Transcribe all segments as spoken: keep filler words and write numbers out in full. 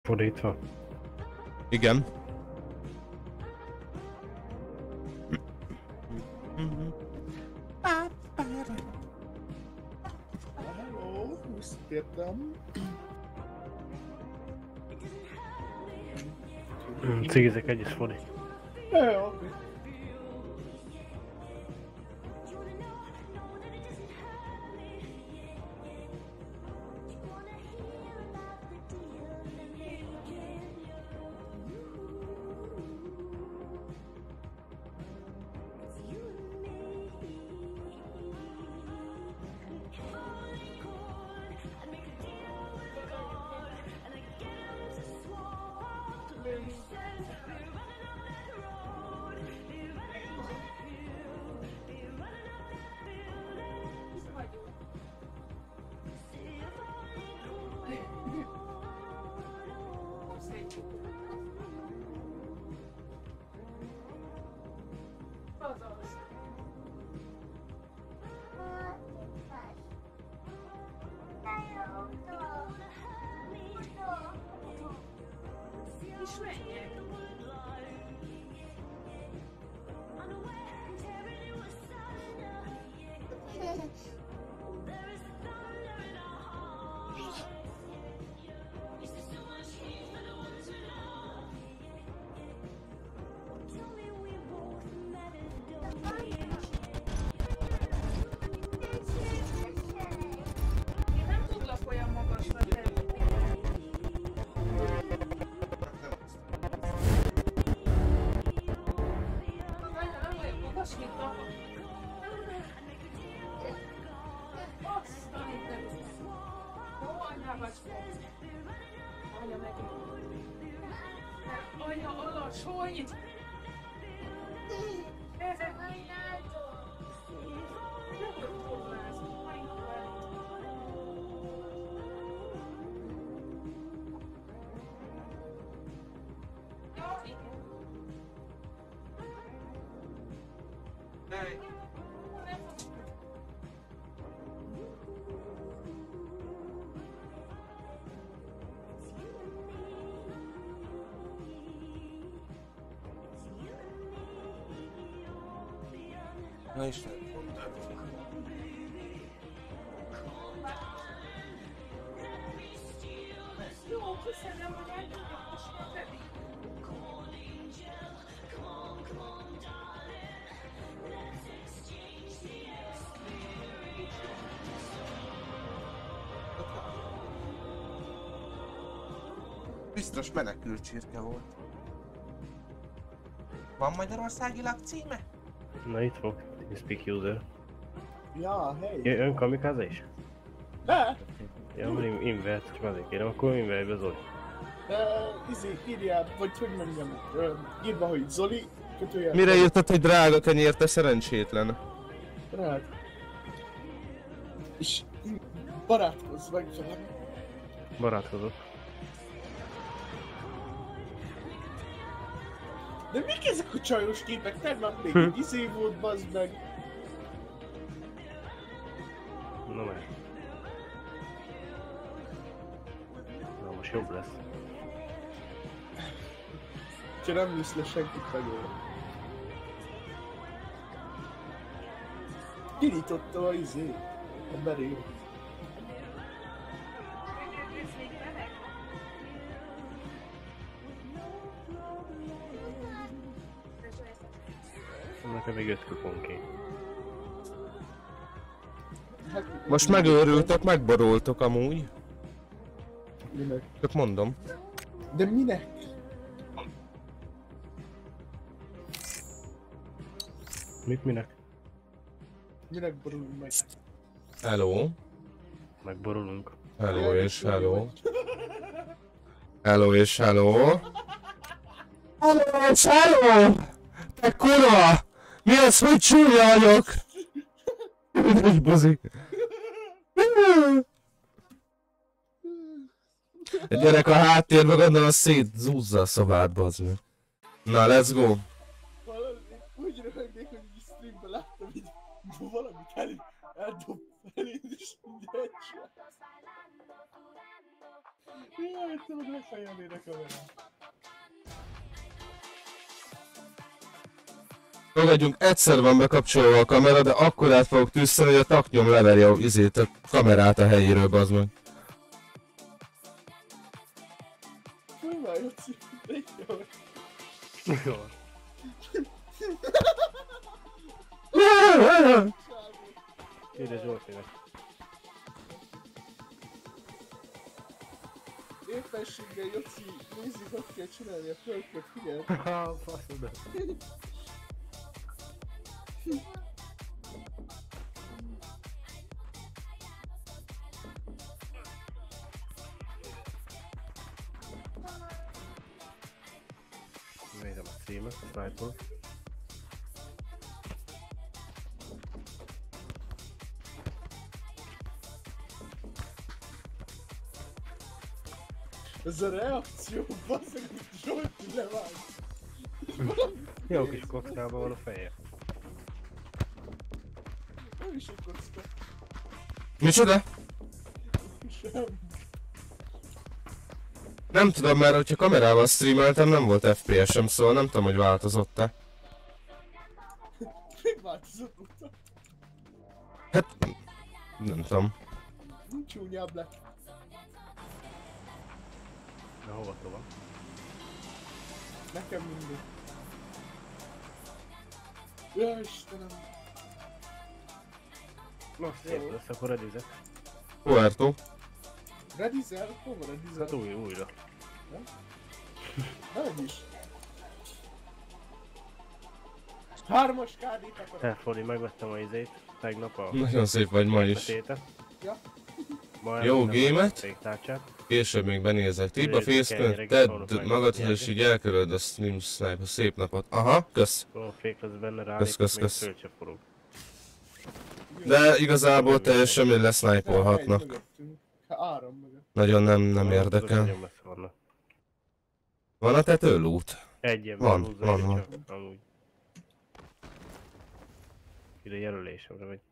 Fordítva. Igen. Hello, visszatértem. Cigizek egyes Fodi. Jó, oké. Na Isten. Biztos menekült csirke volt. Van magyarországi lakcíme? Na itt fog. Speak user. Ja, hely. Ja, ön kamikaze is? De, Ja, van invert, csak azért kérem, akkor invert be Zoli. de, izé, írjál, vagy hogy mondjam, ö, írva, hogy Zoli, kötőjel. Mire írtad, hogy drága kenyér, te szerencsétlen? Rád. És barátkozz meg velem. Barátkozok. De mik ezek a csajos képek? Tegnap még egy izé volt, bazd meg. No meg. Na most jobb lesz. Ha nem visz le senkit megölni. Kinyitotta a izé, a berél. Nekem még öt kupon kéne. Most megőrültök, megborultok amúgy. Minek? Csak mondom. De minek? Mit minek? Minek borulunk meg? Hello. Megborulunk. Hello és hello. Hello és hello. Hello és hello! Te kurva! Mi az, hogy csúnya vagyok? Üdvös buzi! A gyerek a háttérben gondolom szétzúzza a szobát, bazd meg. Na, let's go! Valami, úgy röhögnék, hogy így streamben láttam, így valamit elé, eldob felé, és így egy Jaj, tudod, lefejjelnéd a kamerát. Fogadjunk, egyszer van bekapcsolva a kamera, de akkor át fogok tűzteni, hogy a taknyom leveri a, izét, a kamerát a helyéről, bazd meg. Fúj már, Jóci, de jó. Jó. Ide Zsoltinak. Éppenséggel, Jóci, nézzük, hogy kell csinálni a tölköt, figyelj. Haha, faszodat. Nézem a streamet, a Sniper. Ez a reakció, basszeg, hogy Zsolti levág. Jó kis kockában van a feje. Nem is egy kocka. Micsoda? Sem. Nem tudom, mert hogyha kamerával streameltem, nem volt ef pé es-em, szóval nem tudom, hogy változott-e. Még változott utána. Hát... nem tudom. Csúnyább lett. Na hova tovább? Nekem mindig. Ja, Istenem. Na, szép lesz, akkor redizek. Puerto. Redizel? Hova redizel? Hát új, újra. Nem is. Hármas ká dét akarok. Te Foli, megvettem a izét, tegnap a Nagyon szép vagy ma is. betétet. Ja. Ma Jó elmentem gémet. a cégtárcsát. Később még benézek. Tiba Nézzük, Facecam, ennyire tedd kiszólok magadhoz meg. és így elkerülöd a Stream Sniper. Szép napot. Aha, kösz. A fék lesz benne rá, Kösz, kösz, még kösz. föl se forog. De igazából teljesen mi lesznájpolhatnak. Mögöttünk. Hát áram mögött. Nagyon nem, nem Azok érdekel. Nagyon messze vannak. Van a tető loot? Egy ember Van, húzza van, és van. csak amúgy. Ide jelölésemre vagy.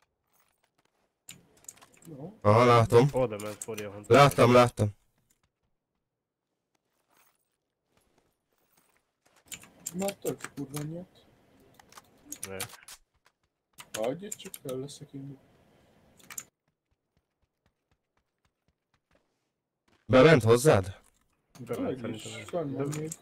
Jó. Aha, látom. Oda ment Foli, ahol... Láttam, láttam. Már tök kurva nyert. Ne. Hagyj, csak fel leszek inni. Bement hozzád? Bement Hogy is, szerintem. fenn van De- még.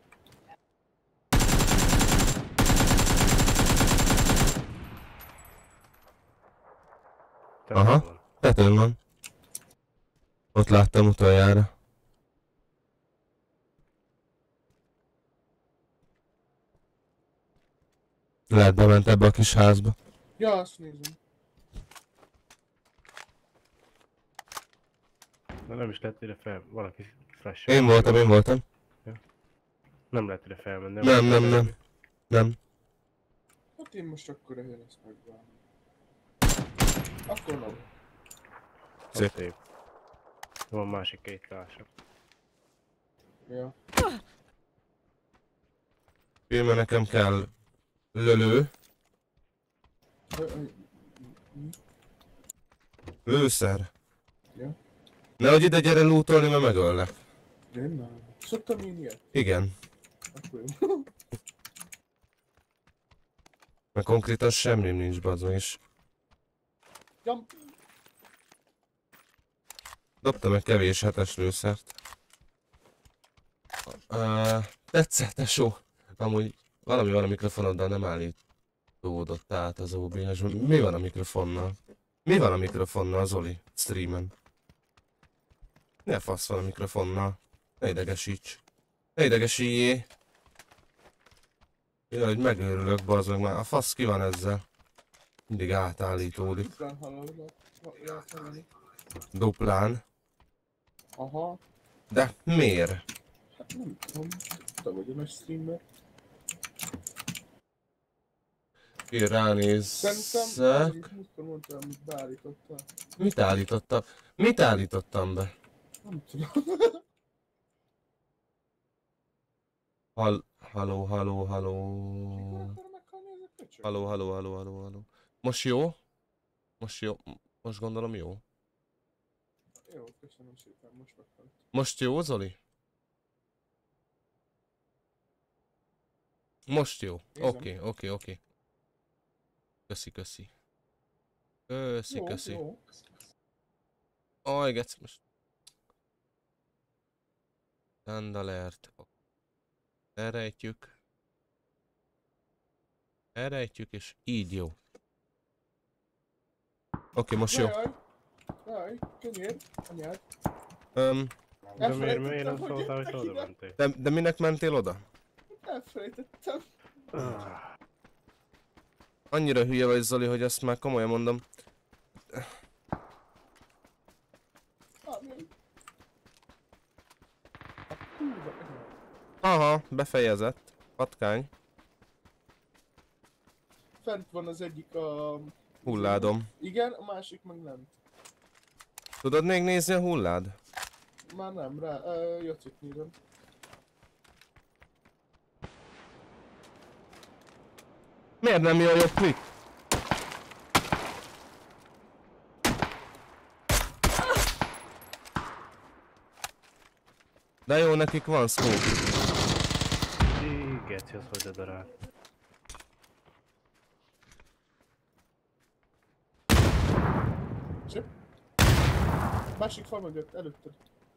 tetőn Aha. van. Tetőn van. Ott láttam utoljára. Lehet bement ebbe a kis házba. Ja, azt nézem. De nem is lehet ide fel, valaki flash. Én voltam, én voltam. Nem lehet ide felmenni. Nem, nem, nem. Nem. Hát én most akkor ehhez ezt megvárom. Akkor nem. Szép. Szép. Van másik két társa. Ja. Filme nekem kell lölő. Ö, ö, mi? Lőszer. Ja. Nehogy ide gyere lootolni, mert megöllek. Én nem. Szoktam én ilyet? Igen. Akkor jó. Mert konkrétan semmi nincs, bazd meg is. Jam. Dobtam egy kevés hetes lőszert. Uh, tetszett, tesó. Amúgy valami van a mikrofonoddal, nem állítódott át az ó bé es. Mi van a mikrofonnal? Mi van a mikrofonnal, Zoli? Streamen. Mi a fasz van a mikrofonnal? Ne idegesíts. Ne idegesíjjé. Jaj, hogy megőrülök, bazd meg már. A fasz ki van ezzel? Mindig átállítódik. Duplán halalgat. Lehet hallani. Duplán. Aha. De miért? Hát nem tudom. Te vagy a nagy streamer. Ki ránézzek. Szerintem, múltkor mondtam, amit beállítottál. Mit állítottam? Mit állítottam be? Nem tudom. Hal... Haló, haló, haló... Akkor meghalni ez a köcsög. Haló, haló, haló, haló, haló. Most jó? Most jó? Most gondolom jó? Jó, köszönöm szépen, most meghalt. Most jó, Zoli? Most jó. Nézem. Oké, oké, oké. Köszi, köszi. Köszi, Jó, köszi. jó. Aj, gec, most. Dandalert. Elrejtjük. Elrejtjük, és így jó. Oké, most jó. Jaj, jaj, kenyér, anyád. Öm, De miért, miért Elfelejtettem, nem hogy szóltál, hogy jöttek oda ide. mentél? de, de minek mentél oda? Elfelejtettem. Ah, Annyira hülye vagy, Zoli, hogy azt már komolyan mondom. Ámjön. A kurva anyád. Aha, befejezett. Patkány. Fent van az egyik a... Hulládom. Igen, a másik meg nem. Tudod még nézni a hullád? Már nem, rá, uh, Jocit nézem. Miért nem jó a jobb klik? De jó, nekik van scope. Í, geci, az hogy ledarált. Csöp. Másik fal mögött, előtted.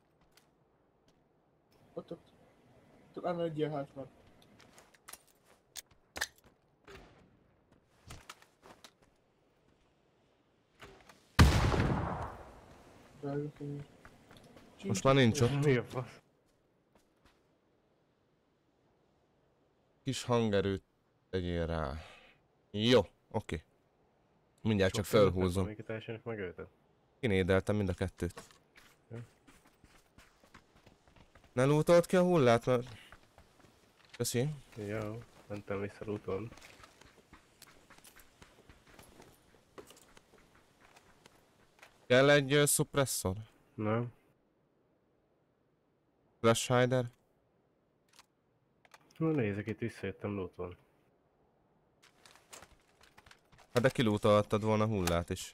Ott, ott. Talán egy ilyen hát már. Drága kenyér. Most már nincs ott. Mi a fasz? Kis hangerőt tegyél rá. Jó, oké. Mindjárt csak Sok pénznek felhúzom. Még teljesen megölted. Kinédeltem mind a kettőt. Ja. Ne lootold ki a hullát, mert... Köszi. Jó, mentem vissza úton. Kell egy uh, suppressor? Nem? Flash hider? Na nézzük, itt visszajöttem úton. Hát de kilútolhattad volna hullát is.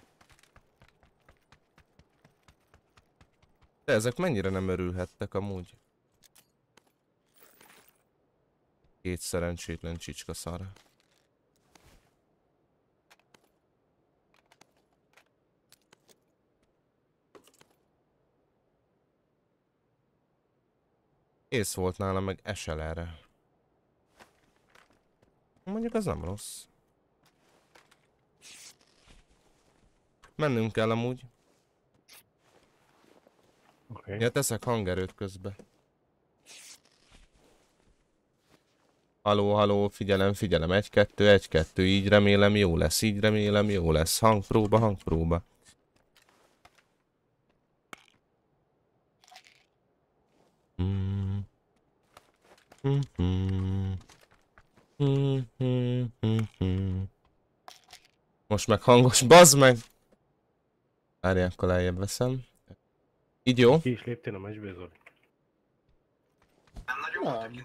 De ezek mennyire nem örülhettek amúgy? Két szerencsétlen csicska szar. Ész volt nála meg es el erre. Mondjuk az nem rossz. Mennünk kell amúgy. Oké. Okay. Ja, teszek hangerőt közbe. Haló, haló, figyelem, figyelem, egy, kettő, egy, kettő, így remélem jó lesz, így remélem jó lesz. Hangpróba, hangpróba. Hmm. Hmm, hmm. Hmm, hmm, hmm, hmm. Most meg hangos, bazd meg! Várjál, akkor lejjebb veszem. Így jó? Ki is léptél a meccsbe, Zoli? Nem.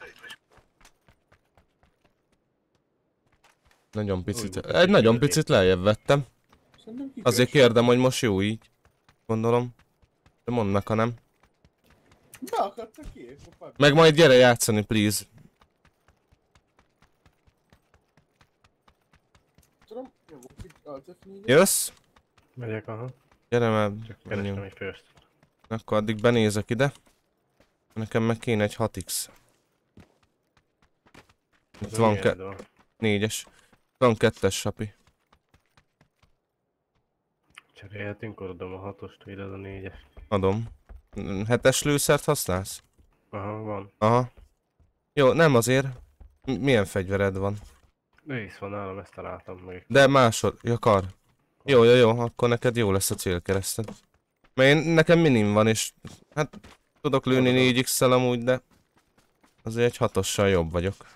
Nagyon picit, Úgy, egy nagyon úgy, picit lejjebb vettem. Szerintem ki Azért kell kérdem, hogy most jó így. Gondolom. De mondd meg, ha nem. Be akadtak ki? Meg majd gyere játszani, please. Tudom, nyomok egy Alt F négyet. Jössz? Megyek, aha. Gyere már. Csak menjünk. kerestem egy first. Akkor addig benézek ide. Nekem meg kéne egy hat x. Itt Az van milyen ke van? négyes. Van kettes sapi. Cserélhetünk, odaadom a hatost, ide az a négyes. Adom. Hetes lőszert használsz? Aha, van. Aha. Jó, nem azért. M milyen fegyvered van? Ész van nálam, ezt találtam meg. De másod, ja, kar. Jó, jó, jó, akkor neked jó lesz a célkereszted. Mert én, nekem minim van, és hát tudok lőni négy x-szel amúgy, de azért egy hatossal jobb vagyok.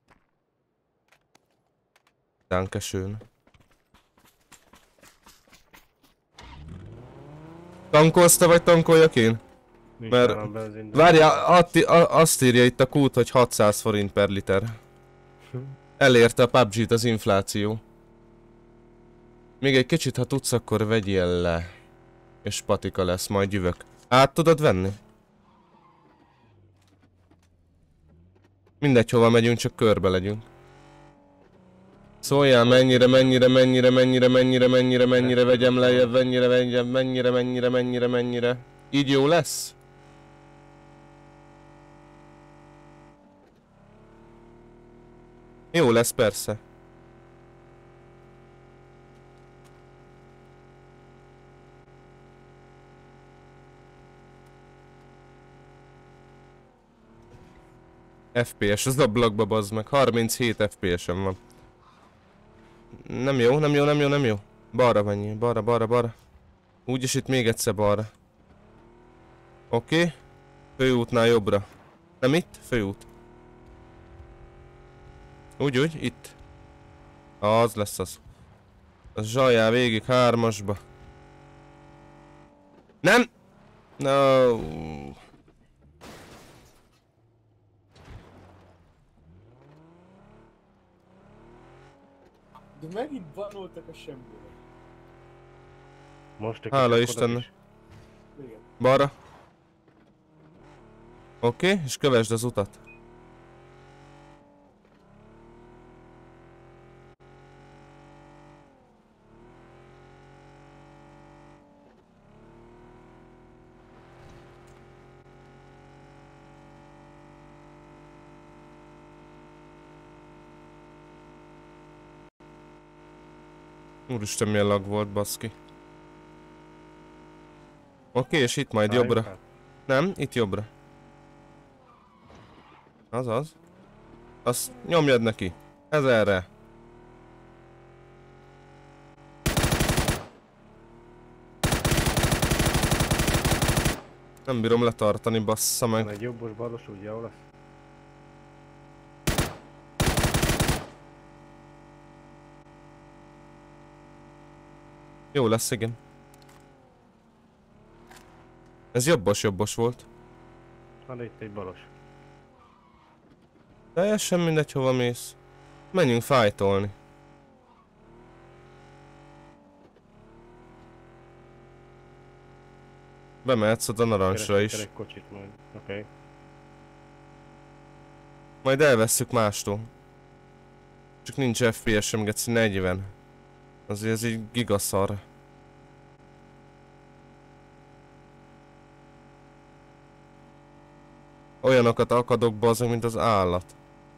Dankesön. Tankolsz te, vagy tankoljak én? Nincs Mert- nálam benzin, de... Várjál, Atti, a, azt írja itt a kút, hogy hatszáz forint per liter. Elérte a pé u bé gét az infláció. Még egy kicsit, ha tudsz, akkor vegyél le. És patika lesz, majd jövök. Át tudod venni? Mindegy, hova megyünk, csak körbe legyünk. Szóljál mennyire, mennyire, mennyire, mennyire, mennyire, mennyire, mennyire vegyem lejjebb, mennyire, mennyire, mennyire, mennyire, mennyire, mennyire. Így jó lesz? Jó lesz, persze. ef pé es az ablakba, bazd meg. harminchét ef pé es-em van. Nem jó, nem jó, nem jó, nem jó. Balra menjél, balra, balra, balra. Úgyis itt még egyszer balra. Oké. Okay. Főútnál jobbra. Nem itt? Főút. Úgy, úgy, itt. Az lesz az. Az zsaljál végig hármasba. Nem! No. De megint banoltak a semmire. Most egy Hála kicsit Istennek. is. Igen. Balra. Oké, okay, és kövesd az utat. Úristen, milyen lag volt, baszki. Oké, okay, és itt majd Álljunk jobbra. át. Nem, itt jobbra. Azaz. Azt nyomjad neki. Ez erre. Nem bírom letartani, bassza Van meg. egy jobbos balos, úgy jó lesz. Jó lesz, igen. Ez jobbos-jobbos volt. Van itt egy balos. Teljesen mindegy, hova mész. Menjünk fájtolni. Bemehetsz oda narancsra Keresek is. egy kocsit majd. Oké. Okay. Majd elvesszük mástól. Csak nincs ef pé es sem, geci, negyven. Azért ez így gigaszar. Olyanokat akadok be azok, mint az állat.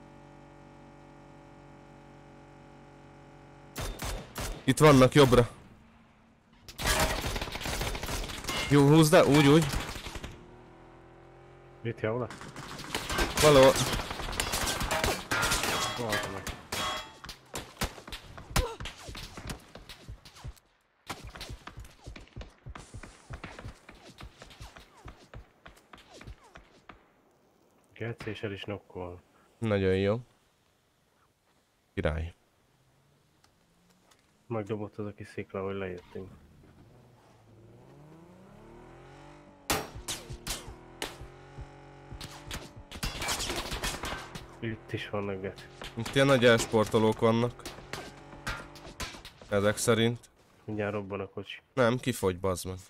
Itt vannak jobbra. Jó, húzd el, úgy, úgy. Itt jó lesz? Való. Valóta meg. Geci, és el is nokkol. Nagyon jó. Király. Megdobott az a kis szikla, hogy lejöttünk. Itt is vannak, Geci. Itt ilyen nagy elsportolók vannak. Ezek szerint. Mindjárt robban a kocsi. Nem, kifogy, bazd meg.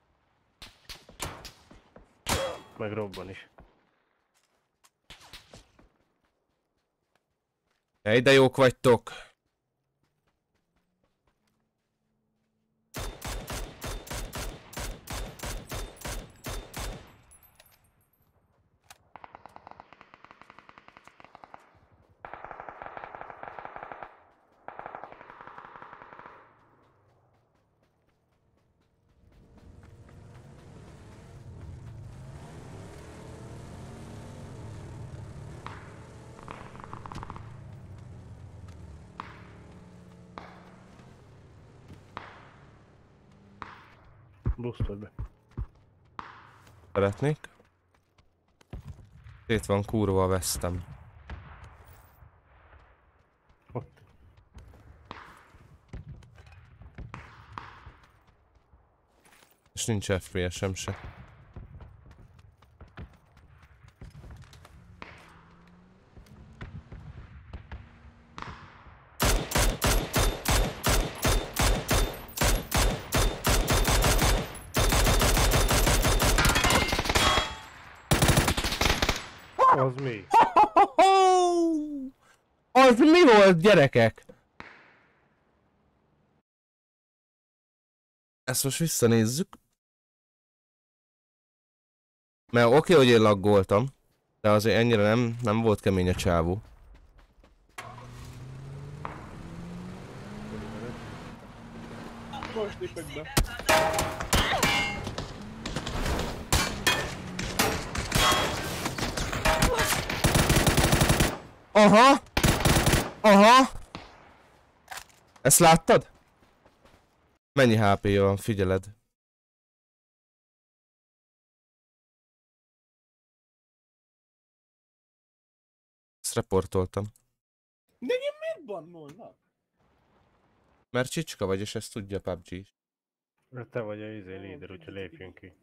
Meg robban is. Ej, de jók vagytok! Busztod be. Szeretnék? Itt van kurva, vesztem. Ott. És nincs ef pé es sem se. Az mi? Az mi volt, gyerekek? Ezt most visszanézzük. Mert oké, okay, hogy én laggoltam, de azért ennyire nem, nem volt kemény a csávó. Most lépek be. Aha! Aha! Ezt láttad? Mennyi há pé-ja van, figyeled. Ezt reportoltam. De én miért bannolnak? Mert csicska vagy, és ezt tudja pé u bé gé is. Te vagy a izé líder, úgyhogy lépjünk ki.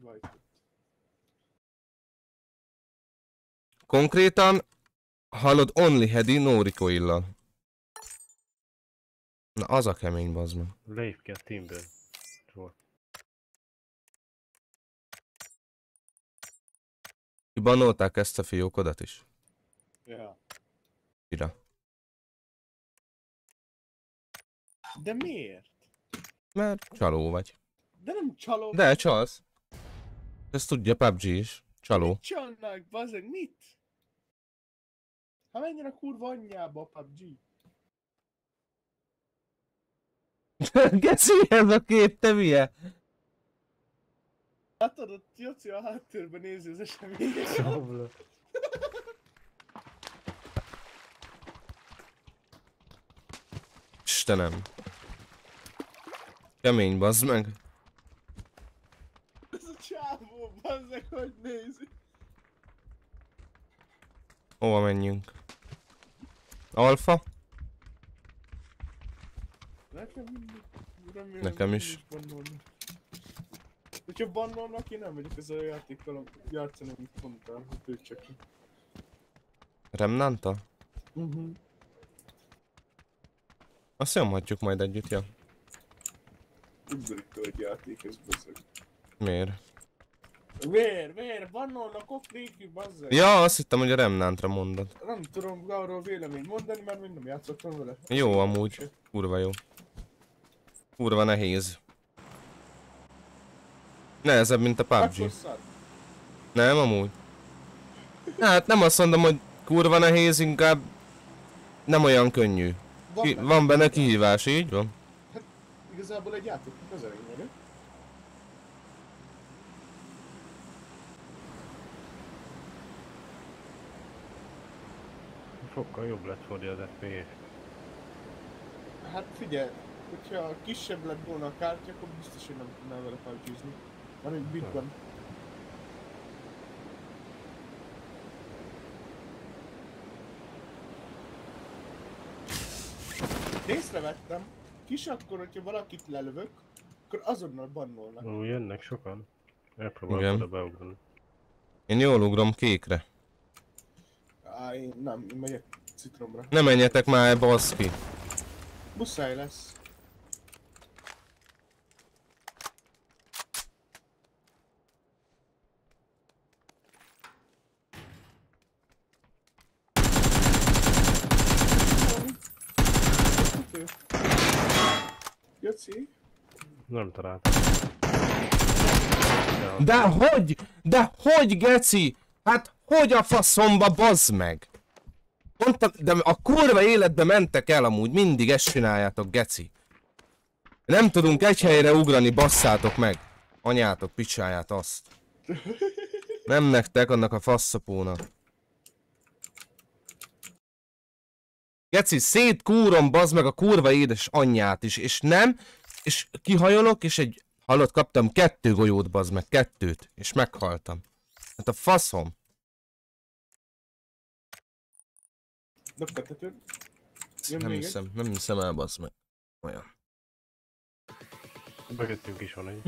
Konkrétan hallod only heady, no recoil-lal. Na az a kemény, bazd meg. Lépj ki a teamből. Kibanolták ezt a fiókodat is? Ja. Kira. De miért? Mert csaló vagy. De nem csaló. De csalsz. Ezt tudja pé u bé gé is. Csaló. Mit csalnak, bazeg, mit? Ha menjen a kurva anyjába a pé u bé gé. Geci, ez a kép, te milyen? Látod, ott Joci a háttérben nézi az eseményeket. Szabla. Istenem. Kemény, bazd meg. Ez a csávó, bazzeg, hogy nézi. Hova menjünk? Alfa? Nekem mindig. Remélem, Nekem is. is bannolnak. Hogyha bannolnak, én nem megyek ezzel a játékkal játszani, amit mondtál, hogy ők csak ki. Remnanta? Uh-huh. Azt nyomhatjuk majd együtt, ja. Ugrik egy játék, ez bazzeg. Miért? Miért? Miért? Bannolnak oknéki, bazzeg? Ja, azt hittem, hogy a Remnantra mondod. Nem tudom arról véleményt mondani, mert még nem játszottam vele. Jó amúgy. Kurva jó. Kurva nehéz. Nehezebb, mint a pé u bé gé. Akkor szar. Nem, amúgy. Hát nem azt mondom, hogy kurva nehéz, inkább nem olyan könnyű. Ki, van benne kihívás, így van? Hát igazából egy játéknak az elég menő. Sokkal jobb lett volna az ef pé es. Hát figyelj, hogyha kisebb lett volna a kártya, akkor biztos, hogy nem tudnál vele pálcsizni. Van egy bitban. Észrevettem, kis akkor, hogyha valakit lelövök, akkor azonnal bannolnak. Ó, jönnek sokan. Elpróbálok Igen. oda beugrani. Én jól ugrom kékre. Á, én nem, én megyek citromra. Ne menjetek már, baszki. Muszáj lesz. Jöci? Nem találtam. De hogy? De hogy, geci? Hát hogy a faszomba, bazd meg? Mondtam, de a kurva életbe mentek el amúgy, mindig ezt csináljátok, geci. Nem tudunk egy helyre ugrani, basszátok meg. Anyátok, picsáját azt. Nem nektek, annak a faszapónak. Geci, szétkúrom, bazd meg a kurva édes anyját is, és nem, és kihajolok, és egy, hallott, kaptam kettő golyót, bazd meg, kettőt, és meghaltam. Hát a faszom. Dobtathatod. Jön Nem még egy. hiszem, nem hiszem el, bazd meg. Olyan. Mögöttünk is van egy.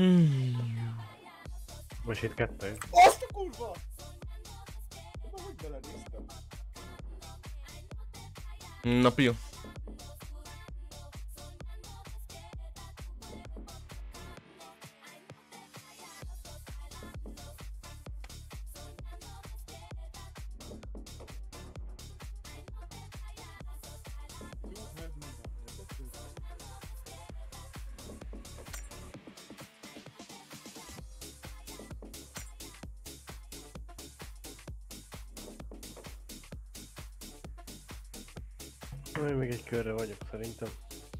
Most itt kettő. Azt a kurva! Ebben hogy belenéztem? Na, pió. Majd még egy körre vagyok szerintem.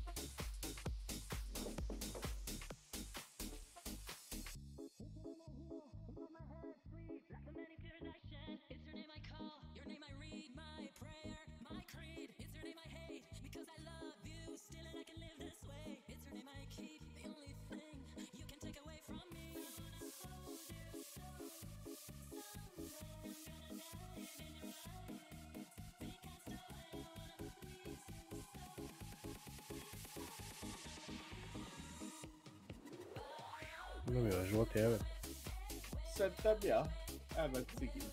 Nem jó, a Zsolti elment? Szerintem, ja. Elment cigizni.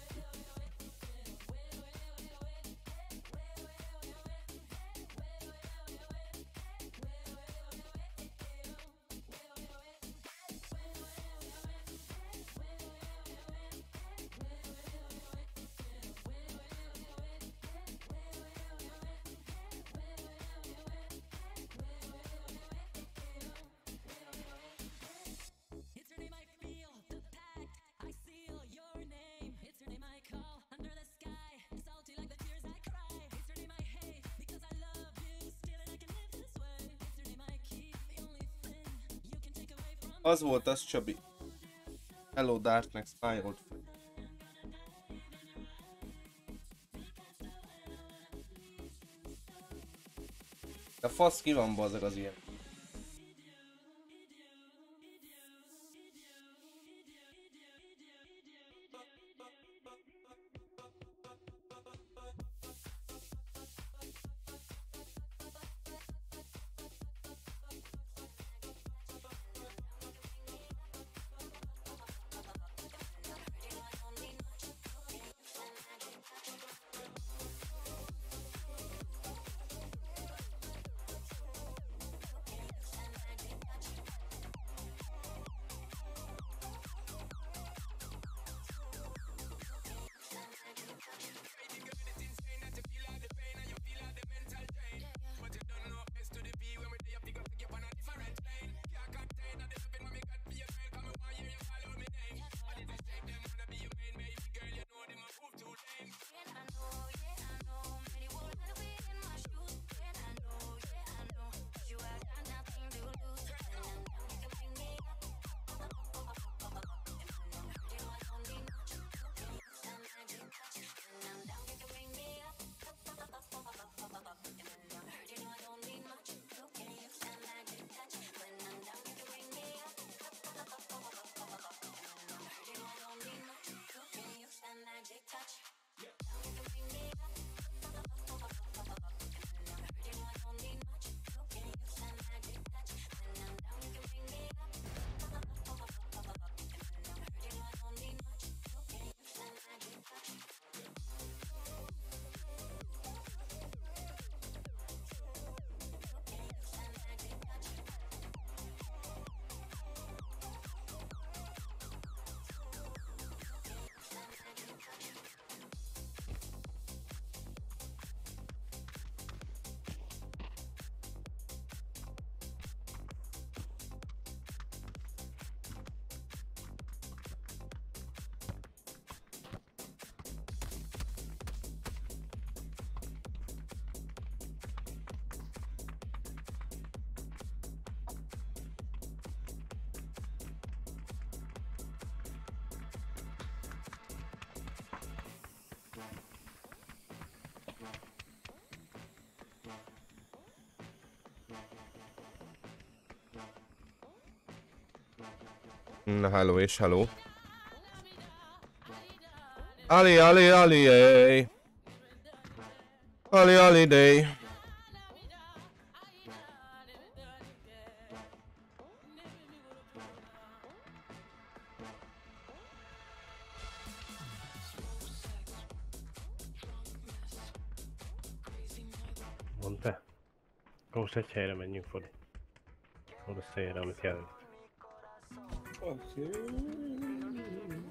Az volt az, Csabi. Hello Darknex, my old friend. A fasz ki van bazzeg az ilyen. Na, hello és hello. Ali, ali, ali, ey. Ali, ali, day. Mondta? Most egy helyre menjünk, Fodi. Oda a helyre, amit jelent. Oké.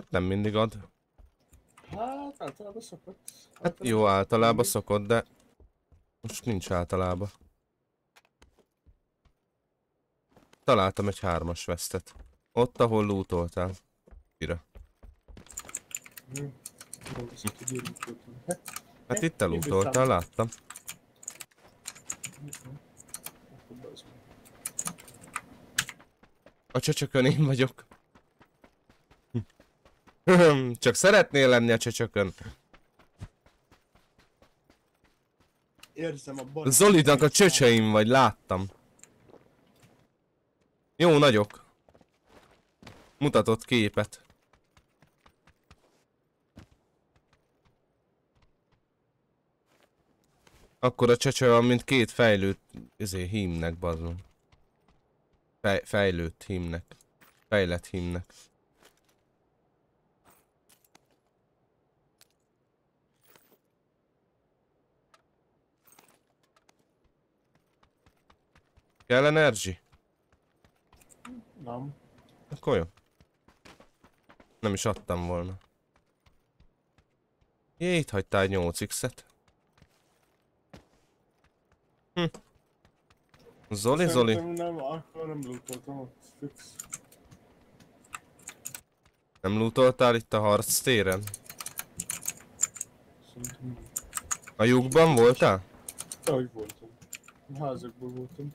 Hát nem mindig ad. Hát általában szokott. Hát jó, általában szokott, de most nincs általában. Találtam egy hármas vesztet. Ott, ahol lootoltál. Kira. Hm. Jó, azt mondta, hogy én lootoltam. Hát, Hát itt te lootoltál, láttam. akkor bazd meg. A csöcsökön én vagyok. Csak szeretnél lenni a csöcsökön. Érzem a barát. Zolinak a csöcsöim vagy, láttam. Jó nagyok. Mutatott képet. Akkor a csöcsö van, mint két fejlőtt izé, hímnek, bazdom. Fej, fejlőtt hímnek. Fejlett hímnek. Kell energy? Nem. Akkor jó. Nem is adtam volna. Jé, itt hagytál egy nyolc X-et. Hm. Zoli, Zoli. Szerintem nem, akkor nem lootoltam ott. Fix. Nem lootoltál itt a harc téren? Szerintem A lyukban voltál? ahogy voltam. A házakban voltam.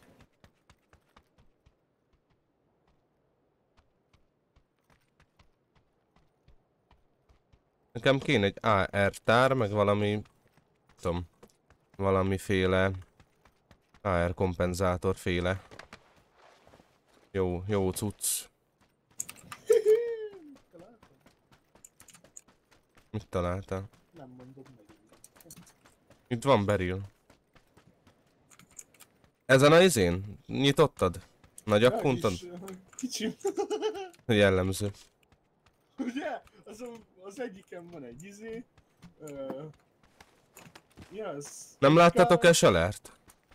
Nekem kéne egy á er tár, meg valami... tudom... valamiféle... á er kompenzátor féle. Jó, jó cucc. Találtam? Mit találtál? Nem mondom meg. Itt van beril. Ezen a izén? Nyitottad? Nagy akkuntod? Kicsim. Jellemző. Ugye? Az, a, az egyiken van egy izé. Uh, mi az? Nem láttatok eselert?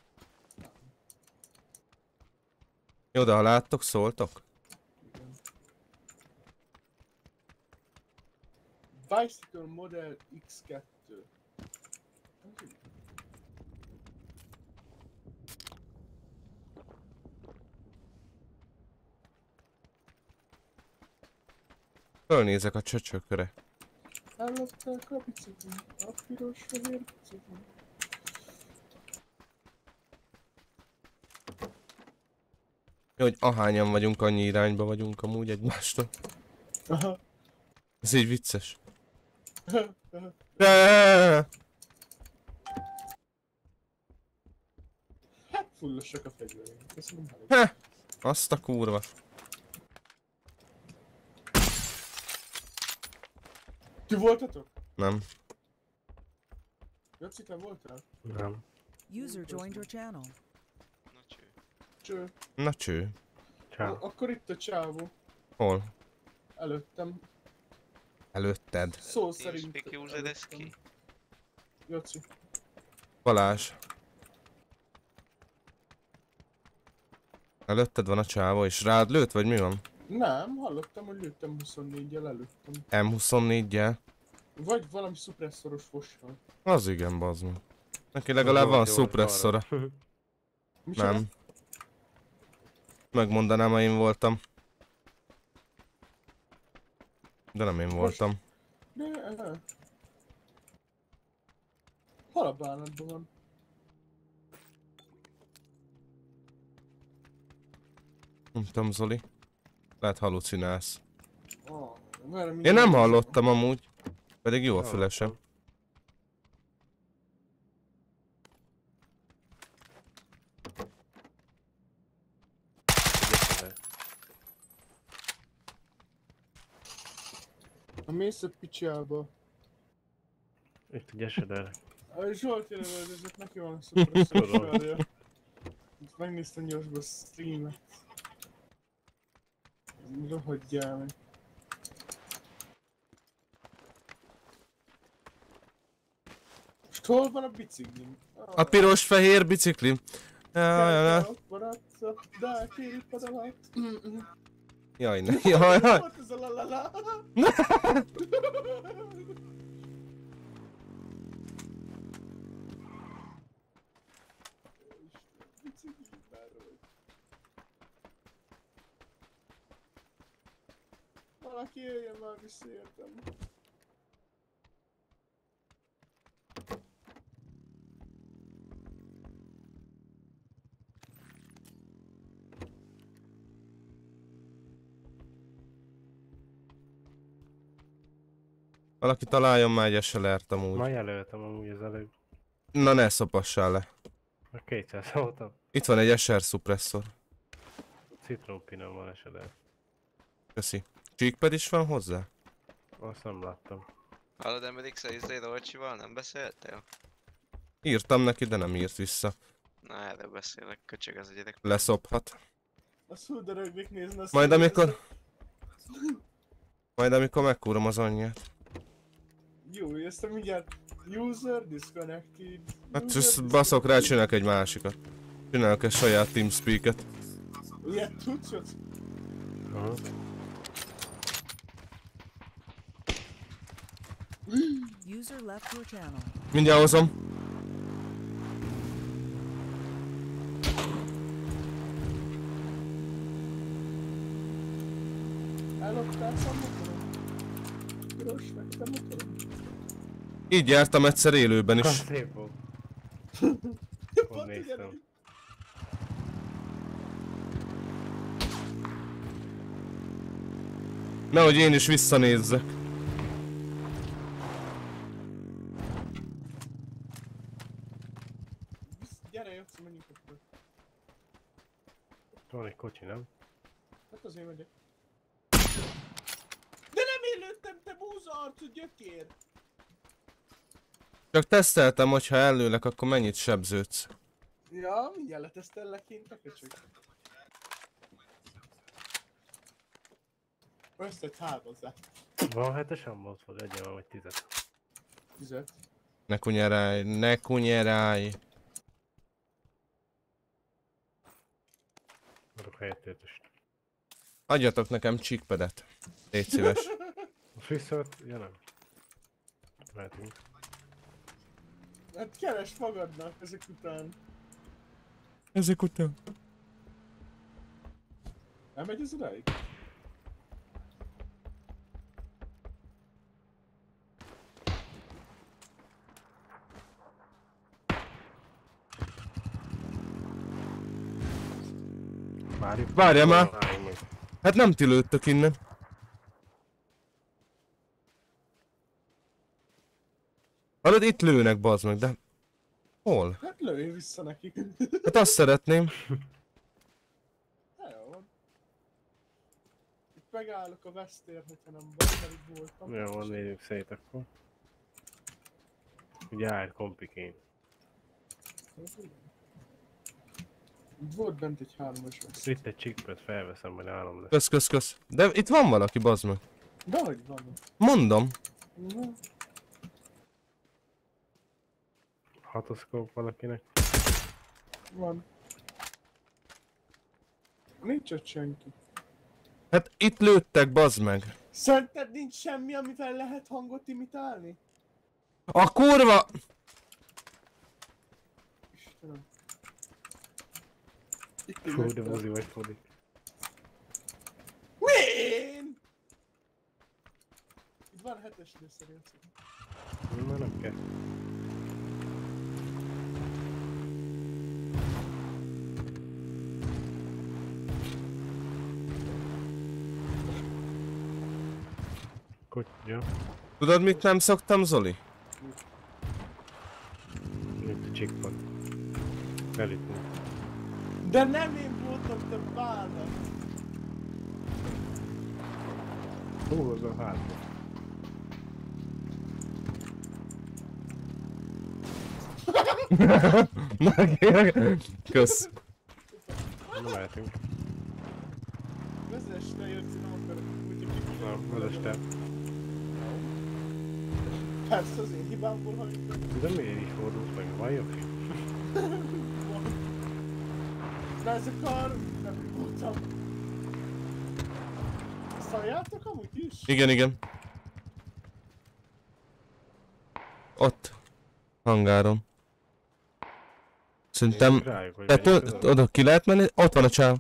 Jó, de ha láttok, szóltok? Igen. Bicycle Model iksz kettő. Fölnézek a csöcsökre. Ellopták a bicikli, a piros fehér bicikli. Jó, hogy ahányan vagyunk, annyi irányba vagyunk amúgy egymástól. Aha. Ez így vicces. Hát fullosak a fegyvereim. Köszönöm, Harry. Heh, azt a kurva. Ti voltatok? Nem. Jaci, te voltál? Nem. User joined your channel. Na cső. Cső. Na cső. Ciao. A- Akkor itt a csávó. Hol? Előttem. Előtted. Szó You szerint. speak user deski. Jaci. Balázs. Előtted van a csávó, és rád lőtt, vagy mi van? Nem, hallottam, hogy lőttem huszonnégyel előttem. em huszonnégyel? Vagy valami szupresszoros fossal. Az igen, bazd meg. Neki legalább van szupresszora. Micsoda? Nem. Megmondanám, ha én voltam. De nem én voltam. De, eh. Hol a bánatban van? Nem tudom, Zoli. Lehet halucinálsz. Oh, merre Én nem hallottam amúgy. Pedig jó a fülesem. A mész a picsába. Itt egy esedelek. A Zsolt jelölődött, neki van a szupresszoros. Itt megnéztem gyorsban a streamet. Rohadjál meg. Most hol van a biciklim? A piros-fehér biciklim. Ja, ja, ja. Jaj, ne, jaj, jaj. Volt ez a lalala. Valaki jöjjön már vissza, értem. Valaki találjon már egy es el er-t amúgy. Ma jelöltem amúgy az előbb. Na ne szopassál le. A kétszáz voltam. Itt van egy es er szupresszor. Citronpinon van esedel. Köszi. Cheekpad is van hozzá? Azt nem láttam. Hallod, Emedix, a izé Dolcsival nem beszéltél? Írtam neki, de nem írt vissza. Na, erről beszélek, köcsög az egyedek. Leszophat. A szúderöglik nézni a Majd amikor... Majd amikor megkúrom az anyját. Jó, ezt mindjárt user disconnected. Hát User ezt baszok rá, csinálok egy másikat. Csinálok egy saját TeamSpeak-et. Ilyet tudsz, hogy Aha. User left your channel. Mindjárt hozom. elloptál a motorom? Piros neked a motorom? Így jártam egyszer élőben is. Az szép volt. Pont Pont néztem. ugyanígy. Nehogy én is visszanézzek. Gyere, Jocsi, menjünk akkor. Van egy kocsi, nem? Hát azért megyek. De nem én lőttem, te búza arcú gyökér! Csak teszteltem, hogyha ellőlek, akkor mennyit sebződsz. Ja, mindjárt letesztellek kint a köcsög. Összet hálhozzá. Van hetesen volt, egyen van vagy tízet. Tizet. Ne kunyerálj, ne kunyerálj. Adok helyett ötöst. Adjatok nekem cheekpadet. Légy szíves. Most visszavet, ja nem. Mehetünk. Hát keresd magadnak ezek után. Ezek után. Elmegy az odáig? Várjuk. Várjál már! Álljunk meg. Hát nem ti lőttök innen. Hallod, itt lőnek, bazd meg, de... Hol? Hát lőj vissza nekik. Hát azt szeretném. Hát jó van. Itt megállok a Westért, hogyha nem baj, mert itt voltam. Jó, van, nézzük szét akkor. Ugye állj, kompiként. Volt bent egy hármas West. Itt egy csikpet felveszem, majd állom lesz. Kösz, kösz, kösz. De itt van valaki, bazd meg. De hogy van? Mondom. Mhm. Hatoszkóp valakinek. Van. Nincs ott senki. Hát itt lőttek, bazd meg. Szerinted nincs semmi, amivel lehet hangot imitálni? A kurva... Istenem. Itt Fú, de ülök. mozi vagy fodik. Win! Itt van hetes lőszerű. Már nem kell. Kutya. Tudod, mit nem szoktam, Zoli? Itt a csikpad. Felütni. De nem én voltam, te bálna! Hú, az a hátba. Na, kösz. Nem mehetünk. Vezess te, Jörci, nem akarok, hogyha kifizet. Nem, vezess te. Persze az én hibámból hagytam. De miért így fordulsz meg? Van jobb? De ez a kar... nem voltam. halljátok amúgy is? Igen, igen. Ott. Hangáron. Szerintem... Nézzük rájuk, hogy Tehát menjünk ö- közelebb. oda ki lehet menni? Ott van a csáv.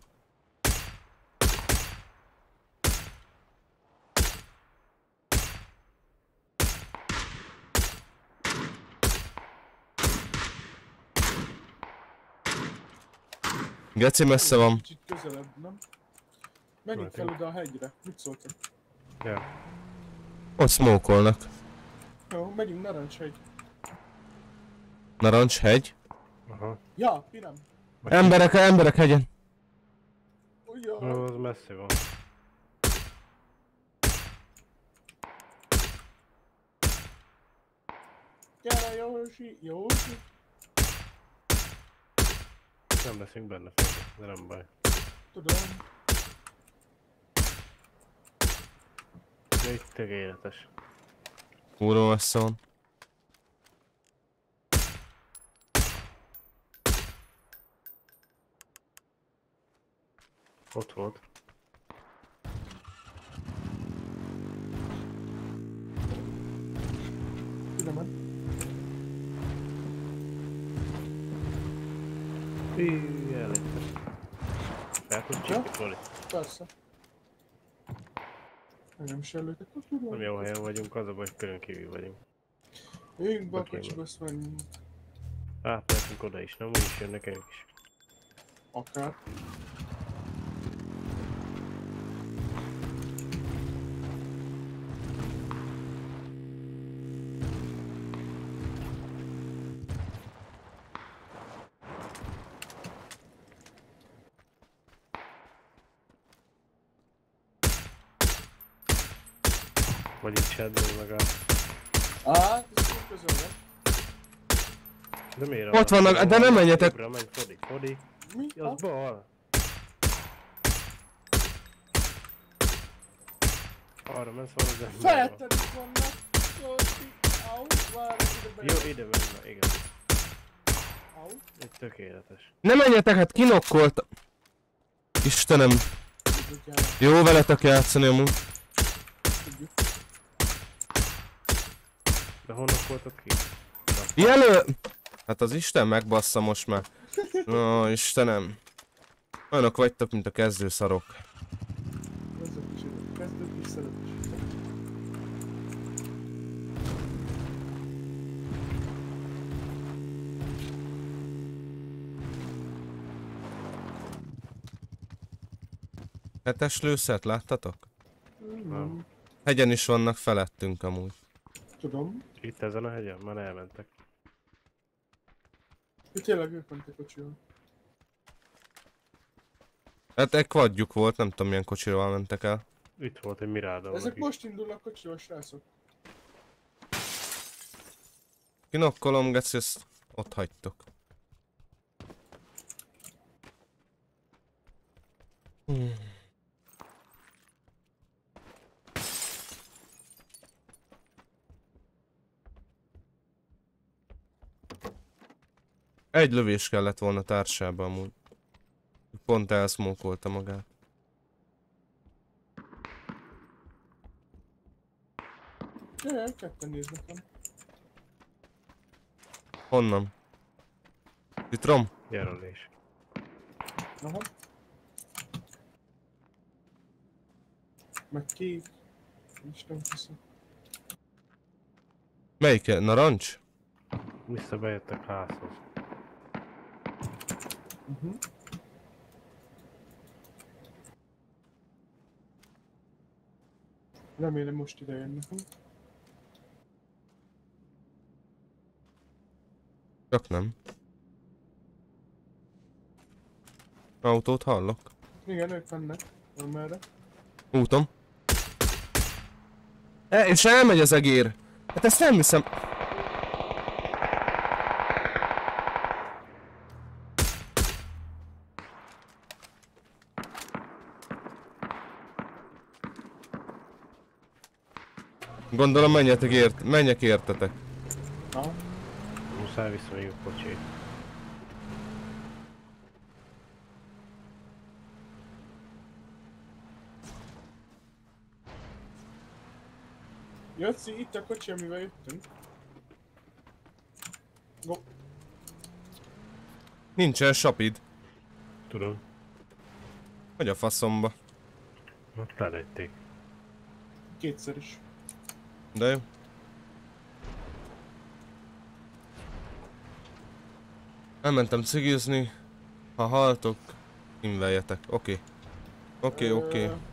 Geci messze van. Kicsit közelebb, nem? Menjünk fel oda a hegyre. Mit szóltak? Ja. Ott smokolnak. Jó, megyünk Narancshegy. Narancshegy. Aha. Ja, Pirem. Emberek, emberek hegyen. Ugyan. Ó, az messzi van. Gyere, Józsi, Józsi. Nem leszünk benne fel, de nem baj. Tudom. De itt tökéletes. Kurva messze van. Ott volt. Piremen. Hű, elégtes. Fel tudsz Ja? csípni, Foli? Persze. Engem is előttek, akkor tudom. Nem jó helyen vagyunk, az a baj, hogy körön kívül vagyunk. Jöjjünk be a Oké, kocsiba, azt menjünk. Átmehetünk oda is, nem úgyis jönnek ők is. Akár. Vagy itt csednél meg át. Á, ez túl közel van. De miért? Ott vannak, de nem menjetek. Jobbra menj, Fodi, Fodi. Mi? Az bal. Arra mensz, arra de... Feltedik vannak. Józsi. Au, várj, ide be. Jó, ide menj, igen. Au. Itt tökéletes. Ne menjetek, hát kinokkolta. Istenem. Tudjuk el. Jó veletek játszani amúgy. Tudjuk. De honnan voltad ki? Jelöl... Hát az Isten megbassza most már. Ó, Istenem. Olyanok vagytok, mint a kezdőszarok. Kezdők is ide. Kezdők is szeretik. Hetes lőszert láttatok? Nem. Hegyen is vannak felettünk amúgy. Tudom. Itt ezen a hegyen? Már elmentek. Itt tényleg ők mentek kocsival. Hát egy quadjuk volt, nem tudom milyen kocsival mentek el. Itt volt egy Mirada. Ezek most indulnak kocsival, srácok. Kinokkolom, geci, ezt ott hagytok. Hmm. Egy lövés kellett volna társába amúgy. Pont elszmókolta magát. Jaj, ketten néznek nekem. Honnan? Citrom? Jelölés. Aha. Meg kék. Isten köszön. Melyik? Narancs? Vissza bejöttek házhoz. Uh-huh. Remélem most ide jönnek. Csak nem. Autót hallok. Igen, ők mennek. Van merre. Úton. E, és elmegy az egér. Hát ezt nem hiszem. Gondolom menjetek ért, menjek értetek. Aha. Muszáj vissza még a kocsit. Jössz, itt a kocsi, amivel jöttünk. Go. Nincsen sapid. Tudom, Hogy a faszomba. ott lelőtték. Kétszer is. De jó. Elmentem cigizni. Ha haltok, inveljetek. Oké. Oké, oké. Ö,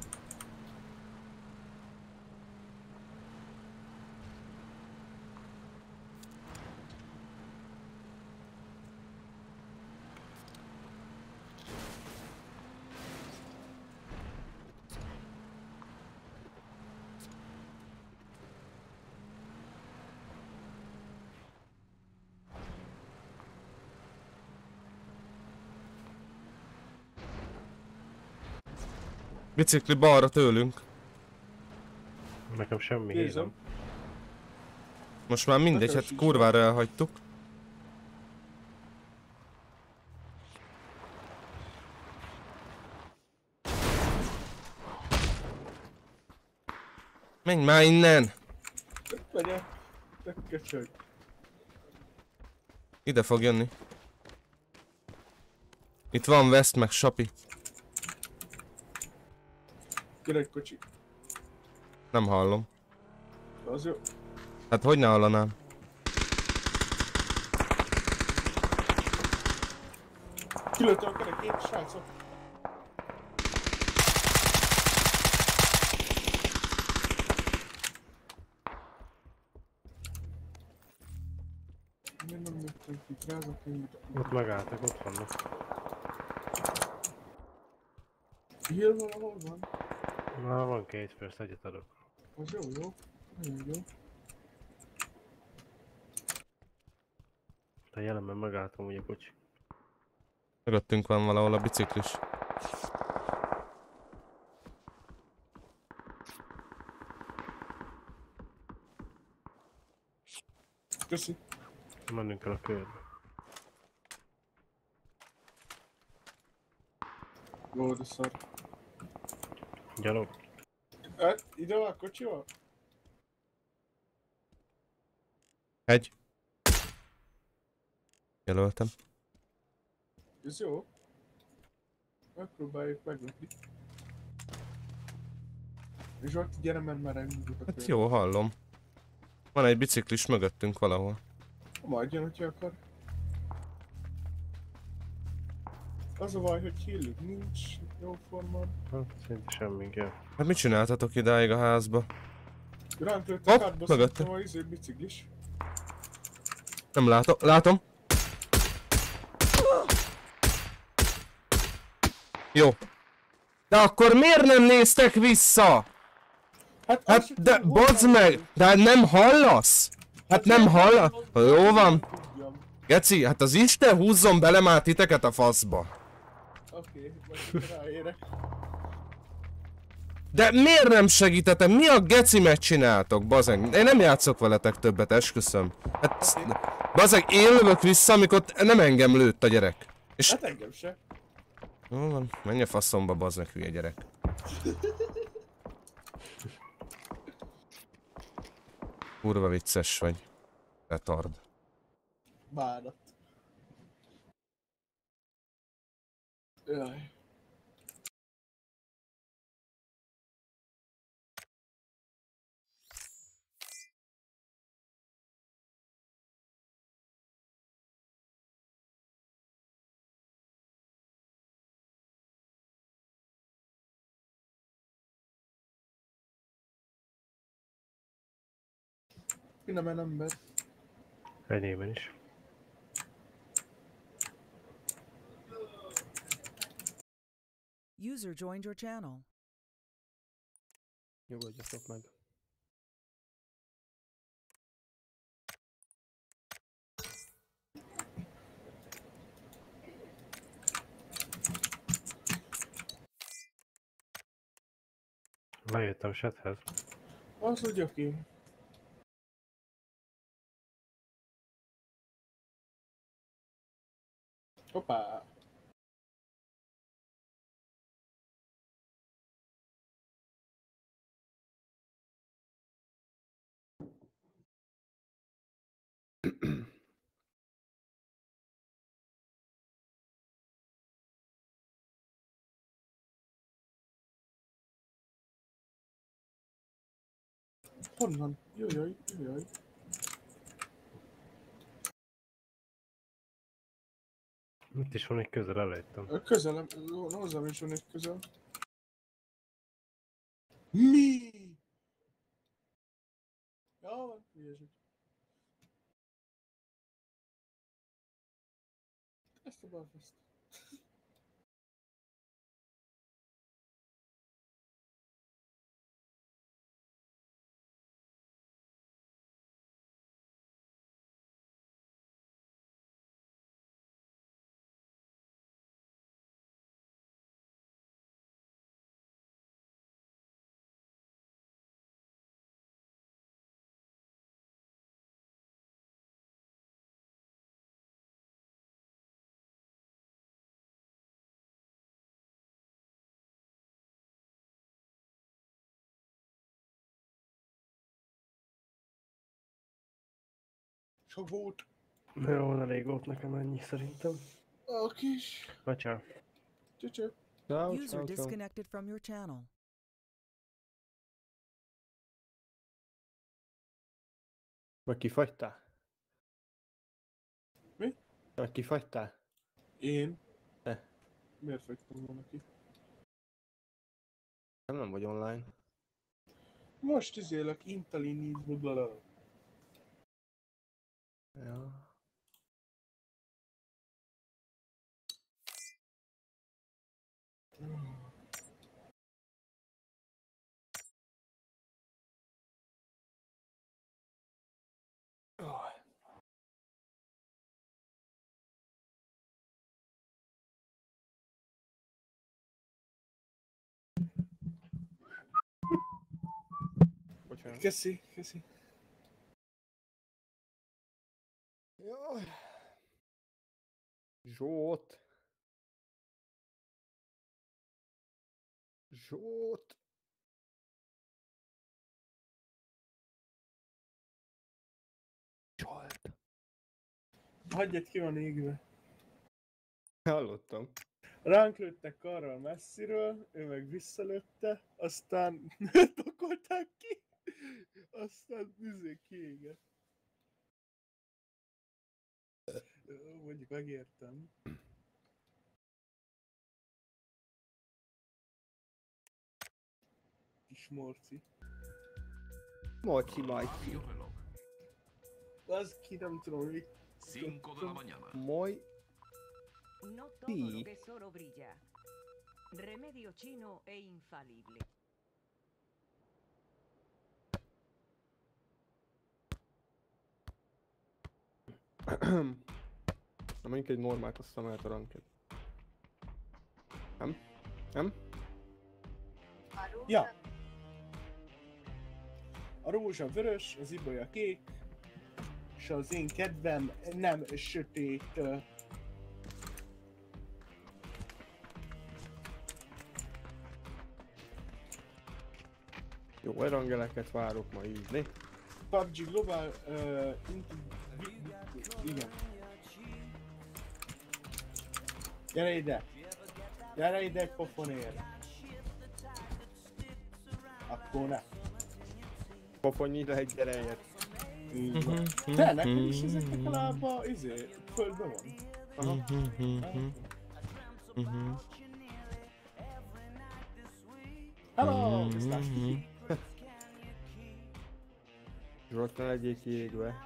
Bicikli balra tőlünk. Nekem semmi Nézem. hízom. Most már mindegy, Nekem hát sincs. kurvára elhagytuk. Menj már innen! Vegye. Te köcsög. Ide fog jönni. Itt van West meg Sapi. Gyere egy kocsi. Nem hallom. Az jó. Hát hogy ne hallanám? Kilőttem a kerekét, srácok. Miért nem jöttem ki? Rázak én. Ott megálltak, ott vannak. Hill valahol van? Na, van két first, egyet adok. Az jó, jó. Nagyon jó. De jelenben megálltam ugye kocsi. Mögöttünk van valahol a biciklis. Köszi. Mennünk el a körbe. Jó, de szar. Gyalog. Hát, ide van a kocsival? Egy. Jelöltem. Ez jó. Megpróbáljuk meglepni. És ott gyere, mert már elindult a Hát kör. jó, hallom. Van egy biciklis mögöttünk valahol. Majd jön, hogyha akar. Az a baj, hogy hírlük nincs jó formán. Hát, szinte semmi kell. Hát mit csináltatok idáig a házba? Ránk lőtt a Hopp, kádba, mögötte. szerintem a izé biciklis. Nem látom. Látom. Jó. De akkor miért nem néztek vissza? Hát, azt Hát sem de tudom, hol bazd van. meg! De nem hallasz? Hát nem hallasz? Jó van. Tudjam. Geci, hát az Isten húzzon bele már titeket a faszba. Oké, majd ráérek. De miért nem segítetek? Mi a geci megcsináltok, bazeg? Én nem játszok veletek többet, esküszöm. Hát, bazeg, én lövök vissza, amikor nem engem lőtt a gyerek. És... Hát engem se. Jó van, menj a faszomba, bazeg, hülye gyerek. Kurva vicces vagy. Retard. Bánat. Jaj. Minden ember. Enyében is. User joined your channel. Nyugodjatok meg. Lejöttem sethez. Az úgy oké. Hoppá. Honnan? Jajjaj, jajjaj. Itt is van egy közel, elejtem. Közelem, hozzám is van egy közel. Mi? Ja, van, hülyeség. Ezt a balfaszt. Sok volt. Jó, van, elég volt nekem ennyi szerintem. A kis. Bacsá. Csöcsö. Ciao, User ciao, ciao. disconnected from your channel. Vagy kifagytál? Mi? Vagy kifagytál? Én? Te. Miért fagytam volna ki? Nem, nem vagy online. Most izélek intelligence blablabla. Ja. Bocsánat. Köszi, köszi. Jaj. Zsót. Zsót. Zsolt. Hagyjad, ki van égve. Hallottam. Ránk lőttek karral messziről, ő meg visszalőtte, aztán tokolták ki, aztán üzé kiégett. Ö, Mondjuk megértem. Kis morci. Moci Majci. Az ki nem tudom, hogy cinco de la mañana. Moly. No todo Sí. lo que es oro brilla. Remedio chino e infalible. Na mondjuk egy normát, aztán mehet a ranked. Nem? Nem? Ja. A rózsa vörös, az ibolya kék, és az én kedvem nem sötét. ö, Jó, erangeleket várok ma írni. pé u bé gé Global, uh, igen. Gyere ide! Gyere ide egy pofonér! Akkor ne. Pofonnyi le egy gyerejét. Így van. De neked is ezeknek a lába, izé, földben van. Aha. Hello! Biztos. Zsolt, ne legyél kiégve.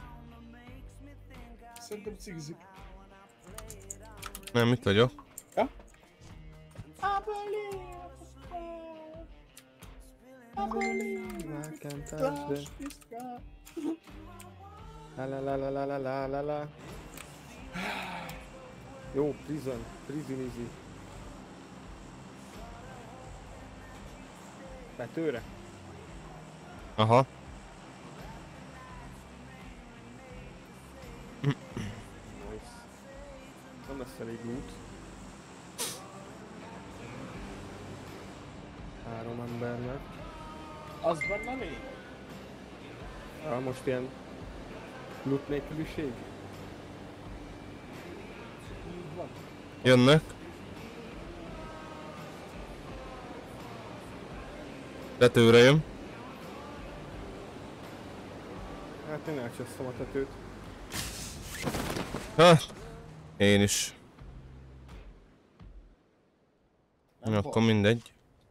Szerintem cigizik. Nem, itt vagyok. Ja? I believe I believe I can touch the... the sky. La la la la la la la la la. Jó, prison, prison easy. Betőre? Aha. Nice. Nem lesz elég loot. Három embernek. Az benne lényeg? Ah, most ilyen Loot nélküliség? Így van. Jönnek. Tetőre jön. Hát én elcsesztem a tetőt. Ha! Én is. Nem Akkor baj. mindegy.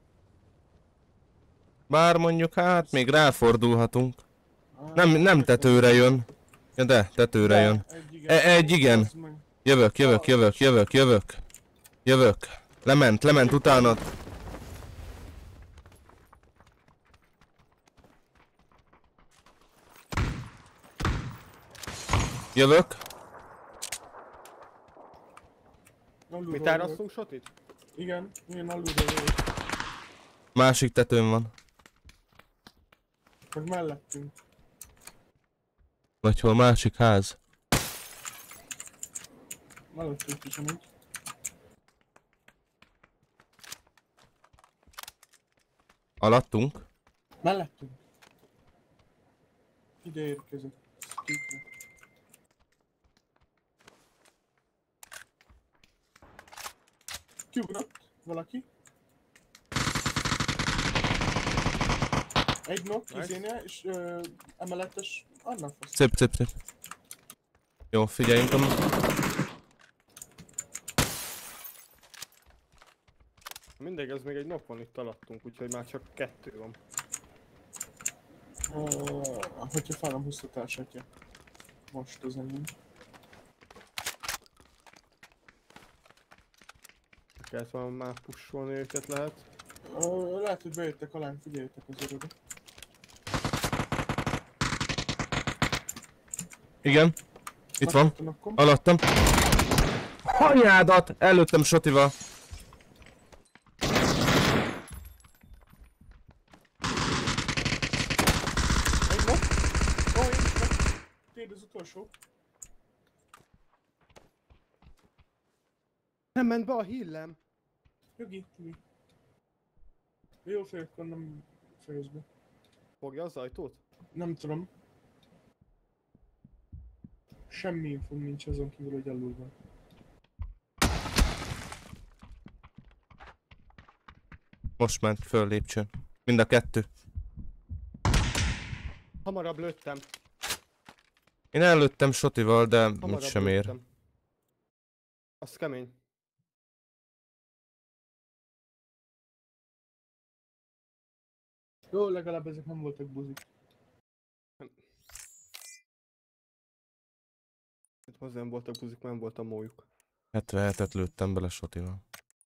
Bár mondjuk hát még ráfordulhatunk. Nem, nem tetőre jön. Ja de, tetőre jön. Egy igen. E, egy igen. Az meg. Jövök, jövök, jövök, jövök, jövök. Jövök. Lement, lement utána. Jövök. Alulról Mi jövök. tárasztunk sotit? Igen, én alulról jövök. Másik tetőn van. Meg mellettünk. Vagy hol másik ház. Mellettünk is amúgy. Alattunk. Mellettünk. Ide érkezett. Skikre. Kiugrott valaki. Egy knock Nice. izénél, és ö, emelettes annak fasz. Szép, szép, szép. Jó, figyeljünk a... Mindegy, az még egy nap van itt alattunk, úgyhogy már csak kettő van. Ö, hogyha fel nem húzta társatja. Most az enyém. Kellett volna már pusolni őket lehet. Ö, lehet, hogy bejöttek alánk, figyeljétek az örökbe. Igen. Itt van. Akkor. Alattam. Anyádat! Előttem Sotival. Egy knock. Ó, én is meg. Téd az utolsó. Nem ment be a hillem! Jogi, jogi. Jó fél, akkor nem fejezd be. Fogja az ajtót? Nem tudom. Semmi infom nincs azon kívül, hogy alul van. Most ment föl lépcsőn. Mind a kettő. Hamarabb lőttem. Én előttem Sotival, de Hamarabb úgysem ér. lőttem. Az kemény. Jó, legalább ezek nem voltak buzik. Itt hozzá nem voltak buzik, nem volt a mójuk. hetvenhetet lőttem bele Sotival.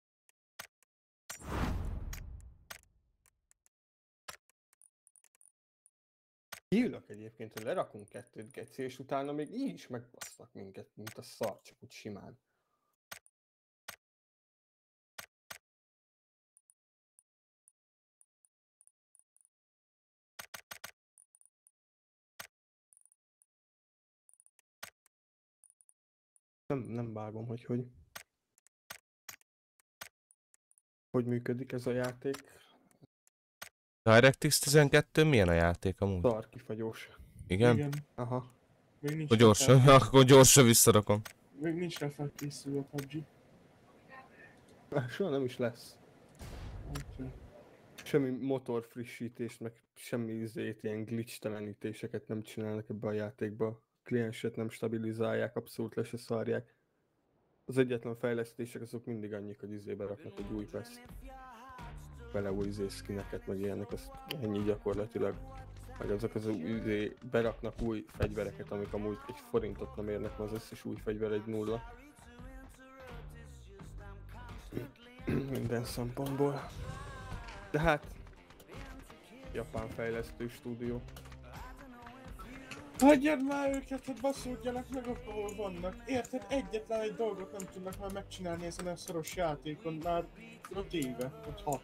Hívnak egyébként, hogy lerakunk kettőt geci, és utána még így is megbasznak minket, mint a szar, csak úgy simán. Nem, nem vágom, hogy hogy... Hogy működik ez a játék. DirectX tizenkettő milyen a játék amúgy? Szar kifagyós. Igen? Igen. Aha. Még nincs Akkor rá gyorsan, fel- akkor gyorsan visszarakom. Még nincs rá felkészülve a pé u bé gé. Soha nem is lesz. Okay. Semmi motor frissítést, meg semmi izét, ilyen glitch-telenítéseket nem csinálnak ebbe a játékba. Klienset nem stabilizálják, abszolút le se szarják. Az egyetlen fejlesztések azok mindig annyik, hogy izébe raknak egy új peszt. Bele új izé skineket, meg ilyenek, az ennyi gyakorlatilag. Meg azok az izé, beraknak új fegyvereket, amik amúgy egy forintot nem érnek, mert az összes új fegyver egy nulla. Minden szempontból. De hát... Japán fejlesztő stúdió. Hagyjad már őket, hogy baszódjanak meg, ahol vannak. Érted? Egyetlen egy dolgot nem tudnak már megcsinálni ezen a szoros játékon már öt éve, vagy hat.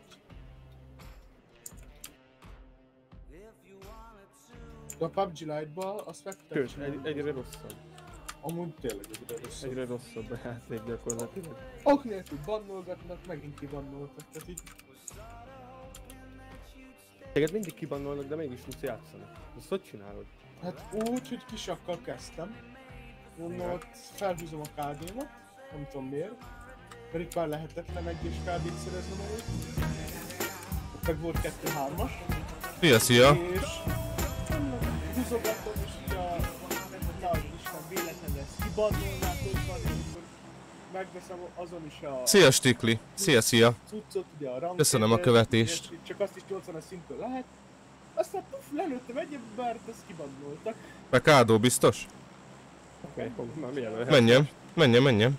De a pé u bé gé Lite-ba azt meg tudták Sőt, egy, egyre rosszabb. Amúgy tényleg egyre rosszabb. Egyre rosszabb a játék gyakorlatilag. Ok nélkül bannolgatnak, megint kibannoltak, tehát így... Téged mindig kibannolnak, de mégis tudsz játszani. Ezt hogy csinálod? Hát úgy, hogy kisakkal kezdtem. Mondom, ott felhúzom a ká dé-mat, nem tudom miért. Mert itt már lehetetlen egy és ká dét szereznem előtt. Ott meg volt kettő hármas. Szia, szia! És húzogatom, és ugye a... Nehogy Isten, véletlenül ezt kibadolnátok van, és akkor megveszem azon is a... Szia, Stikli! Szia, szia! Cuccot, ugye a rank. Köszönöm a követést. Csak azt is nyolcvanas szintől lehet. Aztán puf, lelőttem egy embert, ezt kibadoltak. Pekádó biztos? Oké, okay, már milyen Menjen, menjen, menjen.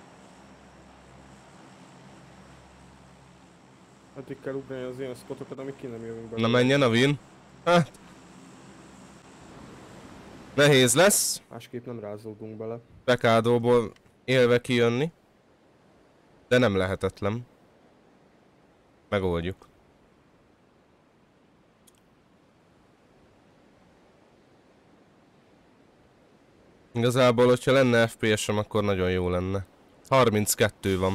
Addig kell ugrani az ilyen spotokat, amik ki nem jövünk be. Na menjen a win. Hát. Nehéz lesz. Másképp nem rázódunk bele. Pekádóból élve kijönni. De nem lehetetlen. Megoldjuk. Igazából, hogyha lenne ef pé es-em, akkor nagyon jó lenne. harminckettő van.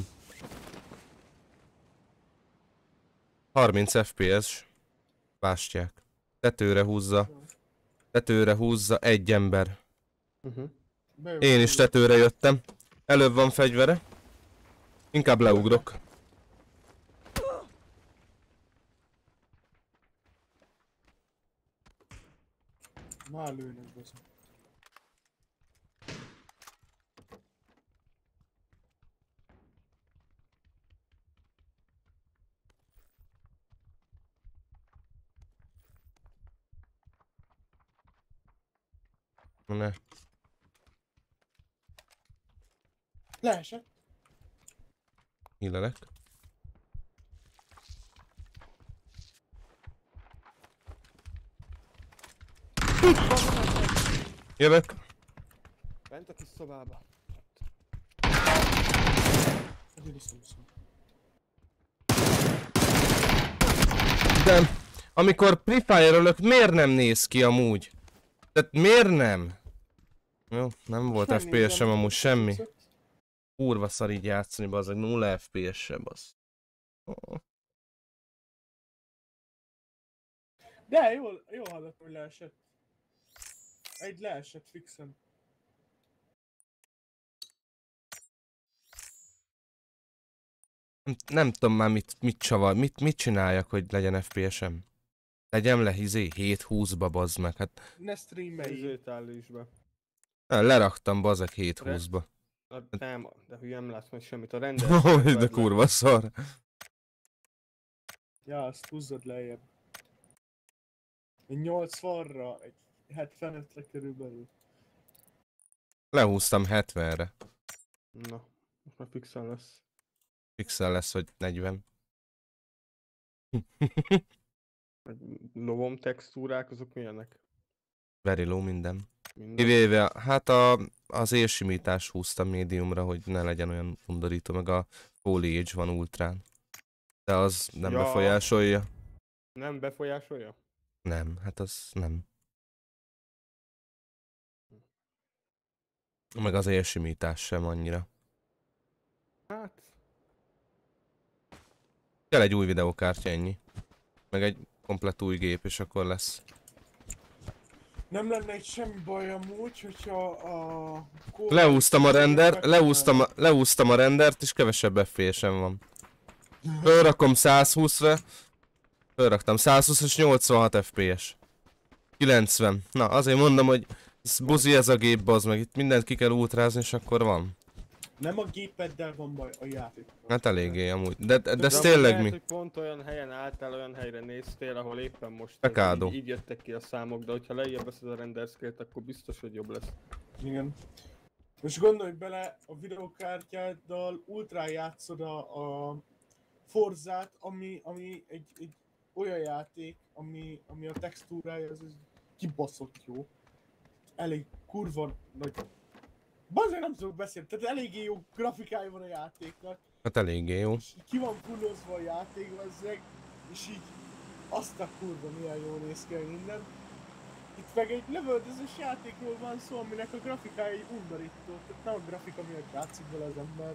harminc ef pé es. Bástyák. Tetőre húzza. Tetőre húzza egy ember. Uh-huh. Én is tetőre jöttem. Előbb van fegyvere. Inkább leugrok. Már lőnek bezem. Ne. Leesett. Hílelek. Jövök. Bent a kis szobába. Azért is nem szól. De amikor Free Fire-ölök, miért nem néz ki amúgy? Tehát miért nem? Jó, nem volt ef pé es-em amúgy semmi. Kurva szar így játszani, bazzag, nulla ef pé es-sem, bazd. Oh. De jól, jól hallottam, hogy leesett. Egy leesett fixen. Nem, nem tudom már mit, mit csavar, mit, mit csináljak, hogy legyen ef pé es-em. Tegyem le izé hét húszba, bazd meg, hát... Ne streamelj. Izét állíts be. Nem, leraktam bazeg hét húszba. Na, nem, de hülye nem látsz majd semmit. A rendelés. Hogy de kurva szar. Ja, azt húzzad lejjebb. Egy nyolcvanra, egy hetvenötre körülbelül. Lehúztam hetvenre. Na, most már fixen lesz. Pixel lesz, hogy negyven. Lovom textúrák, azok milyenek? Very low minden. Minden? Kivéve, hát a, az élsimítás húztam médiumra, hogy ne legyen olyan undorító, meg a foliage van ultrán. De az nem Ja. befolyásolja. Nem befolyásolja? Nem, hát az nem. Meg az élsimítás sem annyira. Hát... Kell egy új videókártya, ennyi. Meg egy komplett új gép, és akkor lesz. Nem lenne egy semmi baj amúgy, hogyha a... Leúztam a render, leúztam a, leúztam a rendert, és kevesebb ef pé es-em van. Fölrakom száz húszra. Fölraktam száz húsz és nyolcvanhat ef pé es. kilencven. Na, azért mondom, hogy ez buzi ez a gép, bazd meg. Itt mindent ki kell ultrázni, és akkor van. Nem a gépeddel van baj, a játék. Hát eléggé amúgy. De, de, de ez amúgy tényleg lehet, mi? hogy pont olyan helyen álltál, olyan helyre néztél, ahol éppen most Pekádó. így, így jöttek ki a számok, de hogyha lejjebb veszed a render scale-t, akkor biztos, hogy jobb lesz. Igen. Most gondolj bele, a videókártyáddal ultrán játszod a, a Forzát, ami, ami egy, egy olyan játék, ami, ami a textúrája az, az kibaszott jó. Elég kurva nagy... Bazdmeg nem tudok beszélni, tehát eléggé jó grafikája van a játéknak. Hát eléggé jó. És ki van fullozva a játék, bazdmeg, és így azt a kurva milyen jól néz ki minden. Itt meg egy lövöldözős játékról van szó, aminek a grafikája undorító, tehát nem a grafika miatt játszik bele az ember.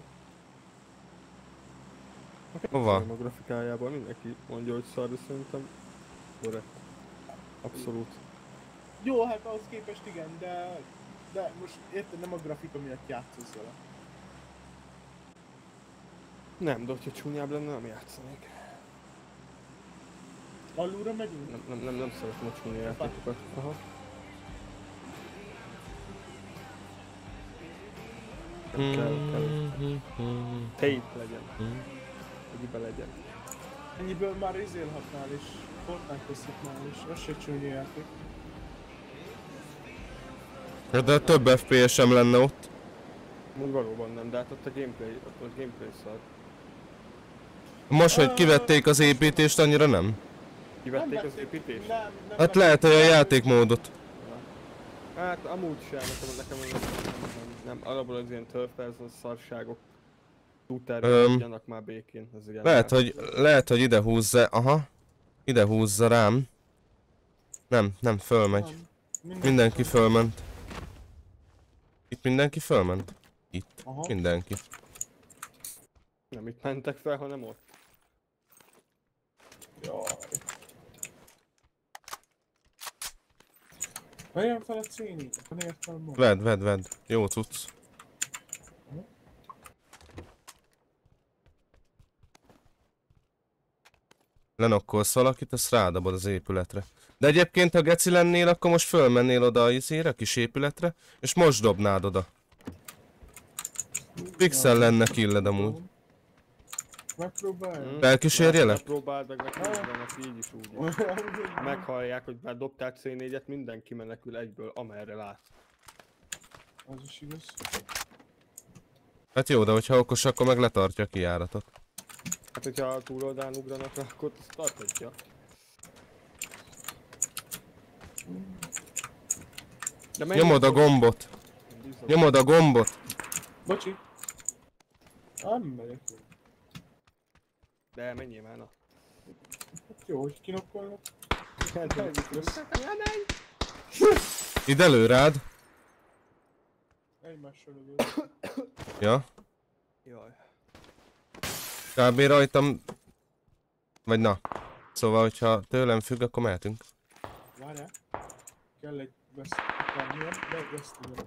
Hova? A grafikájában mindenki mondja, hogy szar, de szerintem korrekt. Abszolút. Jó, hát ahhoz képest igen, de... De most érted, nem a grafika miatt játszol vele. Nem, de hogyha csúnyább lenne, nem játszanék. Alulra megyünk? Nem, nem, nem, nem szeretem a csúnya játékokat. Aha. Nem kell, kell. Tape legyen. Egybe legyen. Ennyiből már izélhatnál is, Fortnite-ozhatnál is, az se csúnya játék. De több ef pé es sem lenne ott. Úgy valóban nem, de hát ott a gameplay, ott a gameplay szar. Most, hogy kivették az építést, annyira nem. Kivették Nem az vették- építést? Nem, nem Hát lehet, hogy a játékmódot. Hát amúgy sem, nekem, nekem nem, nem, nem, nem, alapból az ilyen third person szarságok. Shooterben Öm, hagyjanak már békén, ez ilyen. Lehet, hogy, lehet, hogy ide húzza, aha. Ide húzza rám. Nem, nem, fölmegy. Nem. Mindenki fölment. Itt mindenki fölment? Itt. Aha. Mindenki. Nem itt mentek fel, hanem ott. Jaj. Vegyem fel a cénit, akkor értem most. Vedd, vedd, vedd. Jó cucc. Lenokkolsz valakit, azt rádobod az épületre. De egyébként, ha geci lennél, akkor most fölmennél oda a izére, a kis épületre, és most dobnád oda. Pixel lenne killed amúgy. Megpróbálj. Hm? Elkísérjelek? Megpróbáld meg, meg mindenek így is úgy is. Meghallják, hogy már dobtál cé négyet, mindenki menekül egyből, amerre lát. Az is igaz. Hát jó, de hogyha okos, akkor meg letartja a kijáratot. Hát hogyha a túloldalán ugranak, akkor azt tarthatja. De menjünk Nyomod a oda. gombot. Bizony. Nyomod a gombot. Bocsi. Nem megyek. De menjél már, na. Hát jó, hogy kinokkolnak. Hát, Nem lesz. Ide elő rád. Egymással lövök. Ja. Jaj. Kb. Rajtam... Vagy na. Szóval, hogyha tőlem függ, akkor mehetünk. Várjál. Kell egy veszt... Várjál, de egy vesztőre.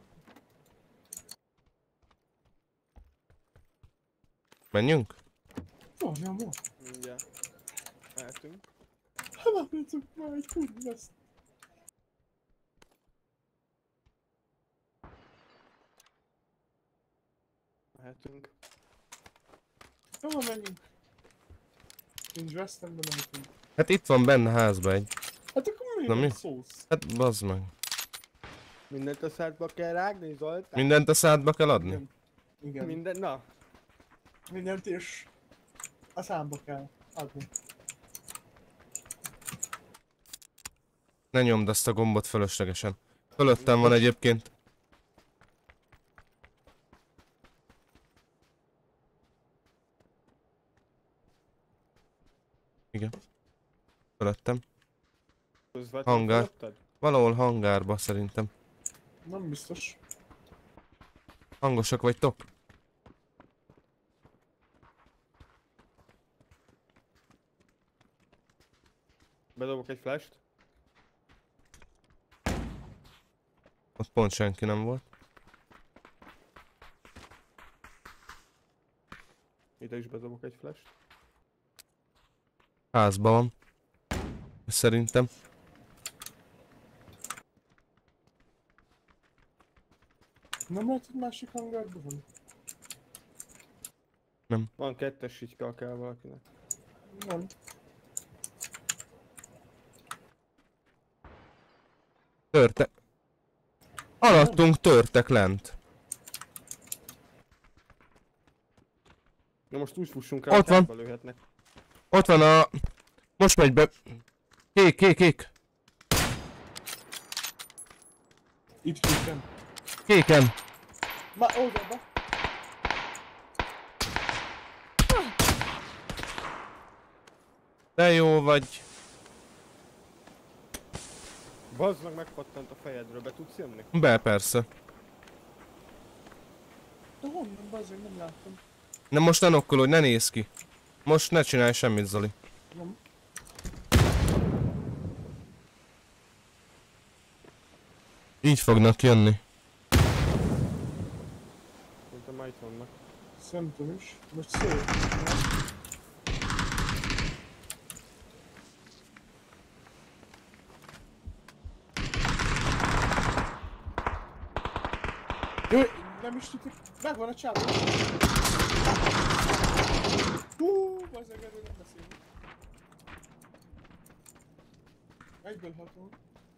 Menjünk? Várjál, most. Mindjárt. Mehetünk. Hát várjátok már egy kurva veszt. Mehetünk. Hova menjünk? Nincs vesztem, de mehetünk. Hát itt van benne házba egy. Hát akkor miért Na nem mi? szólsz? Hát bazd meg. Mindent a szádba kell rágni, Zoltán? Mindent a szádba kell adni? Igen. Igen. Minden, na. Mindent és a számba kell adni. Ne nyomd azt a gombot fölöslegesen. Fölöttem van egyébként. Igen. Fölöttem. Közvetlenül Hangár. fölötted? Valahol hangárba szerintem. Nem biztos. Hangosak vagytok? Bedobok egy flash-t. Ott pont senki nem volt. Ide is bedobok egy flash-t. Házban van. Szerintem. Nem lehet, hogy másik hangárban van? Van kettes sityka kell valakinek. Nem. Törte. Alattunk törtek lent. Na most úgy fussunk rá, Ott hogy van. belőhetnek. Ott van a... Most megy be. Kék, kék, kék. Itt kéken. Kéken. Már oldalba. De jó vagy. Bazd meg, megpattant a fejedről, be tudsz jönni? Be, persze. De honnan, bazdmeg, nem láttam. De most ne nokkolódj, ne nézz ki. Most ne csinálj semmit, Zoli. Nem. Így fognak jönni. Szerintem már itt vannak. Szerintem is. Most szép. Jó, nem is tudjuk, megvan a csávó. Hú, bazzeg, erről nem beszélünk. Egyből hatom.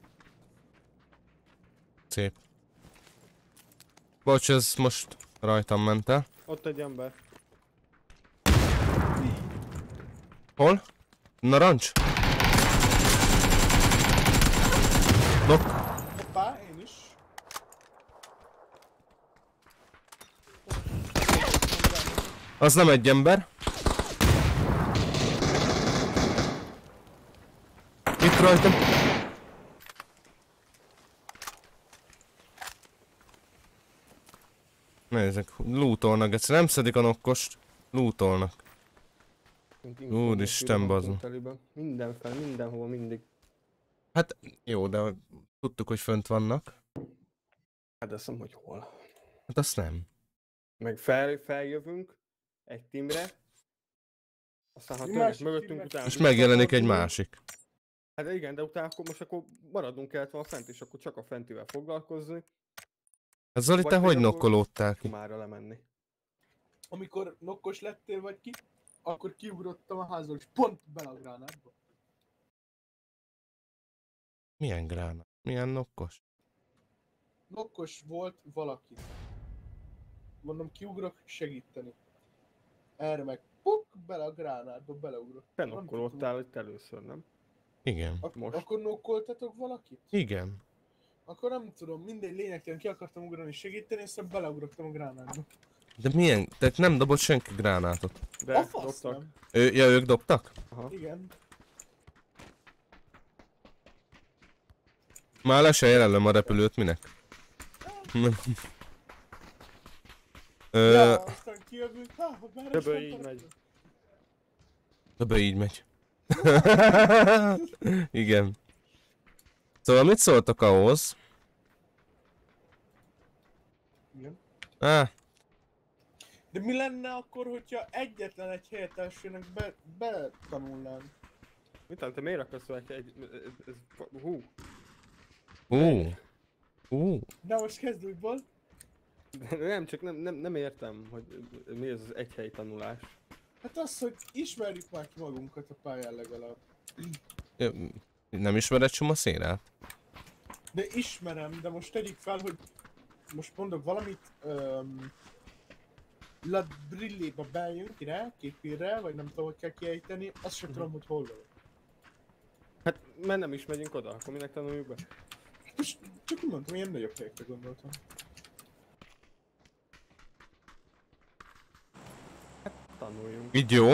Szép. Bocs, ez most rajtam ment el. Ott egy ember. Hol? Narancs? Nok. Hoppá, én is. Az nem egy ember. Itt rajtam. Nézzek, lootolnak, ezt nem szedik a nokkost. Lootolnak. Úristen, bazd. Mindenfel, mindenhova, mindig. Hát jó, de tudtuk, hogy fönt vannak. Hát azt hiszem, hogy hol. Hát azt nem. Meg fel, feljövünk egy teamre. Aztán ha Egy törnek másik mögöttünk, teamre. utána... És megjelenik egy másik. Hát igen, de utána akkor most akkor maradunk kellett volna fent, és akkor csak a fentivel foglalkozni. Hát Zoli, Vagy te pedig hogy akkor nokkolódtál ki? Mára lemenni. Amikor nokkos lettél vagy ki, akkor kiugrottam a házból, és pont bele a gránátba. Milyen gránát? Milyen nokkos? Nokkos volt valaki. Mondom, kiugrok segíteni. Erre meg puk, bele a gránátba, beleugrok. Te Nem nokkolódtál itt először, nem? Igen. Ak- Most. Akkor nokkoltatok valakit? Igen. Akkor nem tudom, mindegy lényegtelen ki akartam ugrani segíteni, és aztán beleugrottam a gránátba. De milyen? Tehát nem dobott senki gránátot. De A fasz dobtak. nem. Ő, ja, ők dobtak? Aha. Igen. Már le se jelölöm a repülőt, minek? Ö, Ja, aztán kijövünk, ha, ha bár Többől így megy. de be így megy. Igen. Szóval mit szóltak ahhoz? Igen. Á, De mi lenne akkor, hogyha egyetlen egy helyettessének be, betanulnánk? Mit te miért akarsz egy... egy ez, ez, hú. ú. Ú. De most kezd újból. De nem, csak nem, nem, nem értem, hogy mi ez az egy helyi tanulás. Hát az, hogy ismerjük már ki magunkat a pályán legalább. Ja, nem ismered Suma szénát? De ismerem, de most tegyük fel, hogy most mondok valamit, um, La Brilléba bejön kire, képére, vagy nem tudom, hogy kell kiejteni, azt sem tudom, hogy hol van. Hát, mert nem is megyünk oda, akkor minek tanuljuk be? Most csak úgy mondtam, ilyen nagyobb helyekre gondoltam. Tanuljunk. Így jó.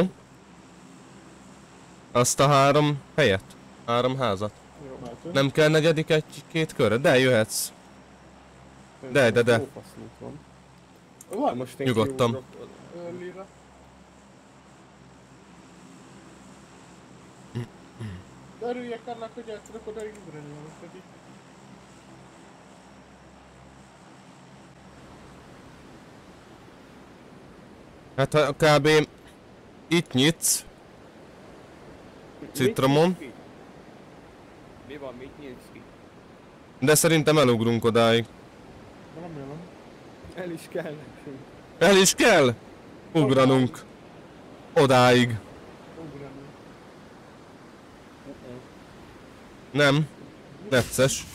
Azt a három helyet? Három házat? Jó, Látod? Nem kell negyedik egy-két körre? De jöhetsz. De, de, de. Jó faszút van. Van Most én Nyugodtan. kiugrok oda. early-ra. De örüljek annak, hogy el tudok oda ugrani, most pedig. Hát ha kb. Itt nyitsz. Citromon. Mit nyitsz ki? Mi van, mit nyitsz ki? De szerintem elugrunk odáig. De nem jön. El is kell nekünk. El is kell ugranunk. Odáig. Ugrani. Uh-uh. Nem. Necces.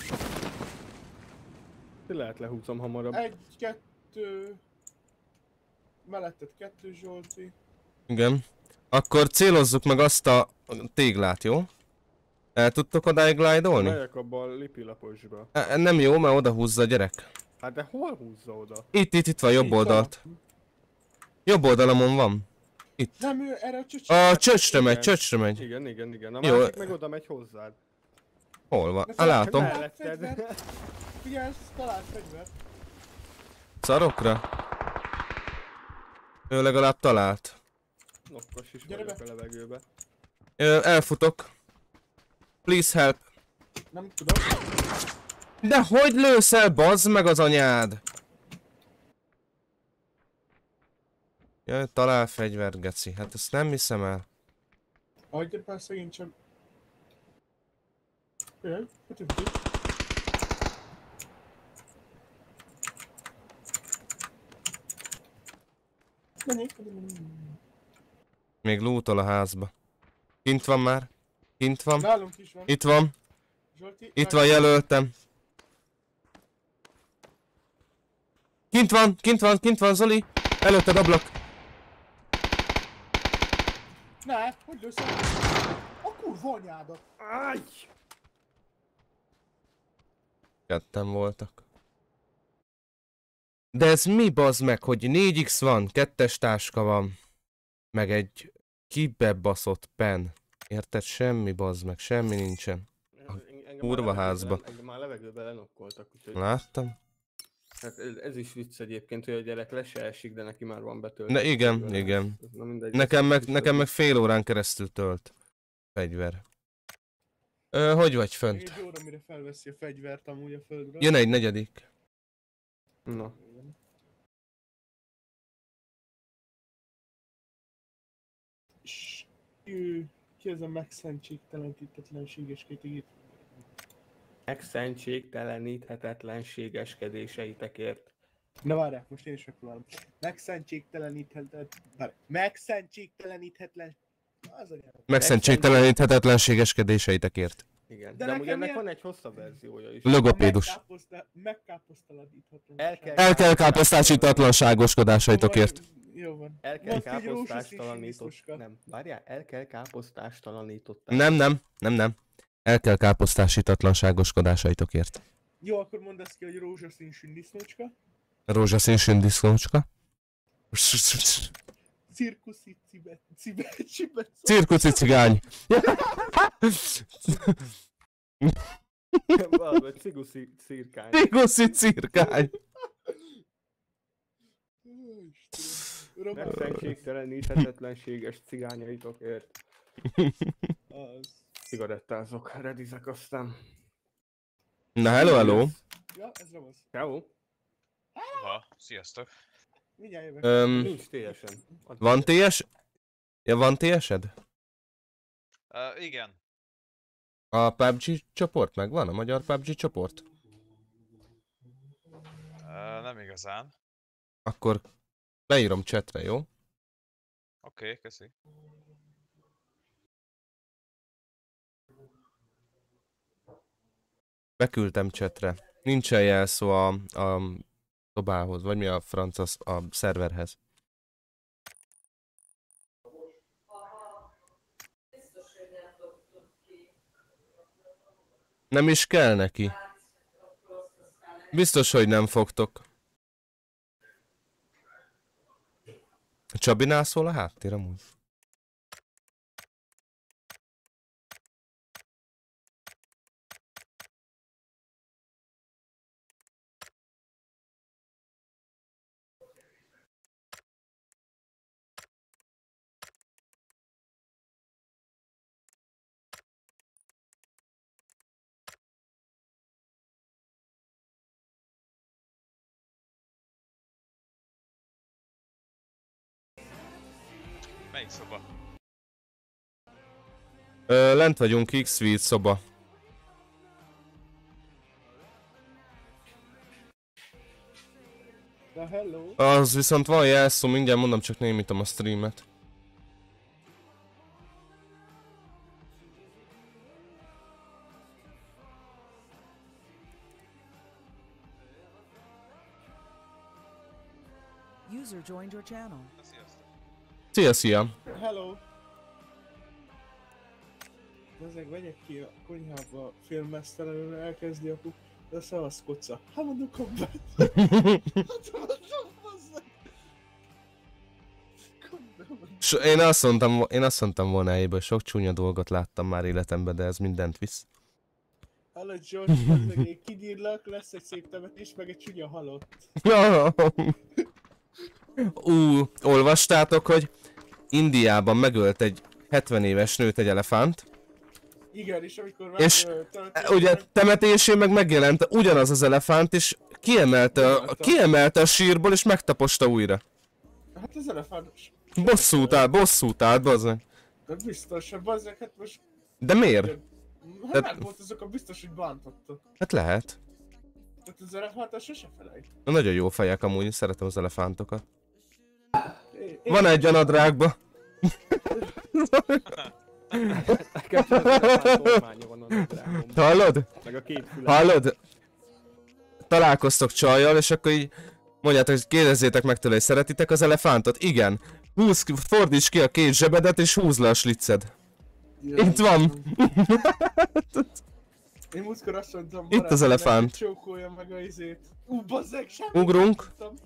Lehet lehúzom hamarabb. Egy, kettő... Melletted kettő, Zsolti. Igen. Akkor célozzuk meg azt a téglát, jó? El tudtok odáig glide-olni? Megyek abba a lipilaposba. E, nem jó, mert oda húzza a gyerek. Hát de hol húzza oda? Itt, itt, itt van, jobb Itt oldalt. Jobb oldalamon van. Itt. Nem, ő erre a csöcsre. A csöcsre megy, Igen. csöcsre megy. Igen, igen, igen. A Jó. másik meg oda megy hozzád. Hol van? De Á, látom. fel- Melletted. Figyelj, talált fegyvert. Szarokra? Ő legalább talált. Nokkos is Gyere vagyok be. a levegőbe. Ö, elfutok. Please help. Nem tudom. De hogy lősz el, bazd meg az anyád? Jaj, talál fegyvert, geci. Hát ezt nem hiszem el. Adja be szegény csak... Jaj, hát itt is. Menjék, menjék. Még lootol a házba. Kint van már. Kint van. Nálunk is van. Itt van. Zsolti, Itt van, jelöltem. Kint van, kint van, kint van, Zoli. Előtted ablak. Ne, hogy lősz el? A kurva anyádat! Áj! Ketten voltak. De ez mi, bazd meg, hogy négy x van, kettes táska van. Meg egy kibebaszott pen. Érted? Semmi, bazd meg, semmi nincsen. Engem kurva már házba. levegőben- Engem már levegőben lenokkoltak, úgyhogy... Láttam? Hát ez, ez is vicc egyébként, hogy a gyerek le se esik, de neki már van betöltve. De igen, igen. Na mindegy, Nekem ez meg, is nekem az- meg fél órán keresztül tölt. Fegyver. Ö, hogy vagy Még fönt? egy óra, mire felveszi a fegyvert amúgy a földről. Jön egy negyedik. Na. És ő... Ki ez a megszentségtelenítetlenséges két Megszentségteleníthetetlenségeskedéseitekért. Na várjál, most én is megpróbálom. Megszentségteleníthetetlen... Várj. Megszentségteleníthetetlen... Az a nyelv. Megszentségteleníthetetlenségeskedéseitekért. Igen, De de, amúgy nekem ennek ilyen- van egy hosszabb verziója is. Logopédus. Megkáposzta- Megkáposztalaníthatatlan. El kell- El kell káposztásítatlanságoskodásaitokért. Jó van. El kell Mondd ki, hogy rózsaszín káposztástalanított... sínisztoska. Nem, várjál, el kell káposztástalanítottál. Nem, nem, nem, nem. El kell káposztásítatlanságoskodásaitokért. Jó, akkor mondd ezt ki, hogy rózsaszín sündisznócska. Rózsaszín sündisznócska. Cirkuszi cibet... Cibet... Cibet... Cirkuszi cigány. Valami ciguszi cirkány. Cirkuszi cirkány. Megszentségteleníthetetlenséges cigányaitokért. Az... Cigarettázok, redizek aztán. Na, hello, hello. Ja, ez ravasz. Ciao. Ha, sziasztok. Mindjárt jövök. Öm, Nincs teljesen. van té es? Ja, van té esed? Uh, igen. A pé u bé gé csoport megvan? A magyar pé u bé gé csoport? Uh, nem igazán. Akkor leírom chatre, jó? Oké, okay, köszi. Beküldtem chatre. Nincsen jelszó a, a szobához, vagy mi a franc az a szerverhez. Nem is kell neki. Biztos, hogy nem fogtok. A Csabinál szól a háttér amúgy. Melyik szoba? Ö, lent vagyunk, X-Suite szoba. Na hello. Az viszont van jelszó, mindjárt mondom, csak némítom a streamet. User joined your channel. Na, sziasztok. Szia, szia! Hello. Ezek vegyek ki a konyhába filmmesztelenül elkezdi a kuk... De szavasz koca. Hát mondom kombát. Hát mondom, bazzeg. S én azt mondtam, én azt mondtam volna ebből, sok csúnya dolgot láttam már életemben, de ez mindent visz. Hallod George, bazzeg, én kinyírlak, lesz egy szép temetés, meg egy csúnya halott. Ú, olvastátok, hogy Indiában megölt egy hetven éves nőt egy elefánt, Igen, és amikor És, meg, ö, töltött, Ugye meg- temetésén meg megjelent ugyanaz az elefánt, és kiemelte, a, kiemelte a sírból, és megtaposta újra. Hát az elefánt... Bosszút állt, bosszút állt, bazdmeg. De biztos, hogy bazzeg, hát most... De miért? Hát Tehát- nem volt azok a biztos, hogy bántotta. Hát lehet. Tehát az elefánt sose felejt. Na, nagyon jó fejek amúgy, szeretem az elefántokat. Én- én- Van egy a nadrágba. Nekem csak az elefánt kormánya van a nadrágomban. Hallod? Meg a két fülem. Hallod? Találkoztok csajjal, és akkor így mondjátok, hogy kérdezzétek meg tőle, hogy szeretitek az elefántot? Igen. Húz ki, fordíts ki a két zsebedet, és húzd le a sliced. Jaj, Itt van. Én múltkor azt mondtam, Itt az barátnak, elefánt. hogy csókolja meg a izét. Ú, bazzeg, semmi. Ugrunk. nem tudtam.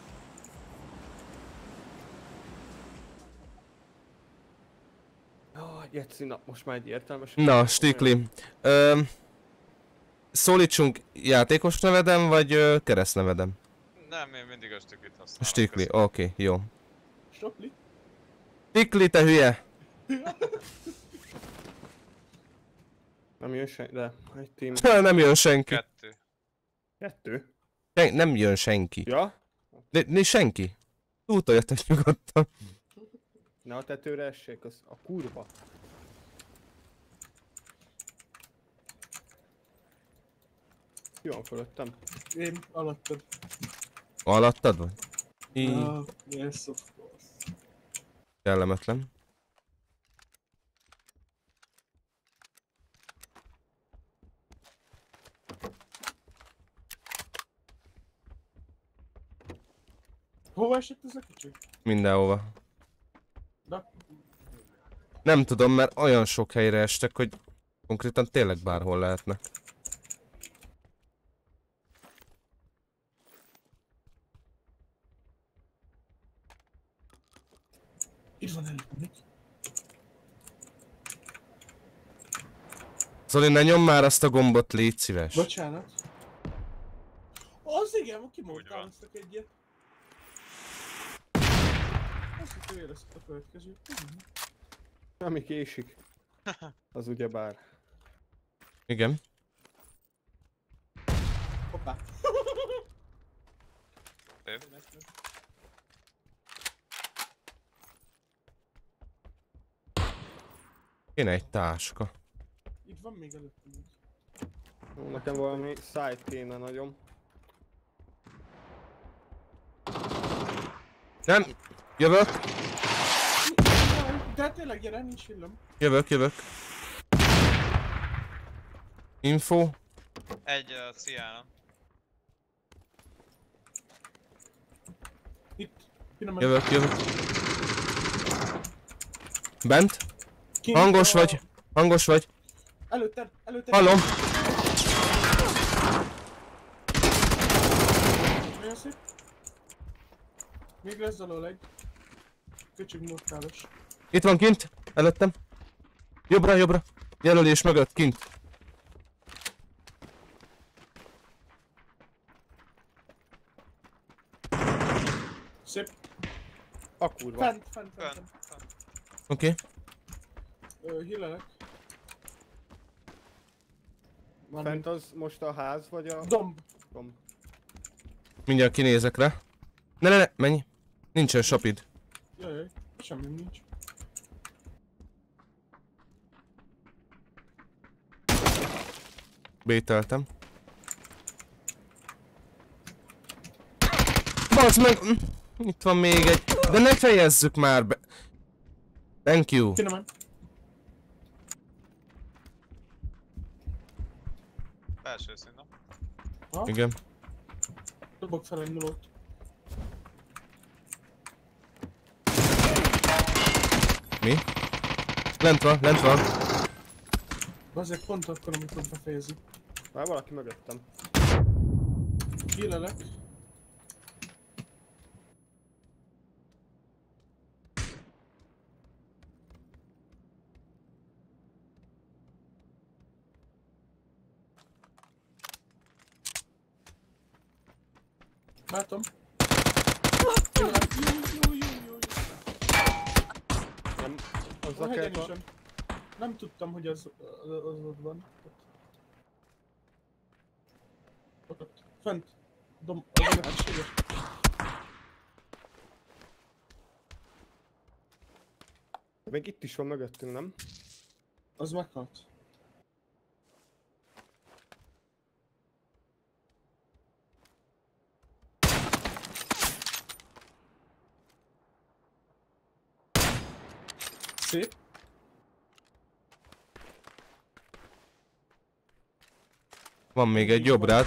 Jaj, Jetszi, na most már egy értelmes. Na, Stikli. Ö, szólítsunk játékos neveden, vagy ö, keresztneveden? Nem, én mindig a stiklit használom. Stikli, köszönöm. oké, okay, jó. Stopli. Stikli, te hülye! Nem jön senki, de egy team. Nem jön senki. Kettő. Kettő? Sen- nem jön senki. Ja? Ne, ne senki. Túltoljatok nyugodtan. Ne a tetőre essék, az a kurva. Ki van fölöttem? Én alattad. Alattad vagy? Í, Ah, yes, of course. kellemetlen. Hova esett ez a kicsi? Mindenhova. Na, Nem tudom, mert olyan sok helyre estek, hogy konkrétan tényleg bárhol lehetnek. itt van előttünk. Zoli, ne nyom már azt a gombot, légy szíves. Bocsánat. Az igen, Úgy kimondtam van. ezt a egyet. Azt hitt, hogy érezted a következőt. Ami késik. Az ugyebár. Igen. Hoppá. Szép. Kéne egy táska. Itt van még előttünk. Ó, nekem valami side kéne nagyon. Nem, jövök, De tényleg gyere, nincs villám. jövök, jövök. Info. Egy uh, ciánon. Itt. Finom, Jövök, jövök. Bent? kint Hangos a- vagy? Hangos vagy? Előtted, előtted. Hallom. Nagyon szép. Még lesz alól egy. Köcsög mortálos. Itt van kint, előttem. Jobbra, jobbra. Jelölés mögött, kint. Szép. A kurva. Fent, fent, fent. Fönn. fent. Oké. Okay. Ö, hillelek. Van Fent az most a ház vagy a domb. domb? Mindjárt kinézek rá. Ne, ne, ne, menj. Nincsen sapid. Jajjaj, semmi nincs. Bételtem. Bazd meg! Itt van még egy... De ne fejezzük már be... Thank you. Finomen. Belső szín, no? Ha? Igen. Dobok fel egy nulót. Mi? Lent van, lent van. Azért pont akkor, amikor befejezzük. Már valaki mögöttem. Hillelek. Látom. Hillelek. Jó, jó, jó, jó, jó. Nem, A hozzá hegyen kell is a... sem. Nem tudtam, hogy az, az, az ott van. Ott, ott. Fent. Dom, a domességes. Még itt is van mögöttünk, nem? Az meghalt. Szép. Van még egy jobb rád.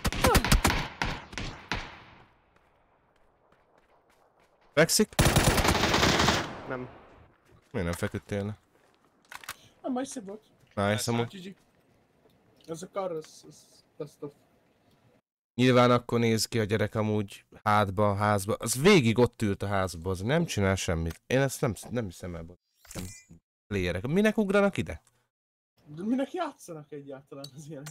Fekszik? Nem. Miért nem feküdtél le? Nem, majd szép volt. Nice, amúgy. gé gé. Ez a kar, az, az best of. Nyilván akkor néz ki a gyerek amúgy hátba, házba. Az végig ott ült a házba, az nem csinál semmit. Én ezt nem, nem hiszem el. Nem. Playerek. Minek ugranak ide? De minek játszanak egyáltalán az ilyenek?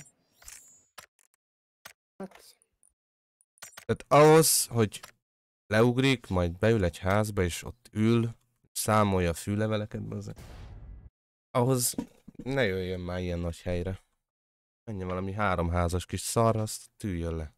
Hát... Tehát ahhoz, hogy leugrik, majd beül egy házba, és ott ül, számolja a fűleveleket, bazzeg. Ahhoz ne jöjjön már ilyen nagy helyre. Menjen valami háromházas kis szarra, azt tűjjön le.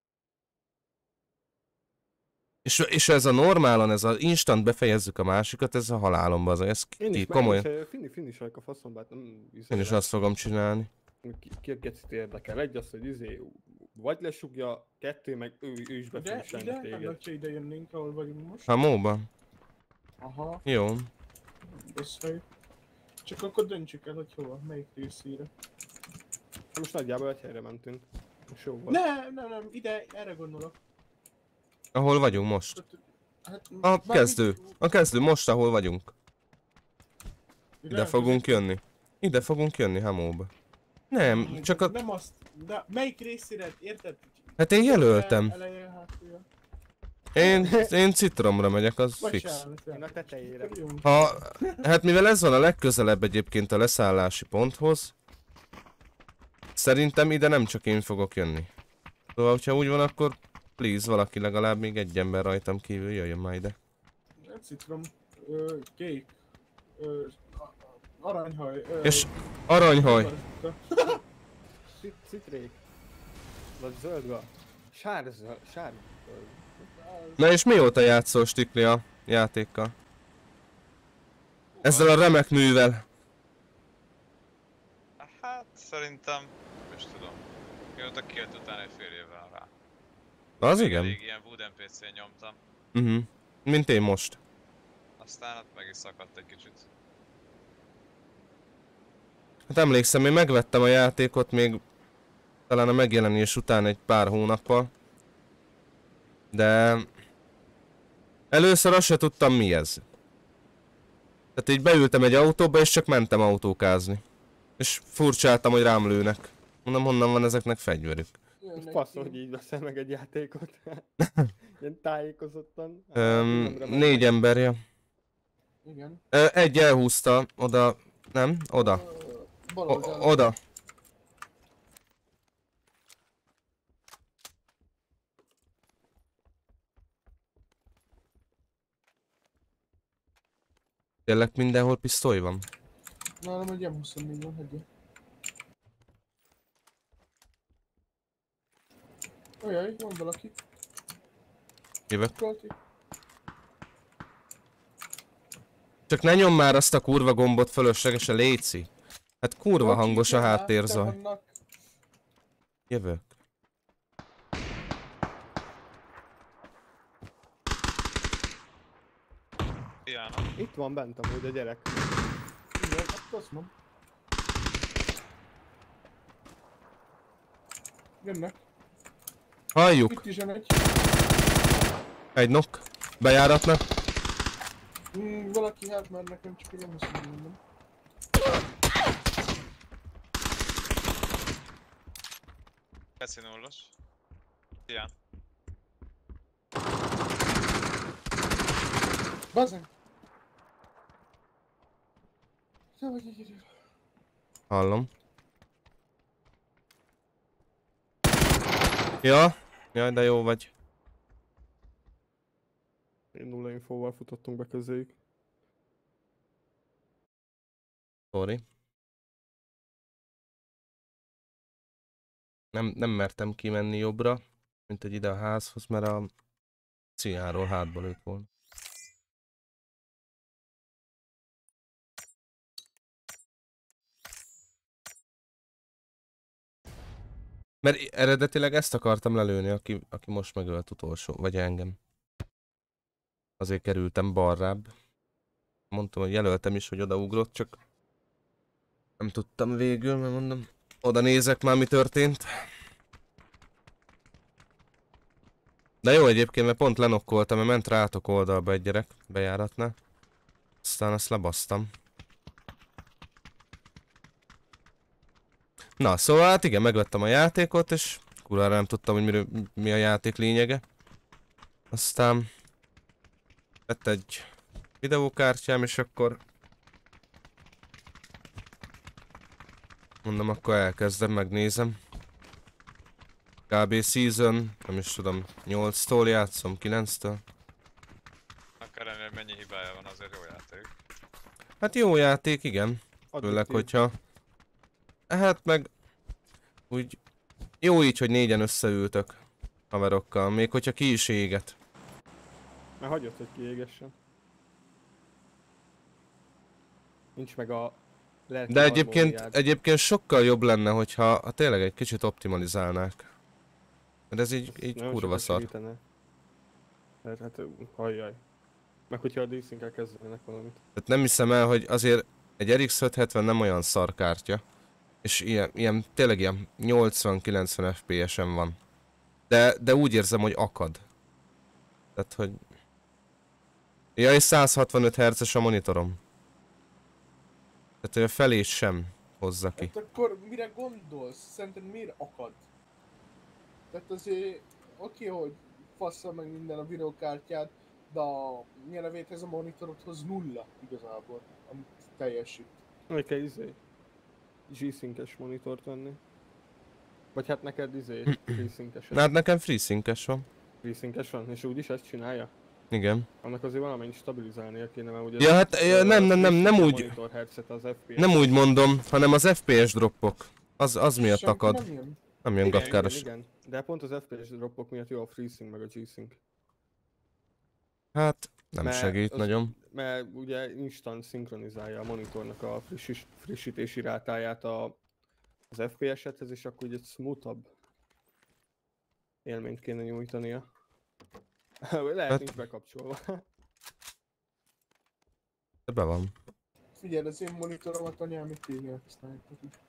És, és ez a normálon, ez az instant befejezzük a másikat, ez a halálomba, az ez Én ki, is, komolyan. én is, fini, finisáljuk a faszomba, hát nem... Én is azt fogom csinálni. Ki, ki a gecit érdekel? Egy az, hogy izé, vagy lesugja, kettő, meg ő, ő is Ide, befinisálni ide, nem téged. hogyha ide jönnénk, ahol vagyunk most. Hamóban? Aha, Jó. összejött. Csak akkor döntsük el, hogy hova, melyik részére. Most nagyjából egy helyre mentünk. Most jó volt. Nem, nem, nem, ide, erre gondolok. Ahol vagyunk most? Hát, A bármit- kezdő. A kezdő, most ahol vagyunk. Ide, Ide fogunk jönni. Ide fogunk jönni Hamóba. Nem, csak a... Nem azt, de melyik részére, érted? Hát én jelöltem. Eleje, hátulja. Én, én citromra megyek, az fix. Bocsánat, Én a tetejére. Jó. Ha, hát mivel ez van a legközelebb egyébként a leszállási ponthoz, szerintem ide nem csak én fogok jönni. Szóval, hogyha úgy van, akkor please, valaki legalább még egy ember rajtam kívül jöjjön már ide. Citrom, ö, kék, ö, a- aranyhaj, ö, És aranyhaj. Cit- Citrék. Vagy zöldga. Sár, zöld, sár. zöld. Na és mióta játszol, Stikli, a játékkal? Ezzel a remek művel. Hát szerintem, nem is tudom. Mióta kijött utána egy fél évvel rá. Az igen. Elég ilyen Wood en pé cén nyomtam. Uh-huh. Mint én most. Aztán ott meg is szakadt egy kicsit. Hát emlékszem, én megvettem a játékot még talán a megjelenés után egy pár hónappal. De először azt se tudtam mi ez. Tehát így beültem egy autóba és csak mentem autókázni. És furcsáltam, hogy rám lőnek. Mondom, honnan van ezeknek fegyverük. Most passzol, hogy így veszel meg egy játékot. Ilyen tájékozottan. Öm, négy emberje. Igen. Ö, egy elhúzta oda, nem? Oda. Ö, bal O oldalon. oda. Tényleg mindenhol pisztoly van? Nálam egy em huszonnégy van, hagyja. Ojaj, van valaki. Jövök. Kolti. Csak ne nyom már azt a kurva gombot fölöslegesen, léci. Hát kurva Kolti, hangos a igen, háttérzaj. te vannak. Jövök. Hiánom. Itt van bent amúgy a gyerek. Igen, hát azt mondom. Jönnek. Halljuk. Itt is jön egy. Egy nok. Bejáratnak. Mm, valaki hát már nekem csak egy em huszonnégy mondom. Keszi nullos. Hián. Bazen! Te vagy egy idő. Hallom. Ja. Jaj, de jó vagy. Én nulla infóval futottunk be közéjük. Sorry. Nem, nem mertem kimenni jobbra, mint egy ide a házhoz, mert a ciáról hátba lőtt volna. Mert eredetileg ezt akartam lelőni, aki, aki most megölt utolsó, vagy engem. Azért kerültem balrább. Mondtam, hogy jelöltem is, hogy odaugrott, csak nem tudtam végül, mert mondom, oda nézek már, mi történt. De jó egyébként, mert pont lenokkoltam, mert ment rátok oldalba egy gyerek bejáratnál. Aztán azt lebasztam. Na, szóval hát igen, megvettem a játékot, és kurvára nem tudtam, hogy miről, mi a játék lényege. Aztán lett egy videókártyám, és akkor mondom, akkor elkezdem, megnézem. kb. Season, nem is tudom, nyolctól játszom, kilenctől. Akár ennél mennyi hibája van, azért jó játék. Hát jó játék, igen. Addiktív. Főleg, hogyha... Hát meg... Úgy... Jó így, hogy négyen összeültök haverokkal, még hogyha ki is éget. Mert hagyod, hogy kiégessen. Nincs meg a... Lehet De egyébként, egyébként sokkal jobb lenne, hogyha ha tényleg egy kicsit optimalizálnák. Mert ez így, így kurva szar. Hát, hát hajjaj. Meg hogyha a D-Sync-el kezdenek valamit. Tehát nem hiszem el, hogy azért egy er iksz ötszázhetven nem olyan szar kártya. És ilyen, ilyen tényleg ilyen nyolcvan-kilencven ef pé es-en van. De, de úgy érzem, hogy akad. Tehát, hogy... Ja, és száz hatvanöt hertzes a monitorom. Tehát, hogy a felét sem hozza ki. Hát akkor mire gondolsz? Szerinted miért akad? Tehát azért oké, hogy faszol meg minden a videókártyát, de a nyerevéthez a monitorodhoz nulla igazából, amit teljesít. Meg kell izé... G-Sync-es monitort venni. Vagy hát neked izé... FreeSync-es. Na hát nekem FreeSync-es van. FreeSync-es van, és úgyis ezt csinálja? Igen. Annak azért valamennyi stabilizálnia kéne, mert ugye... Ja, hát ja, nem, nem, nem, nem úgy... Monitor headset az ef pé es. Nem úgy mondom, hanem az ef pé es droppok. Az, az miatt Senki akad. nem jön. Nem jön Igen, gatkáros. igen, igen. De pont az ef pé es droppok miatt jó a FreeSync meg a G-Sync. Hát, nem Mert segít az- nagyon. Mert ugye instant szinkronizálja a monitornak a frissis, frissítési rátáját a, az ef pé es-hez, és akkor ugye egy smoothabb élményt kéne nyújtania. Lehet Hát- nincs bekapcsolva. De be van. Figyelj, az én monitoromat anyám itt írja, használjuk.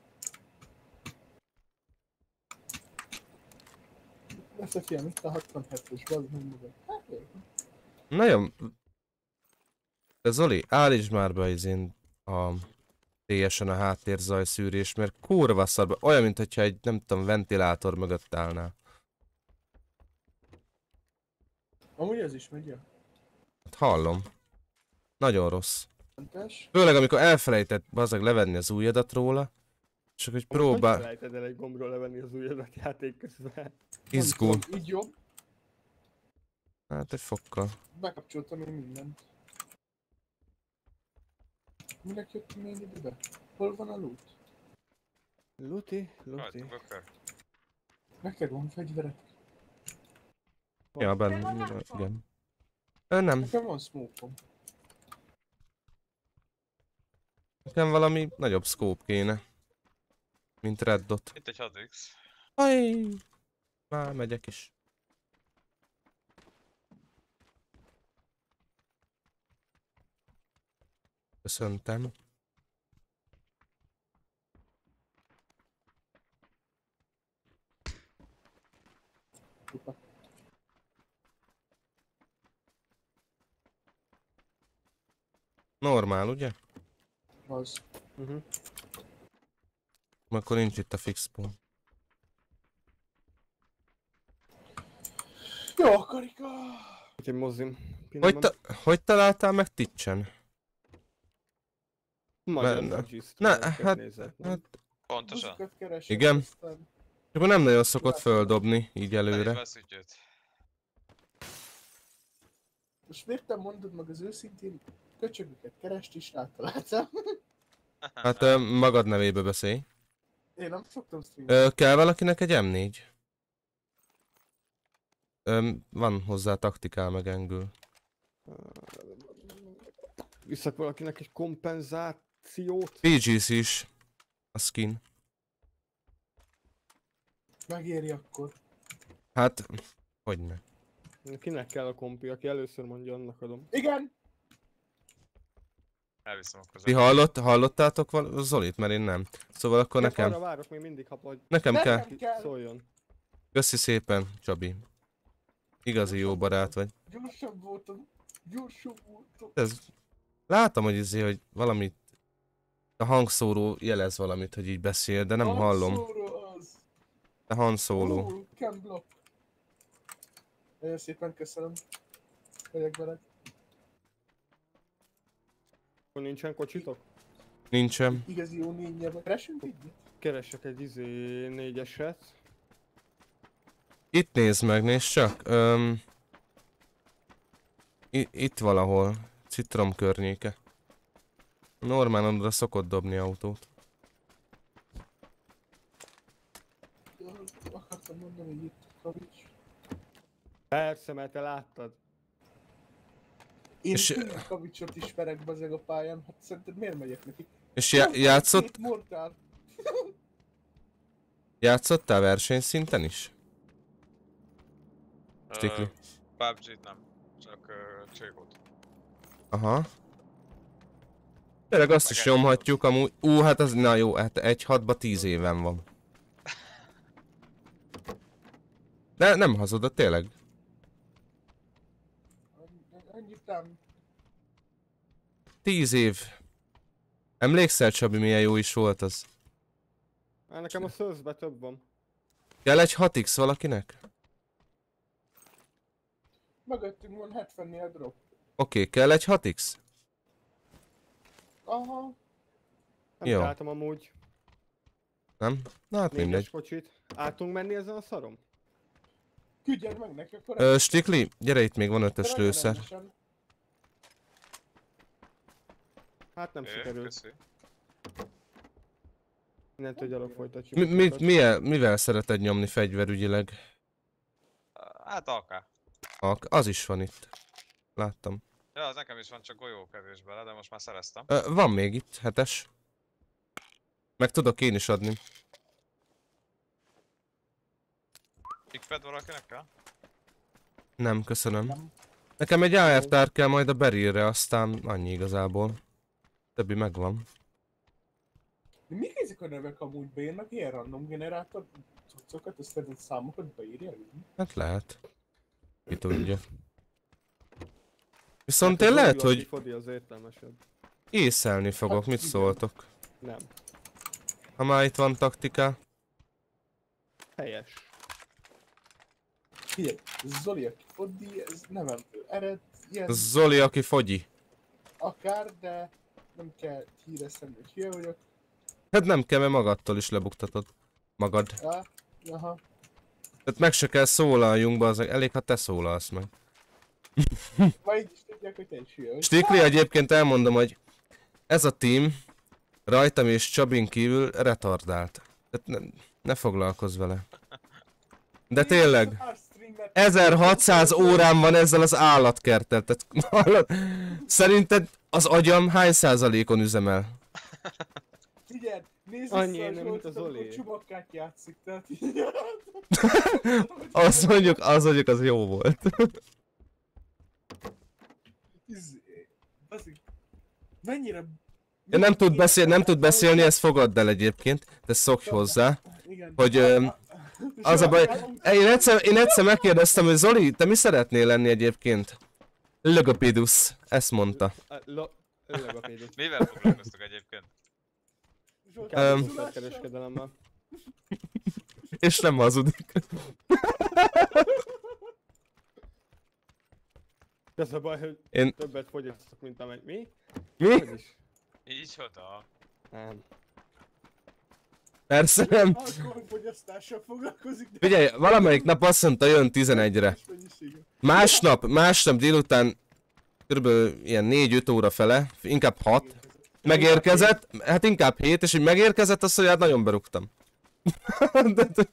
Lesz a fiam, itt a hatvanhetes, bazd meg magad. Hát jó. Na jó. De Zoli, állítsd már be az én a té es-en a háttérzajszűrés, mert kurva szarba. Olyan, mint hogyha egy, nem tudom, ventilátor mögött állnál. Amúgy ez is megy, ja. Hát hallom. Nagyon rossz. Mentes. Főleg amikor elfelejtett bazzag levenni az ujjadat róla, csak hogy Hogy próbál... felejted el egy gombról levenni az ujjadat játék közben? Izgul. Nem tudom, így jobb. Hát egy fokkal. Bekapcsoltam én mindent. Minek jöttem én ide? Hol van a loot? Luti, Luti. Rajtuk akar. Neked van fegyverek? Ja, benne, igen. Ö, nem. Nekem van smoke-om. Nekem valami nagyobb scope kéne. Mint Red Dot. Itt egy hat iksz. Aj! Már megyek is. Köszöntem. Kupa. Normál, ugye? Az. Uh-huh. Akkor nincs itt a fix spawn. Jó, Karika! Úgyhogy mozim. Hogy, Pillanatban. ta hogy találtál meg Twitchen? Magyar ne- Magist. ne, valahogy hát- nézett, nem? Hát, Pontosan. Buzokat keresem, Igen. aztán- akkor nem nagyon szokott földobni így Le is előre. vesz ügyet. Most miért te mondod meg az őszintén köcsögöket kerest is rátaláltam? Hát ö, magad nevébe beszélj. Én nem szoktam streamelni. Ö, kell valakinek egy em négy? Ö, van hozzá taktikál meg engül. Viszek valakinek egy kompenzációt. pé gé cé is. A skin. Megéri akkor. Hát, hogyne. Kinek kell a kompi, aki először mondja, annak adom. Igen! Elviszem akkor. Ti hallott, hallottátok val- Zolit? Mert én nem. Szóval akkor Én nekem, arra várok még mindig, ha vagy nekem kell. Nekem kell! szóljon. Köszi szépen, Csabi. Igazi jó barát vagy. Gyorsabb voltam. Gyorsabb voltam. Ez... Látom, hogy izé, hogy valamit... A hangszóró jelez valamit, hogy így beszél, de nem hallom. Hangszóró az. A hangszóló. Ó, Cam Block. Nagyon szépen köszönöm. Megyek veled. Akkor nincsen kocsitok? Nincsen. Igazi jó négynyelven. Keresünk egyet? Keresek egy izé négyeset. Itt nézd meg, nézd csak. Öm... I- itt valahol. Citrom környéke. Normál oda szokott dobni autót. Akartam mondani, hogy itt kavics. Persze, mert te láttad. Én És- és... kavicsot ismerek bazeg a pályán. Hát szerinted miért megyek neki? És já- játszott, Mortál. játszottál versenyszinten is? Stikli. pé u bé gé-t nem. Csak uh, Csékot. Aha. Tényleg azt is nyomhatjuk amúgy. Ú, hát az, na jó, hát egy hatba tíz éven van. De nem hazudod, tényleg. Annyit nem. Tíz év. Emlékszel, Csabi, milyen jó is volt az? Hát nekem a Source-be több van. Kell egy hat iksz valakinek? Mögöttünk van hetvennél drop. Oké, okay, kell egy hat iksz? Aha. Nem Jó. találtam amúgy Nem? Na hát négyes mindegy. kocsit. Át tudunk menni ezen a szarom? Küldjed meg neki, akkor... Ö, Stikli, gyere, itt még van De ötös nagyon lőszer. rendesen. Hát nem Ő, sikerült. köszi. Innentől gyalog folytatjuk. Mi, mi, milyen, mivel szereted nyomni fegyverügyileg? Hát alká. Ak, az is van itt. Láttam. Ja, az nekem is van, csak golyó kevés bele, de most már szereztem. Ö, van még itt, hetes. Meg tudok én is adni. Ikped valakinek kell? Nem, köszönöm. Nem. Nekem egy á er tár kell majd a Beryl-re, aztán annyi igazából. Többi megvan. De mik ezek a nevek amúgy beírnak? Ilyen random generátor cuccokat, összedett számokat beírja? Hát lehet. Ki tudja. Viszont én lehet, hogy Fodi az értelmesebb. észelni fogok, Hát mit igen. szóltok? Nem. Ha már itt van taktika. Helyes. Figyelj, Zoli, aki Foddi, ez nevem ered, ilyen Zoli, aki fogyi. akár, de nem kell híreszteni, hogy hülye vagyok. Hát nem kell, mert magadtól is lebuktatod. Magad. Ja, aha. Tehát meg se kell szólaljunk be, az elég, ha te szólalsz meg. Majd így is tudják, hogy te is hülye vagy. Stikli, egyébként elmondom, hogy ez a team rajtam és Csabin kívül retardált. Tehát ne, ne foglalkozz vele. De tényleg, ezerhatszáz órám van ezzel az állatkerttel, tehát hallod? Szerinted az agyam hány százalékon üzemel? Figyelj, nézd Annyi vissza, én nem, mint hogy az amikor Oli. Csubakkát játszik, tehát így... Azt mondjuk, az mondjuk az jó volt. Izé, baszik. Mennyire... Ja, nem tud beszélni, nem tud beszélni, ezt fogadd el egyébként, te szokj hozzá. Igen. Hogy, ö, Az a baj, én egyszer, én egyszer megkérdeztem, hogy Zoli, te mi szeretnél lenni egyébként? Logopédus, ezt mondta. A- Lo... Logopédus. Mivel foglalkoztok egyébként? Öm. Inkább kereskedelemmel. És nem hazudik. Ez a baj, hogy Én... többet fogyasztok, mint amely... Mi? Mi? Hogy is? Így oda. Nem. Persze nem. Alkoholfogyasztással foglalkozik, de... Figyelj, valamelyik nap azt mondta, jön tizenegyre. Másnap, másnap délután körülbelül ilyen négy-öt óra fele, inkább hat. megérkezett, hát inkább hét, és hogy megérkezett, azt mondja, hát nagyon berúgtam. De, de,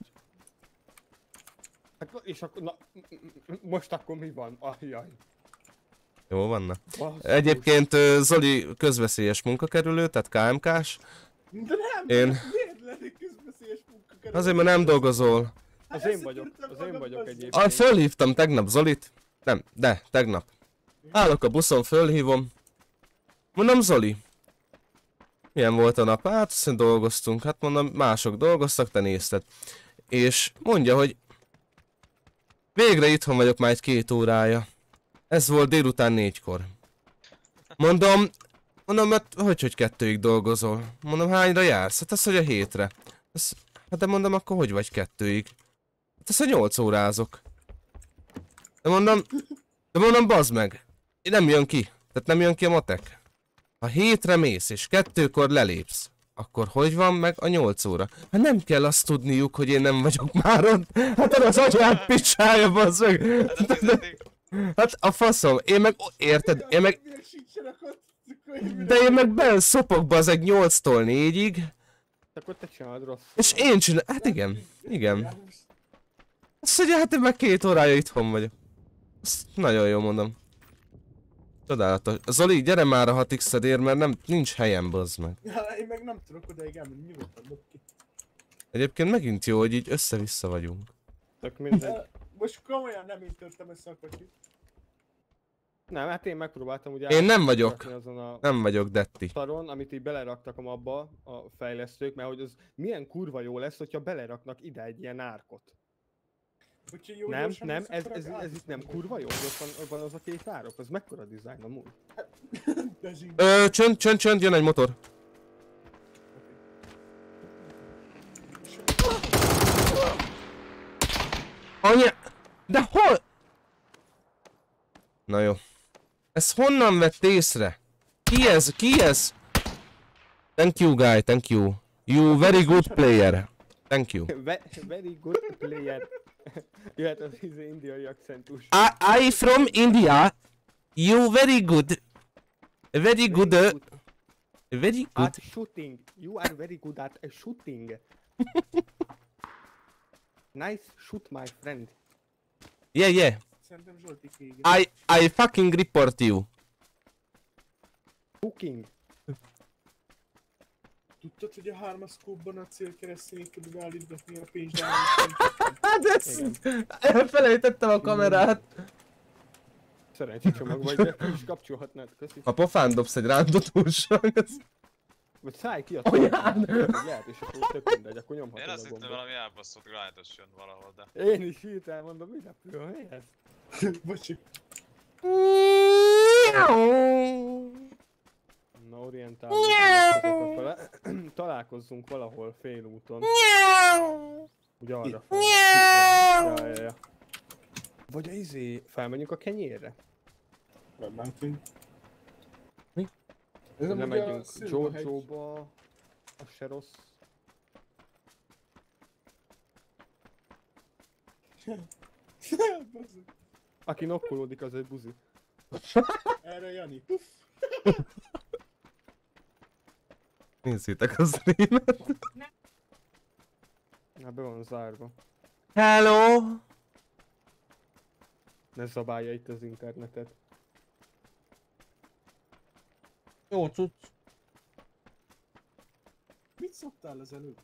Hát, és akkor, na, most akkor mi van? Ajjaj. jó van, na. Basszus. Egyébként ö, Zoli közveszélyes munkakerülő, tehát ká em ká-s. De nem, Én- miért lennék közbeszélyes munkakerülő? Azért, mert nem dolgozol. Az én vagyok, az én vagyok egyébként. Ah, fölhívtam tegnap Zolit. Nem, de, tegnap. Állok a buszon, fölhívom. Mondom, Zoli. Milyen volt a nap? Hát, azt dolgoztunk. Hát mondom, mások dolgoztak, te nézted. És mondja, hogy végre itthon vagyok már egy két órája. Ez volt délután négykor. Mondom, mondom, hát hogy, hogy kettőig dolgozol? Mondom, hányra jársz? Hát azt, hogy a hétre. Azt, hát de mondom, akkor hogy vagy kettőig? Hát azt, hogy nyolc órázok. De mondom, de mondom, bazd meg. Nem jön ki. Tehát nem jön ki a matek. Ha hétre mész és kettőkor lelépsz, akkor hogy van meg a nyolc óra? Hát nem kell azt tudniuk, hogy én nem vagyok már ott. Hát az agyát picsája, bazd meg. Hát a tizedik. Hát a faszom, én meg, érted, én meg, Miért sincsenek ott? Akkor én de én meg benn szopok bazeg nyolctól négyig, Akkor te csinálod rossz. és én csinál, hát igen, igen. Azt mondja, hát én meg két órája itthon vagyok. Azt nagyon jó mondom. Csodálatos. Zoli, gyere már a hat x-edért, mert nem, nincs helyem, bazd meg. Ja, én meg nem tudok odaig elmenni, nyugodtan dob ki. Egyébként megint jó, hogy így össze-vissza vagyunk. Tök mindegy. De most komolyan nem én törtem össze a kocsit. Nem, hát én megpróbáltam ugye... Én nem vagyok. átrakni Azon a Nem vagyok Detti. szaron, amit így beleraktak a mapba a fejlesztők, mert hogy az milyen kurva jó lesz, hogyha beleraknak ide egy ilyen árkot. Úgyhogy jó Nem, gyorsan nem, lesz, ez, akkor ez, át ez is itt nem tudom, kurva jó, hogy ott van, ott van az a két árok, az mekkora dizájn amúgy? de zsín. Ö, csönd, csönd, csönd, jön egy motor. Anya! De hol? Na jó. Ez honnan vett észre? Ki ez? Ki ez? Thank you, guy, thank you. You very good player. Thank you. Ve very good player. Jöhet az izé indiai akcentus. I, I from India. You very good. Very good. Uh, very good. At shooting. You are very good at uh, shooting. Nice shoot, my friend. Yeah, yeah. Szerintem Zsolti kége. I, I fucking report you. Cooking. Tudtad, hogy a hármas scope-ban a célkeresztényét tudod állítgatni a pénzt? Hát ez... Elfelejtettem a kamerát. Szerencsécsomag vagy, de ki is kapcsolhatnád, köszi. A pofán dobsz egy rándot úrság, ez... Vagy szállj ki a Olyan! lehet, és akkor tök mindegy, akkor Én nyomhatod azt a hittem gombot. valami elbaszott grájtos jön valahol, de... Én is hirtelen mondom, mi repül, mi ez? Bocsi. Na, orientálunk vele. Találkozzunk valahol félúton. Ugye arra fel. Ja, ja, ja. Vagy a izé, felmenjünk a kenyérre? Nem mentünk. Mi? Ez Nem amúgy a megyünk Szilvahegy. Jojo-ba, az se rossz. Bazzeg. Aki nokkolódik, az egy buzi. Erre Jani. Puff. Nézzétek a streamet. Hát be van zárva. Hello! Ne zabálja itt az internetet. Jó cucc. Mit szoktál az előbb?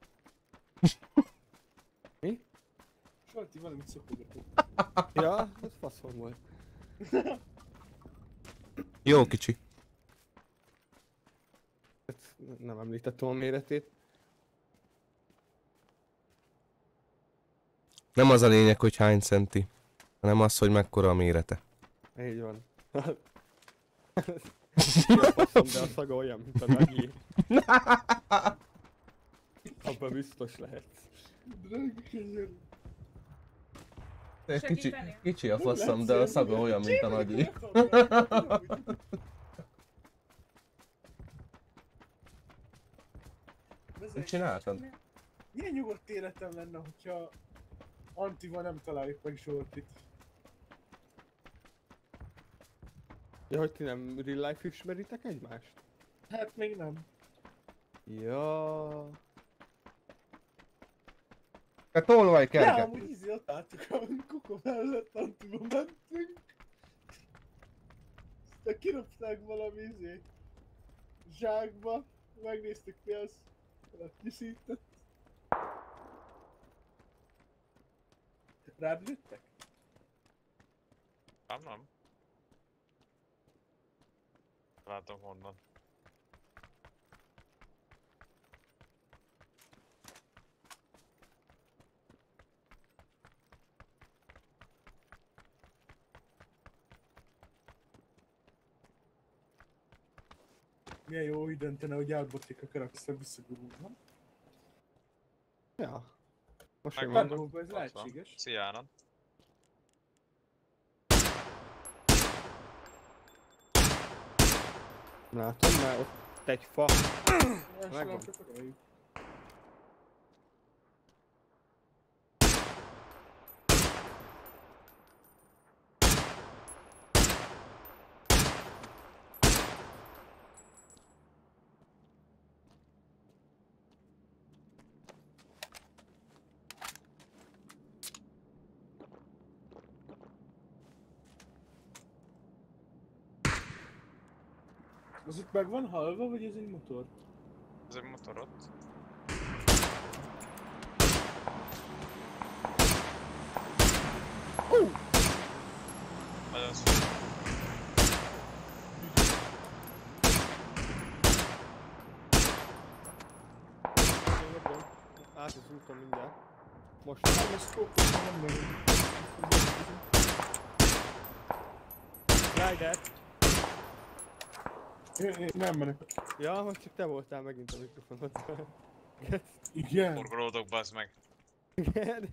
Mi? Zsolti valamit szokogatott. Ja, ez faszom volt. Jó kicsi. Hát nem említettem a méretét. Nem az a lényeg, hogy hány centi, hanem az, hogy mekkora a mérete. Így van. Mi a faszom, de a szaga olyan, mint a nagyé. Abban biztos lehetsz. Drága kenyér. Kicsi, kicsi a faszom, de a szaga olyan, mint a nagyé. Mit csináltad? Milyen nyugodt életem lenne, hogyha Antival nem találjuk meg Zsoltit. Ja, hogy ti nem real life ismeritek egymást? Hát még nem. Ja. Hát tolvaj De kerget. amúgy ízi ott álltuk, amúgy kuka mellett Antiba mentünk. Aztán kirúgták valami izét. Zsákba. Megnéztük mi az. Kiszített. Rád lőttek? Nem, nem. Látom honnan. Milyen jó, hogy döntene, hogy átbotik a karakter visszagurulna. Ja. Most még Megvan. mondom. Ez Ott van. lehetséges. Szia, Ánad. Látom, mert ott egy fa. Más Megvan. látok, akarjuk. Az itt meg van halva, vagy ez egy motor? Ez egy motor ott. Nagyon szó. Át az úton mindjárt. Most. Nem, ez kókos, nem megyünk. Rider. Én, én nem menek. Ja, hogy csak te voltál megint a mikrofonodban. Igen. Forgolódok, bazd meg. Igen.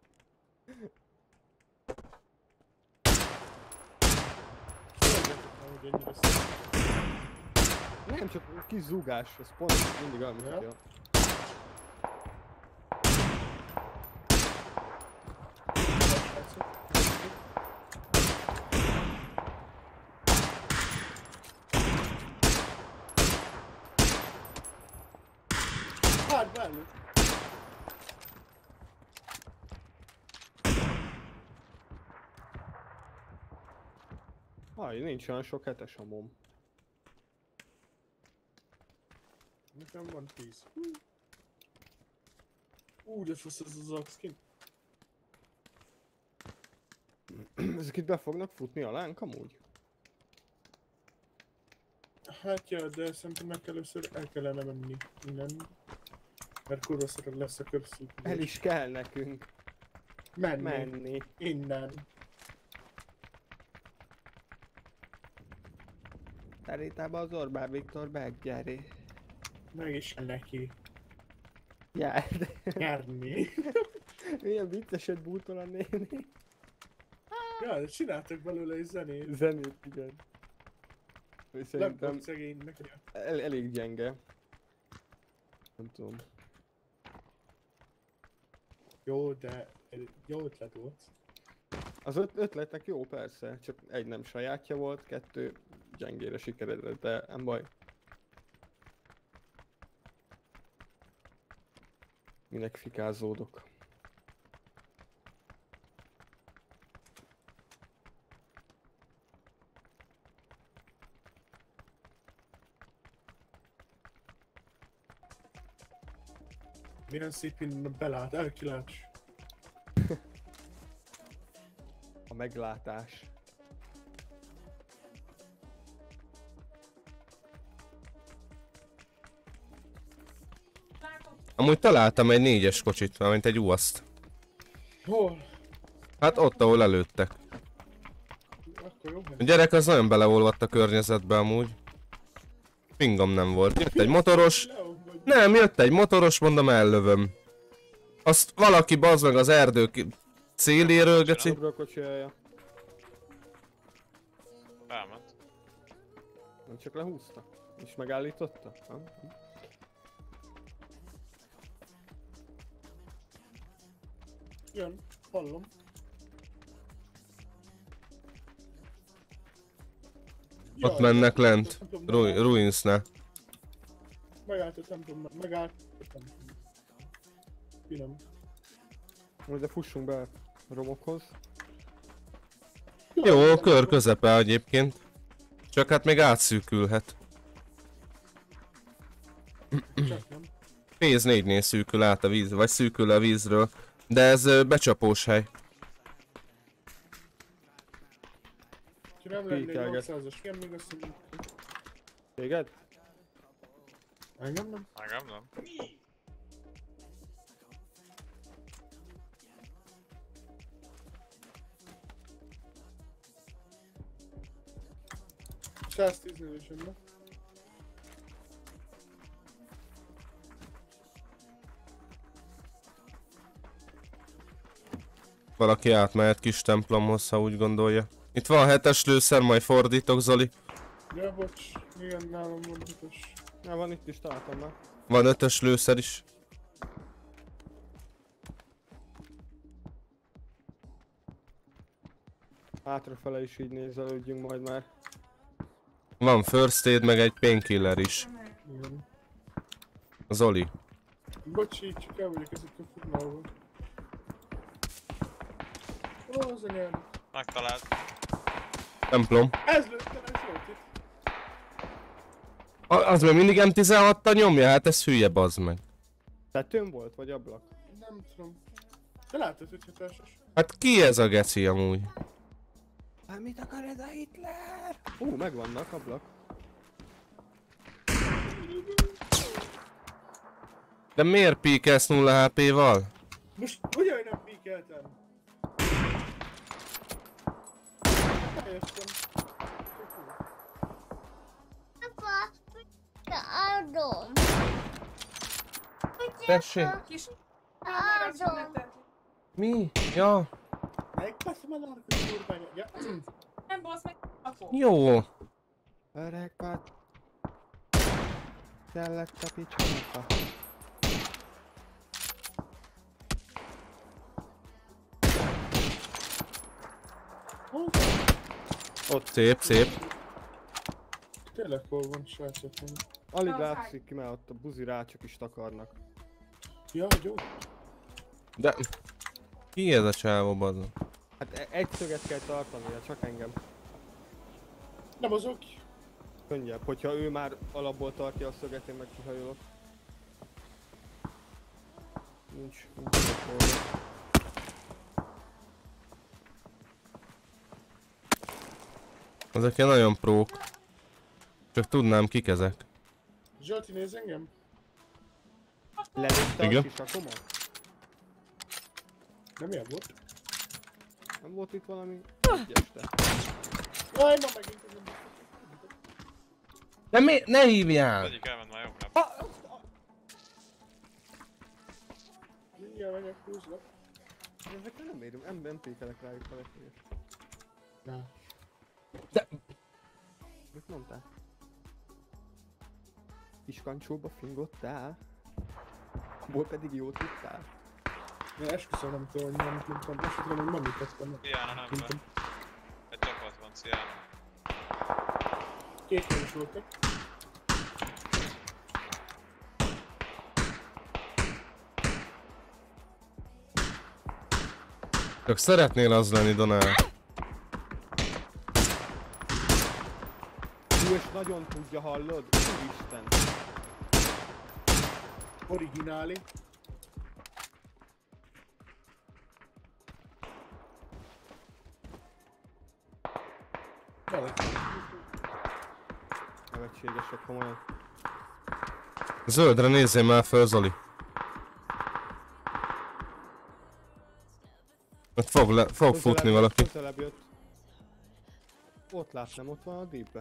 Nem csak kis zúgás, ez pont mindig olyan, Ja. hogy ja. Hát, belül. Aj, nincs olyan sok hetes a mom. Nekem van tíz. Úgy, de fasz ez az axkin. Ezek itt be fognak futni alánk amúgy? Hát ja, de szerintem meg először el kellene menni innen. Mert kurva szarad lesz a körszűk. El is kell nekünk menni. menni. Innen. Terítába az Orbán Viktor meggyeri. Meg is kell neki. Járd. Nyerni. Milyen viccesed bútol a néni. Ja, de csináltak belőle egy zenét. Zenét, igen. Ő Szerintem Laptop szegénynek. el, elég gyenge. Nem tudom. Jó, de jó ötlet volt. Az öt ötletek jó persze, csak egy nem sajátja volt, kettő gyengére sikeredett, de nem baj. Minek fikázódok. Milyen szép innen belát, elkilátsz. A meglátás. Amúgy találtam egy négyes kocsit, mármint egy uaszt. Hol? Hát ott, ahol előttek. Akkor jó. A gyerek az nagyon beleolvadt a környezetbe amúgy. Pingom nem volt. Jött egy motoros. Leó vagy. Nem, jött egy motoros, mondom ellövöm. Azt valaki bazd meg az erdő ki- széléről, geci. Ugrokocsijaja. Elment. Nem csak lehúzta. És megállította? Nem? Jön, hallom. Ott mennek lent. Ru Ruinsnál. Megállt a templom, megállt a templom. Finom. Majd de fussunk be a romokhoz. Jó, kör közepe egyébként. Csak hát még átszűkülhet. Csak nem. Phase négynél szűkül át a víz, vagy szűkül le a vízről. De ez ö, becsapós hely. Ha nem lennél Píkelget. nyolcszázas, igen, még azt mondjuk. Téged? Engem nem? Engem nem. száztíznél is jönne. Valaki átmehet kis templomhoz, ha úgy gondolja. Itt van hetes lőszer, majd fordítok, Zoli. Ja, bocs, igen, nálam van ötös. Na, van itt is, találtam már. Van ötös lőszer is. Hátrafele is így nézelődjünk majd már. Van first aid, meg egy painkiller is. Igen. Zoli. Bocs, így csak el vagyok ezekkel fognálva. Ó, az anyám. Megtalált. Templom. Ez lőttem, ez volt itt. A- az még mindig em tizenhattal nyomja? Hát ez hülye, bazd meg. Tetőn volt, vagy ablak? Nem tudom. De látod, hogy hatásos. Hát ki ez a geci amúgy? Hát mit akar ez a Hitler? Ú, megvannak ablak. De miért píkelsz nulla há pé-val? Most ugye, hogy nem píkeltem? Eljöttem. Apa, adom. Tessék. Adom. Mi? Ja. Megbaszom a narkos kurványa. Ja. Nem basz meg, akkor. Jó. Öreg pat. Tellek a picsába. Ott szép, szép. Tényleg hol van, srácok? Alig látszik ki, mert ott a buzi rácsok is takarnak. Ja, jó. De... Ki ez a csávó, bazd? Hát e- egy szöget kell tartania, csak engem. Nem azok. Könnyebb, hogyha ő már alapból tartja a szöget, én meg kihajolok. Nincs, nincs gyakorlat. Ezek ilyen nagyon prók. Csak tudnám kik ezek. Zsolti, nézz engem. Lelőtte a Igen. sisakomat? Nem ilyen volt. Nem volt itt valami egy este? Jaj, ma megint ez a... De mi? Ne hívjál! Egyik elment már jobbra. Mindjárt megyek, húzlak. Ezekre nem érem, nem, nem pékelek rájuk felekvés. Na. De... Mit mondtál? Kis kancsóba fingottál? Abból pedig jót tudtál? Én esküszöm, nem tudom, hogy nem mondtam. Most tudom, hogy mamit tettem. Ciána nem be. Egy csapat van, Ciána. Két is voltak. Csak szeretnél az lenni, Donál. Hú, és nagyon tudja, hallod? Úristen! Origináli. Nevetségesek, komolyan. Zöldre nézzél már föl, Zoli. Ott fog, le, fog futni Közelebb- valaki. Közelebb jött. Ott látnám, ott van a deepbe.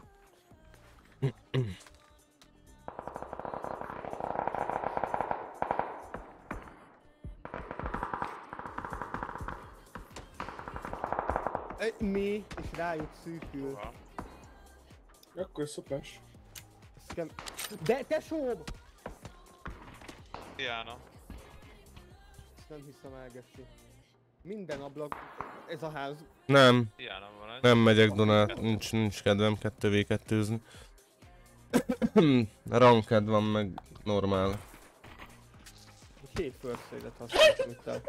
Egy mi, és rájuk szűkül. Uha. Akkor szopás. Ezt kell... De tesóm! Ciána. Ezt nem hiszem el, Gessi. Minden ablak, ez a ház. Nem, Ciána van egy. nem megyek, Donál. Nincs, nincs kedvem kettő vé kettőzni. Ranked van, meg normál. Két first aid-et használtam itt el.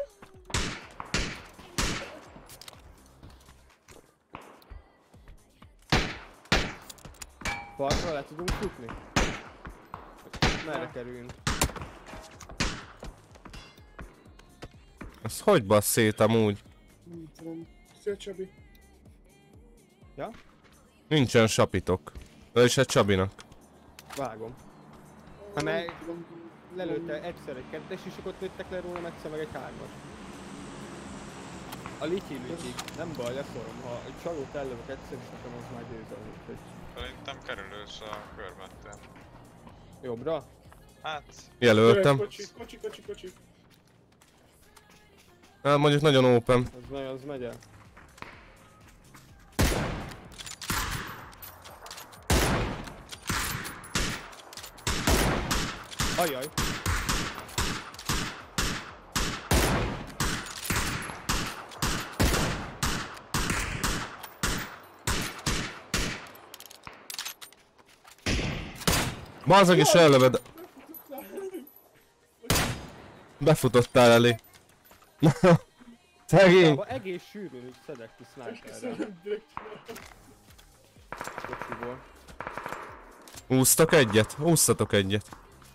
Parkra le tudunk futni? Merre kerüljünk? Ez hogy bassz szét amúgy? Nem tudom. Szia Csabi. Ja? Nincsen sapitok. Vagyis egy Csabinak. Vágom. Hát mert lelőtte egyszer egy kettes is, akkor lőttek le rólam egyszer meg egy hármas. A lityi lityi, nem baj, leszorom, ha egy csalót ellövök egyszer is, nekem az már győzelmi, úgyhogy... Szerintem kerülős a körmettel. Jobbra? Hát... Jelöltem. Kocsi, kocsi, kocsi, kocsi. Hát mondjuk nagyon open. Az nagyon, az megy el. Ajjaj! Bazzag is ellöved. Befutottál elé. Szegény. Egész sűrűn így szedek ki sniperrel. Kocsiból. Úsztok egyet? Úsztatok egyet.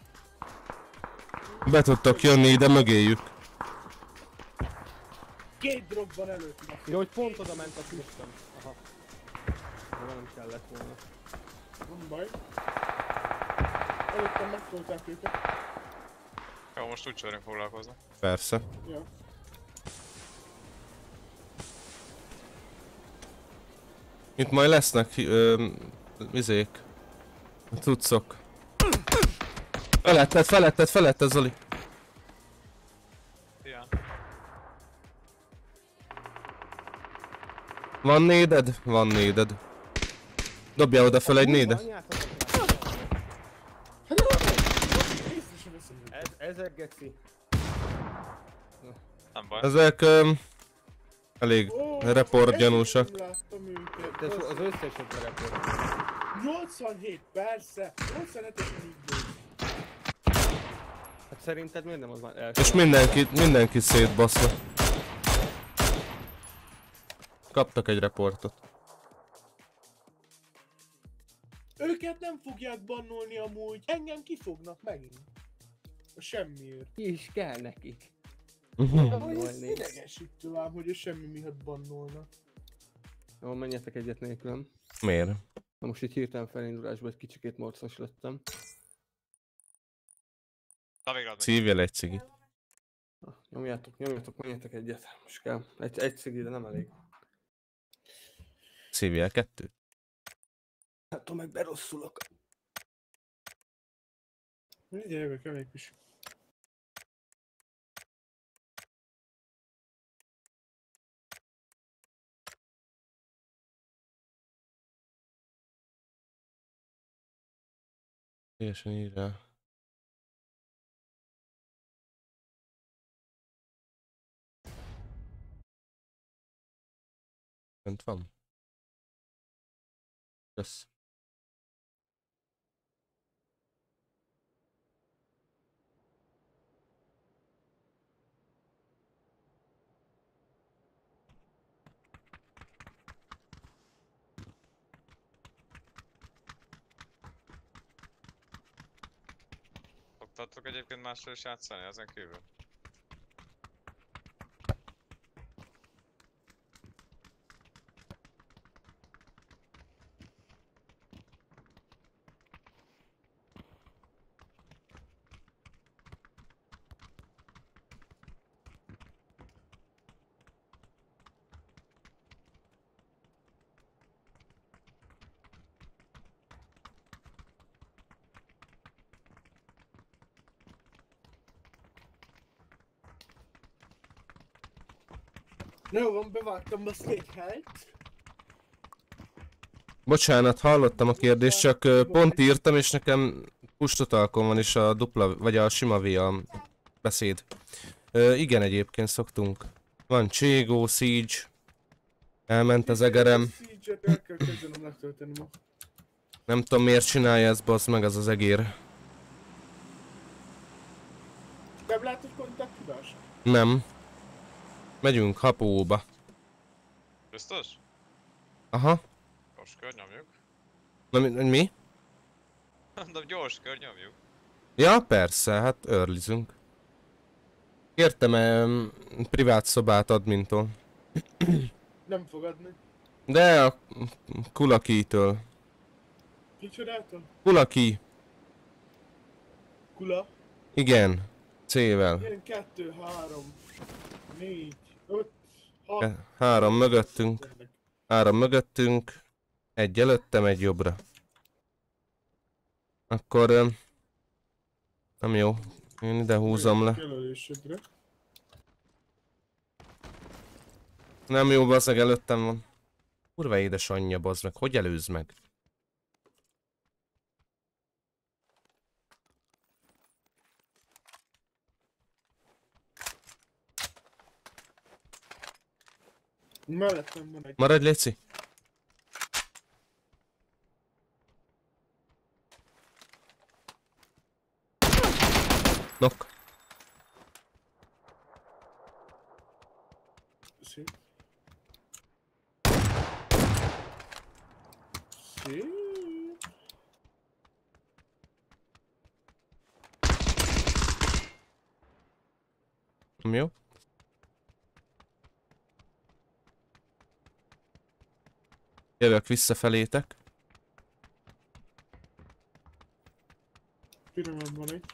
Be tudtok jönni ide mögéjük. Két dropban előtt. Jó, hogy pont oda ment a füstöm. Aha. De nem kellett volna. Nem baj. Előttem megtolták őket. Jó, most úgy vagyunk foglalkozni. Persze. Ja. Itt majd lesznek ö, izék. Cuccok. Feletted, feletted, feletted, Zoli. Ilyen. Van néded? Van néded. Dobjál oda fel egy nédet. Ez, ezek geci. Nem baj. Ezek ö, elég reportgyanúsak. Láttam őket. De az összeset report. nyolcvanhét, persze! nyolcvanhetesen így volt. Hát szerinted miért nem az már első? És mindenkit, mindenkit szétbasznak. Kaptak egy reportot. Őket nem fogják bannolni amúgy. Engem kifognak megint. A semmiért. Ki is kell nekik. Idegesítő ám, hogy a semmi miatt bannolnak. Jó, menjetek egyet nélkülem. Miért? Na most itt hirtelen felindulásban egy kicsikét morcos lettem. Szívjál egy cigit. Na, nyomjátok, nyomjátok, menjetek egyet. Most kell. Egy, egy cigi, de nem elég. Szívjál kettőt. Hát, ha meg berosszulok. Mindjárt jövök, elég is. Teljesen ír rá. Fent van. Kösz. Szoktatok egyébként mással is játszani ezen kívül? Jó van, bevágtam azt egy helyt. Bocsánat, hallottam a kérdést, csak ö, pont írtam, és nekem pustotalkon van is a dupla, vagy a sima V a beszéd. Ö, igen, egyébként szoktunk. Van Cségó, Siege. Elment az egerem. Siege-et el kell kezdenem letölteni ma. Nem tudom miért csinálja ezt, bassz meg az az egér. Nem látod kontaktudást? Nem. Megyünk Hapóba. Biztos? Aha. Gyors kör nyomjuk. Na mi? mi? Mondom, gyors kör nyomjuk. Ja, persze, hát őrlizünk. Kértem um, privát szobát admintól. Nem fogadni. De a Kulakitől. Kicsodáltad? Kulaki. Kula? Igen. C-vel. Ilyen kettő, három, négy, öt, hat. Három mögöttünk. Három mögöttünk. Egy előttem, egy jobbra. Akkor... Um, nem jó. Én ide húzom le. Jelölésedre. Nem jó, bazzeg, előttem van. Kurva édesanyja, bazd meg. Hogy előz meg? Mellettem van egy. Maradj, Léci. Nok. Szép. Szép. Nem jó? Jövök visszafelétek. Piramán van egy.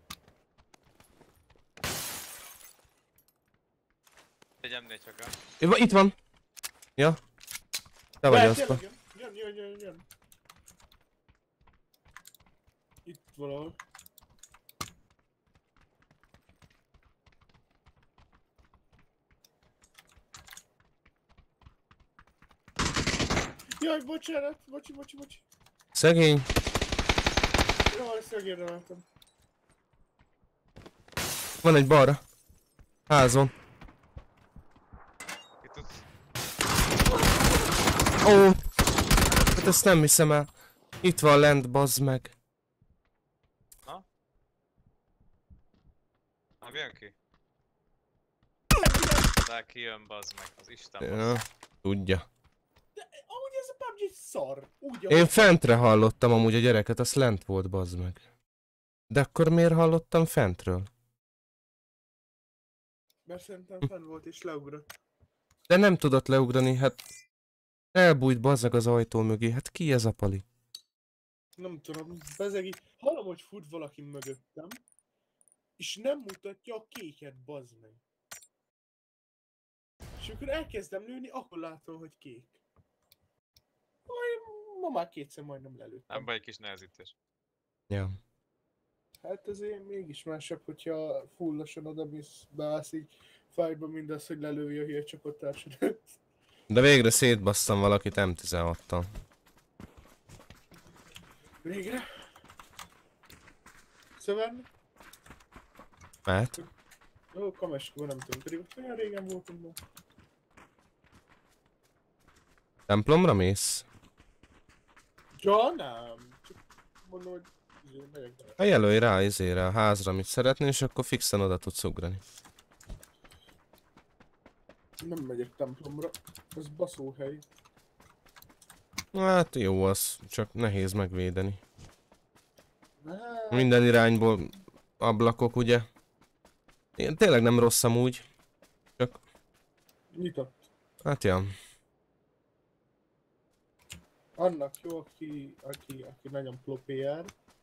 Egyemnél csak el. Ja, itt van! Ja. Te vagy Lehet, azba. Jön, jön, jön, jön, jön. Itt valahol. Jaj, bocsánat, bocsi, bocsi, bocsi. Szegény. Jaj, szegényre láttam. Van egy balra. Házon. Itt tudsz? Ó! Hát ezt nem hiszem el. Itt van lent, bazd meg. Na? Nem jön ki? De kijön, bazd meg, az Isten Ja, bazd. tudja. Amúgy ez a pé u bé gé szar. Úgy, Én fentre hallottam amúgy a gyereket, az lent volt, bazd meg. De akkor miért hallottam fentről? Mert szerintem fenn volt és leugrott. De nem tudott leugrani, hát... Elbújt bazd meg az ajtó mögé, hát ki ez a pali? Nem tudom, bezegi. Hallom, hogy fut valaki mögöttem. És nem mutatja a kéket, bazd meg. És akkor elkezdem lőni, akkor látom, hogy kék. Majd ma már kétszer majdnem lelőttem. Nem baj, egy kis nehezítés. Ja. Hát azért mégis másabb, hogyha fullosan odamész, beállsz így fájba mindaz, hogy lelője a hülye csapattársadat. De végre szétbasszam valakit em tizenhattal. Végre? Szóval? Hát? Ó, Kameskóban nem tudom, pedig ott olyan régen voltunk ma. Templomra mész? Ja, nem. Csak mondom, hogy azért megyek bele. A jelölj rá izére, a házra, amit szeretnél, és akkor fixen oda tudsz ugrani. Nem megyek templomra. Ez baszóhely. Hát jó az, csak nehéz megvédeni. Hát, Minden irányból ablakok, ugye? Én tényleg nem rossz amúgy. Csak, nyitott. hát ja. Annak jó, aki, aki, aki nagyon plopéjár.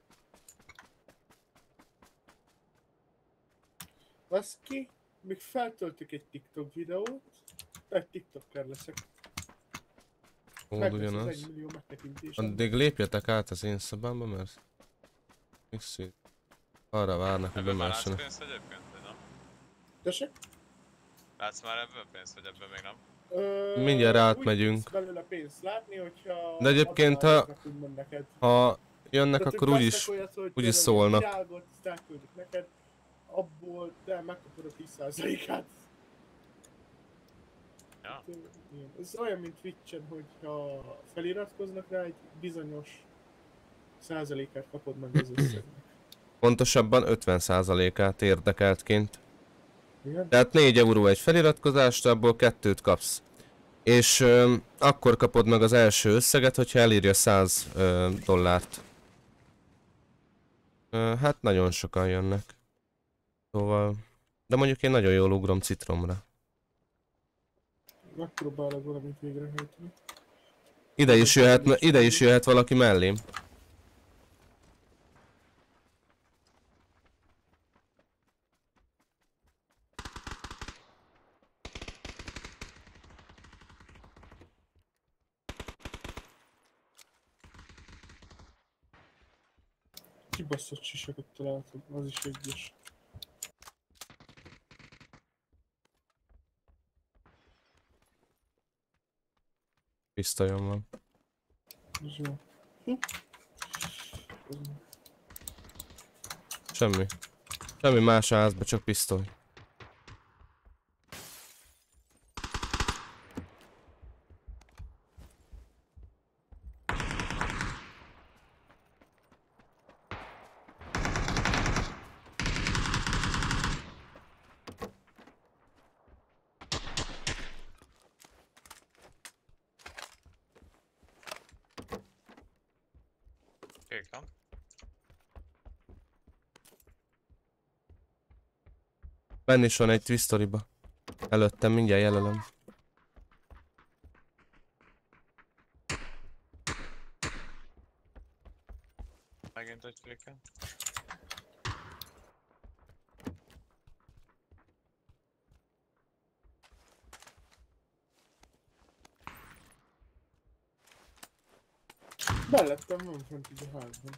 Baszki, még feltöltök egy TikTok videót. Egy TikToker leszek. Ó, Meg lesz az ugyanaz. egy millió megtekintésem. Addig lépjetek át az én szobámba, mert... Fixít. Arra várnak, hogy Ebben már látsz bemássanak. pénzt, vagy egyébként, vagy nem? Tessék? Látsz már ebből pénzt, vagy ebben még nem? Ö, Mindjárt úgy átmegyünk. tudsz belőle pénzt látni, hogyha... De egyébként, ha- adományoznak úgymond neked. Ha jönnek, Tehát, akkor hogy úgyis, vesznek olyat, hogy úgyis például szólnak. virágot, azt elküldik neked, abból te megkapod a tíz százalékát. Ja. Igen. Ez olyan, mint Twitch-en, hogyha feliratkoznak rá egy bizonyos százalékát kapod meg az összegnek. Pontosabban ötven százalékát érdekeltként. Igen? Tehát négy euró egy feliratkozást, abból kettőt kapsz. És ö, akkor kapod meg az első összeget, hogyha elírja száz ö, dollárt. Ö, hát nagyon sokan jönnek. Szóval... De mondjuk én nagyon jól ugrom citromra. Megpróbálok valamit végrehajtani. Ide is jöhet, ide is jöhet valaki mellém. Kibaszott sisakat találtam, az is egyes. Pisztolyom van. Ez jó. Hm? Semmi. Semmi más a házba, csak pisztoly. Kékem. Benn is van egy Twistoriba. Előttem, mindjárt jelölöm. Megint egy kékem. Mellettem van fent így a házban.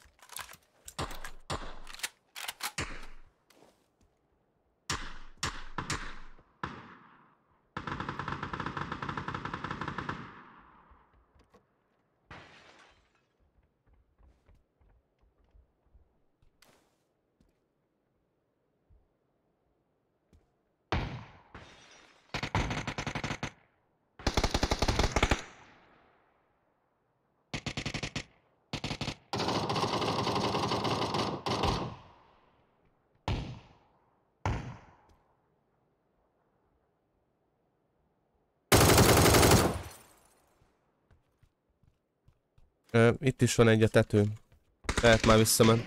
Ö, itt is van egy a tetőn. Lehet már visszament.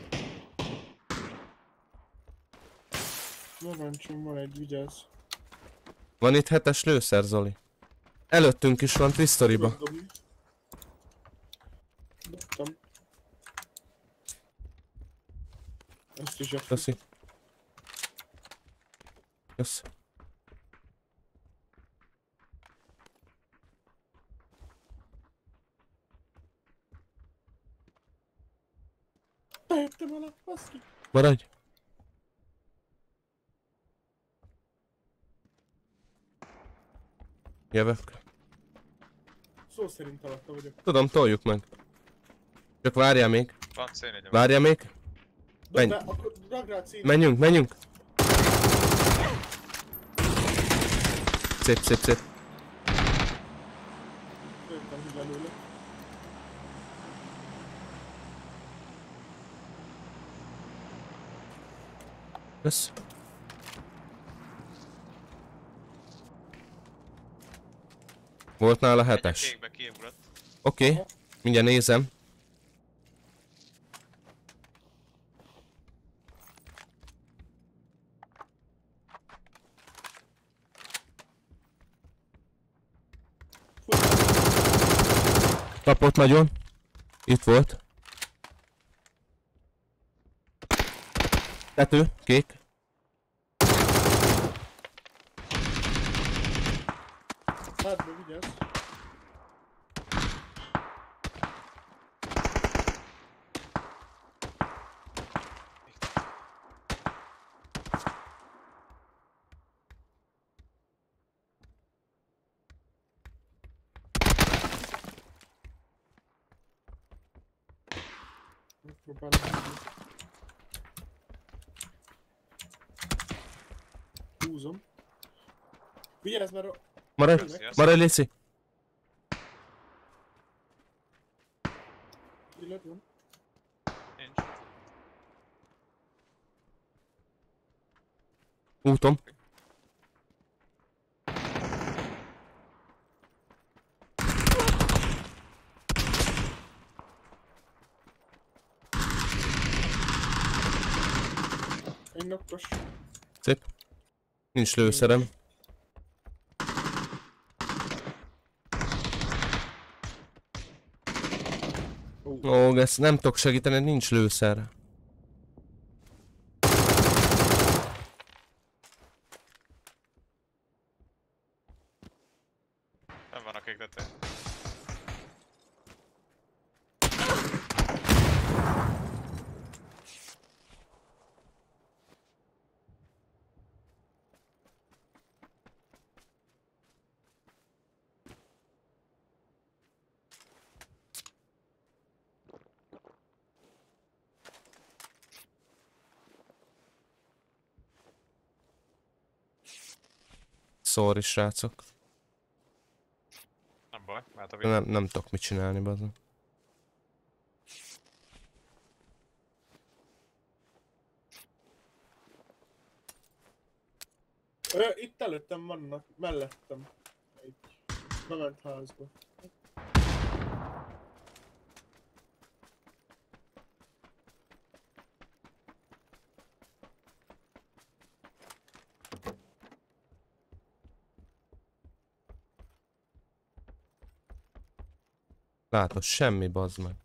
Narancsom van egy, vigyázz. Van itt hetes lőszer, Zoli. Előttünk is van Twistoriba. Dobni. Dobtam. Ezt is a Köszi. Kösz. bejöttem alá, baszki. Maradj! Jövök. Szó szerint alatta vagyok. Tudom, toljuk meg. Csak várjál még. Van cé négy. Várjál még. Menj. Dobd be, akkor ragd rá a címet. Menjünk, menjünk. Szép, szép, szép. Föltem hogy belőle. Kösz. Volt nála hetes. Kékbe kiugrott. Oké, okay. Mindjárt nézem. Kapott nagyon. Itt volt. Tető, kék. Hátba, vigyázz. Megpróbálom húzni. Húzom. Vigyázz, mert a... Maradj, maradj, Léci. Illet van. Úton. Egy napos. Szép. Nincs lőszerem. Ó, ezt nem tudok segíteni, nincs lőszer. Nem van a kék tető. Sorry, srácok. Nem baj, mert a videó. Nem, nem tudok mit csinálni, bazdmeg. Ö, itt előttem vannak, mellettem. Egy. Bement házba. Látod, semmi, bazd meg.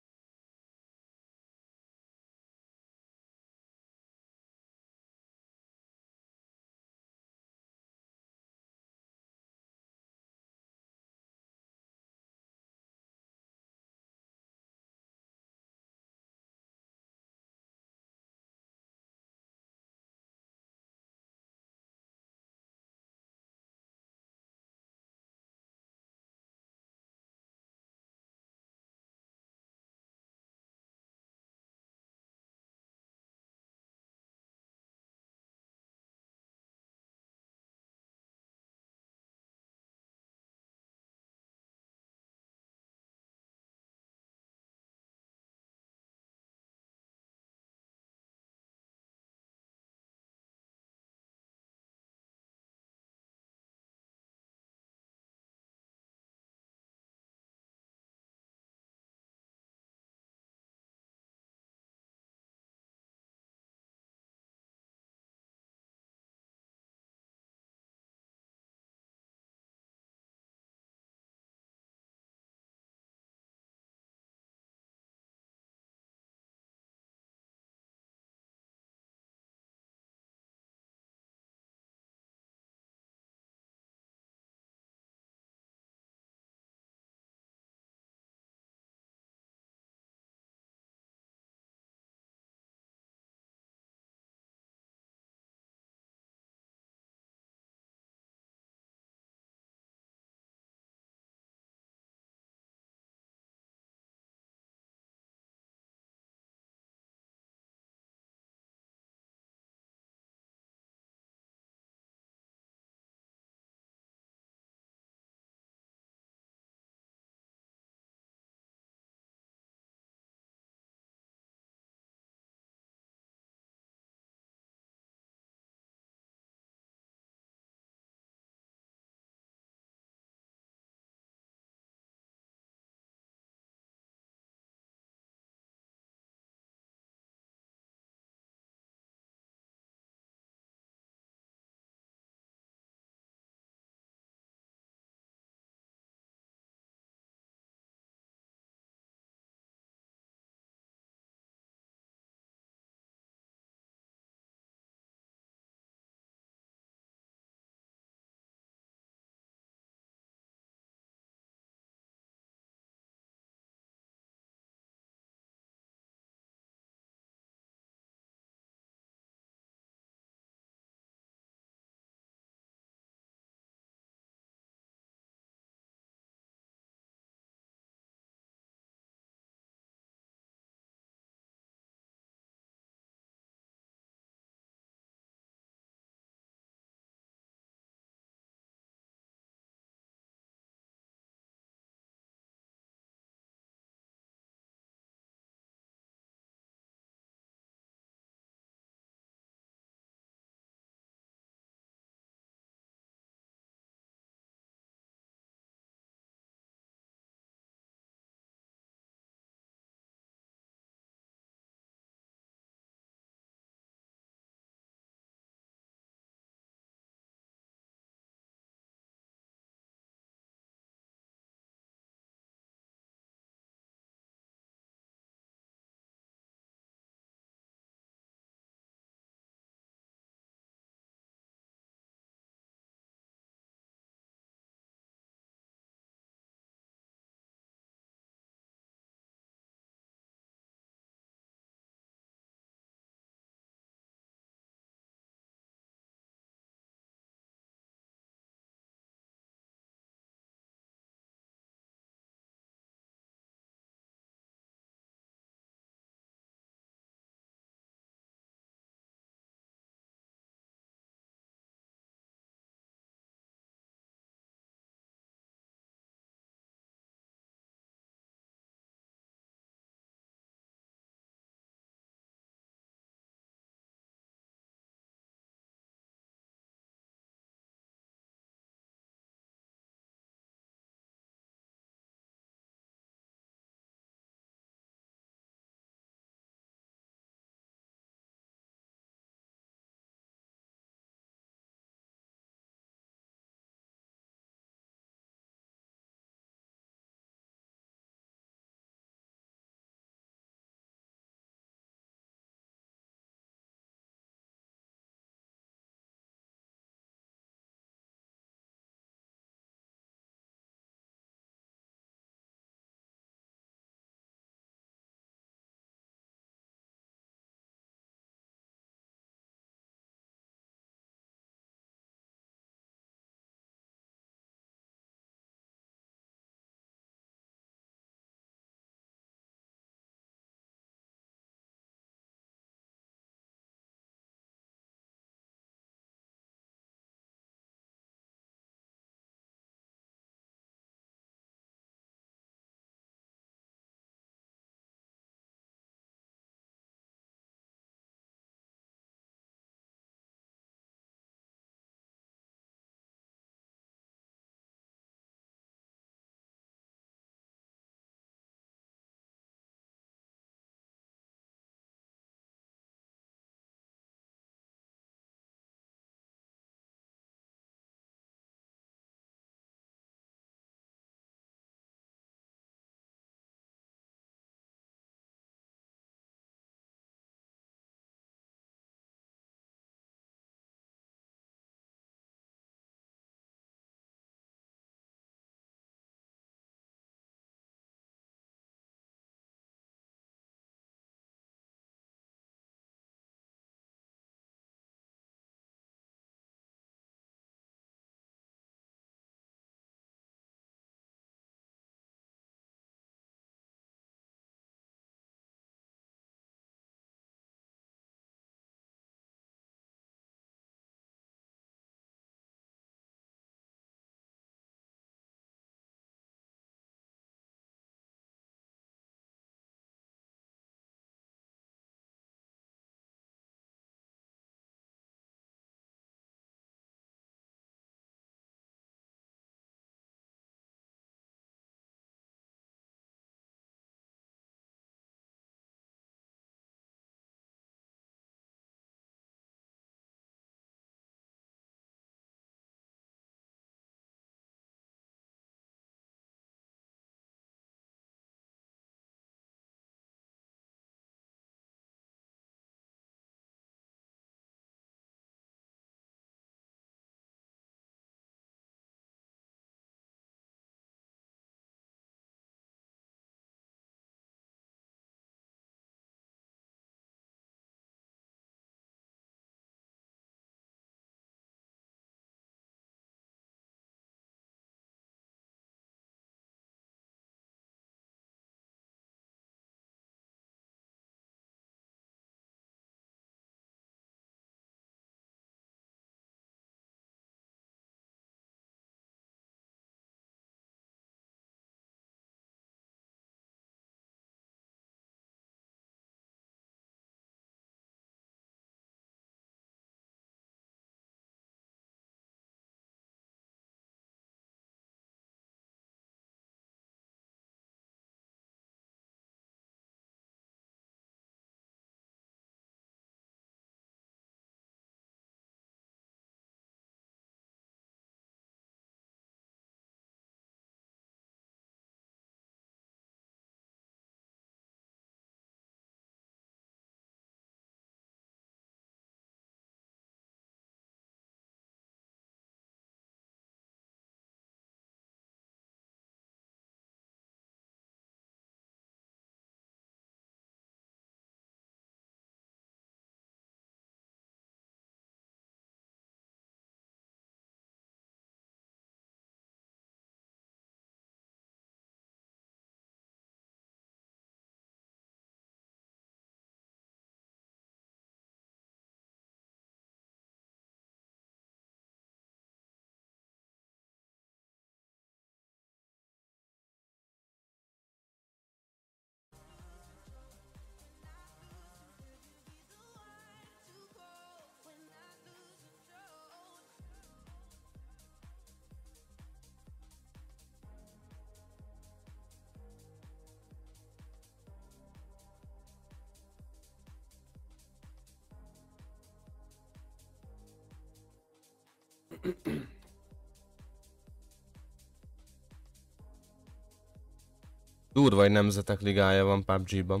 Durva, egy nemzetek ligája van pé u bé gé-ban.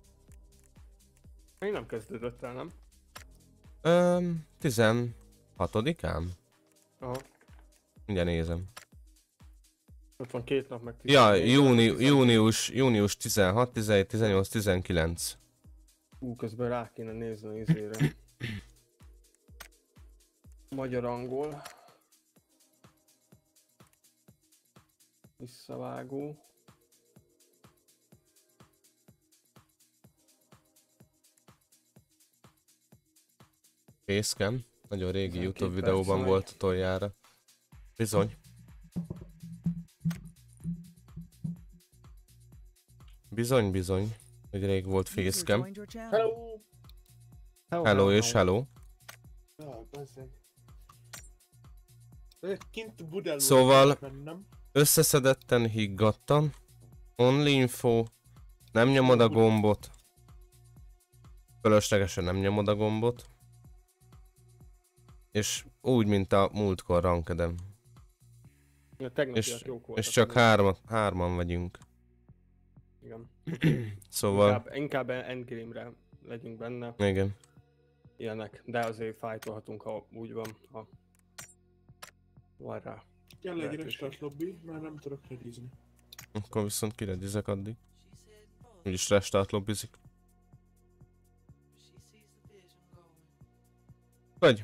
Még nem kezdődött el, nem? Öm, tizenhatodikán? Aha. Mindjárt nézem. Ott van két nap meg Ja, tizennégy, júni, tizenhat. június, június tizenhat, tizenhét, tizennyolc, tizenkilenc. Ú, közben rá kéne nézni az izére. Magyar-angol. Visszavágó. Facecam. Nagyon régi tizenkét YouTube perc videóban vagy. volt utoljára. Bizony. Bizony, bizony. Hogy rég volt User facecam. joined your channel. Hello! Hello és hello. Ja, bazzeg. Kint Budeló Szóval- bennem. Összeszedetten, higgadtan. Only info. Nem nyomod a gombot. Fölöslegesen nem nyomod a gombot. És úgy, mint a múltkor rankedem. Ja, tegnapiak És, jók voltak. és csak amúgy. hárman, hárman vagyunk. Igen. Szóval, Inkább, inkább endgame-re legyünk benne. igen. Ilyenek. De azért fájtolhatunk, ha úgy van. Ha van rá. Kell egy lehetőség. restart lobby, már nem tudok redizni. Akkor viszont kiredizek addig. Úgyis restart lobbizik. Vagy?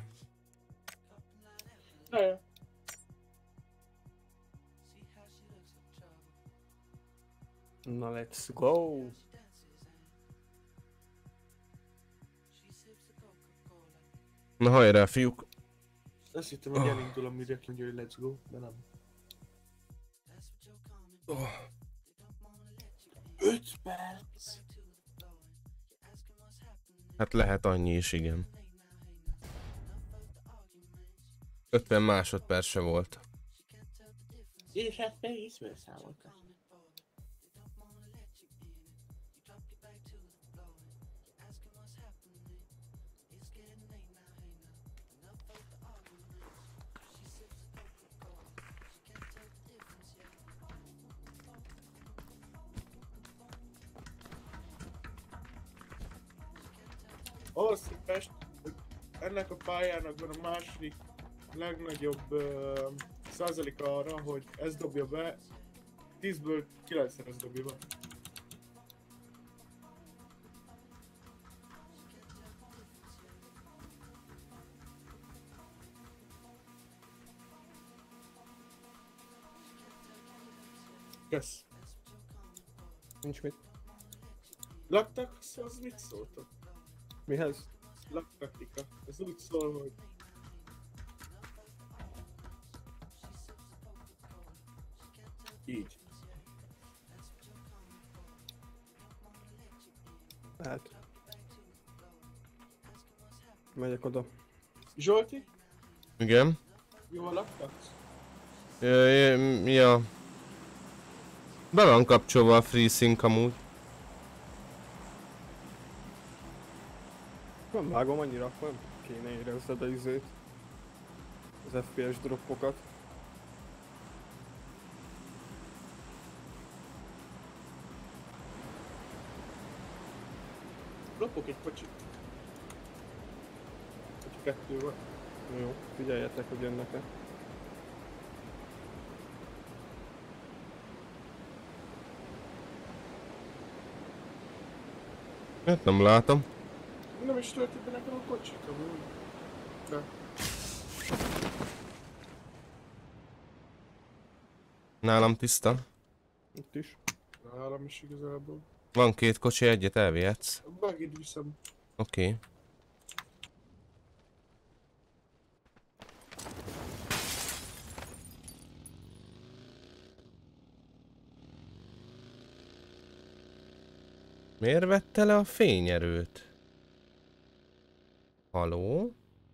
Ja, Na, let's go! Na hajrá, fiúk! azt hittem, hogy elindul a műrek, mondja, hogy let's go, de nem. öt perc! Hát lehet annyi is, igen. ötven másodperc se volt. És hát be észre számoltak. Ahhoz képest, hogy ennek a pályának van a második legnagyobb uh, százaléka arra, hogy ez dobja be, tízből kilencszer ez dobja be. Kösz. Nincs mit. Laktak, az mit szóltok? Mihez? Laktaktika. Ez úgy szól, hogy így. Hát. Megyek oda. Zsolti? Igen? Jól laktatsz? Ja, ja, ja. Be van kapcsolva a FreeSync amúgy. Nem vágom annyira, akkor nem kéne érezned a izét. Az ef pé es droppokat. Lopok egy kocsit. Kocsi kettő van. Jó, figyeljetek, hogy jönnek-e. Hát nem látom. Nem is töltik be nekem a kocsit, amúgy. De. Nálam tiszta. Itt is. Nálam is igazából. Van két kocsi, egyet elvihetsz. A buggy-t viszem. Oké. Okay. Miért vette le a fényerőt? Haló?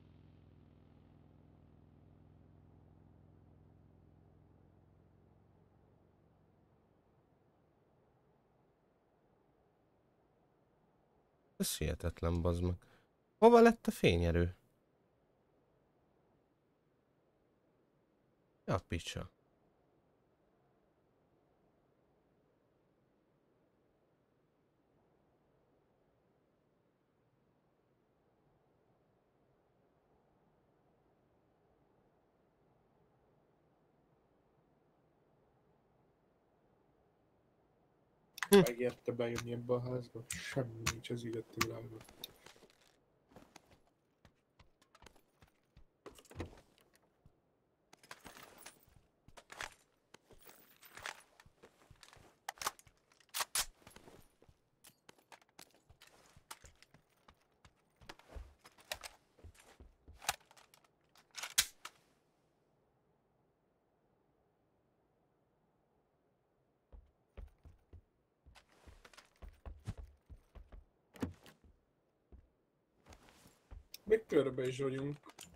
Ez hihetetlen, bazd meg. Hova lett a fényerő? Ja, picsa. Megérte bejönni ebbe a házba. Semmi nincs az igazti világban. Még körbe is vagyunk.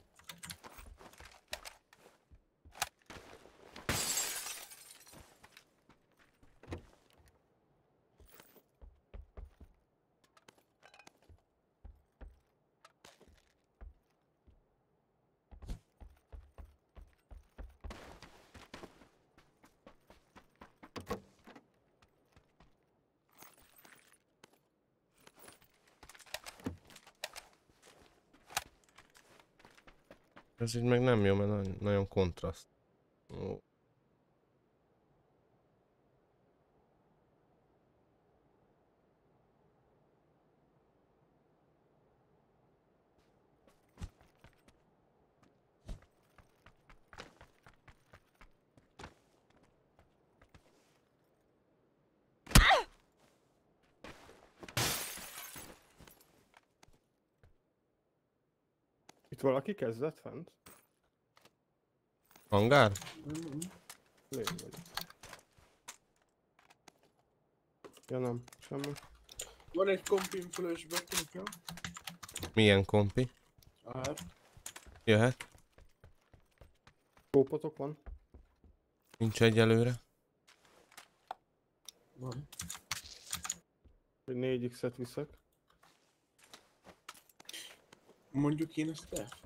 Ez így meg nem jó, mert nagyon, nagyon kontraszt. Ó. Itt valaki kezdett fent? Hangár? Mm-hmm. Légy vagy. Ja nem, semmi. Van egy kompim fölösbe, nekem. Milyen kompi? Ár. Jöhet? Kópotok van? Nincs egyelőre. Van. Egy négy X-et viszek. Mondjuk én ezt el.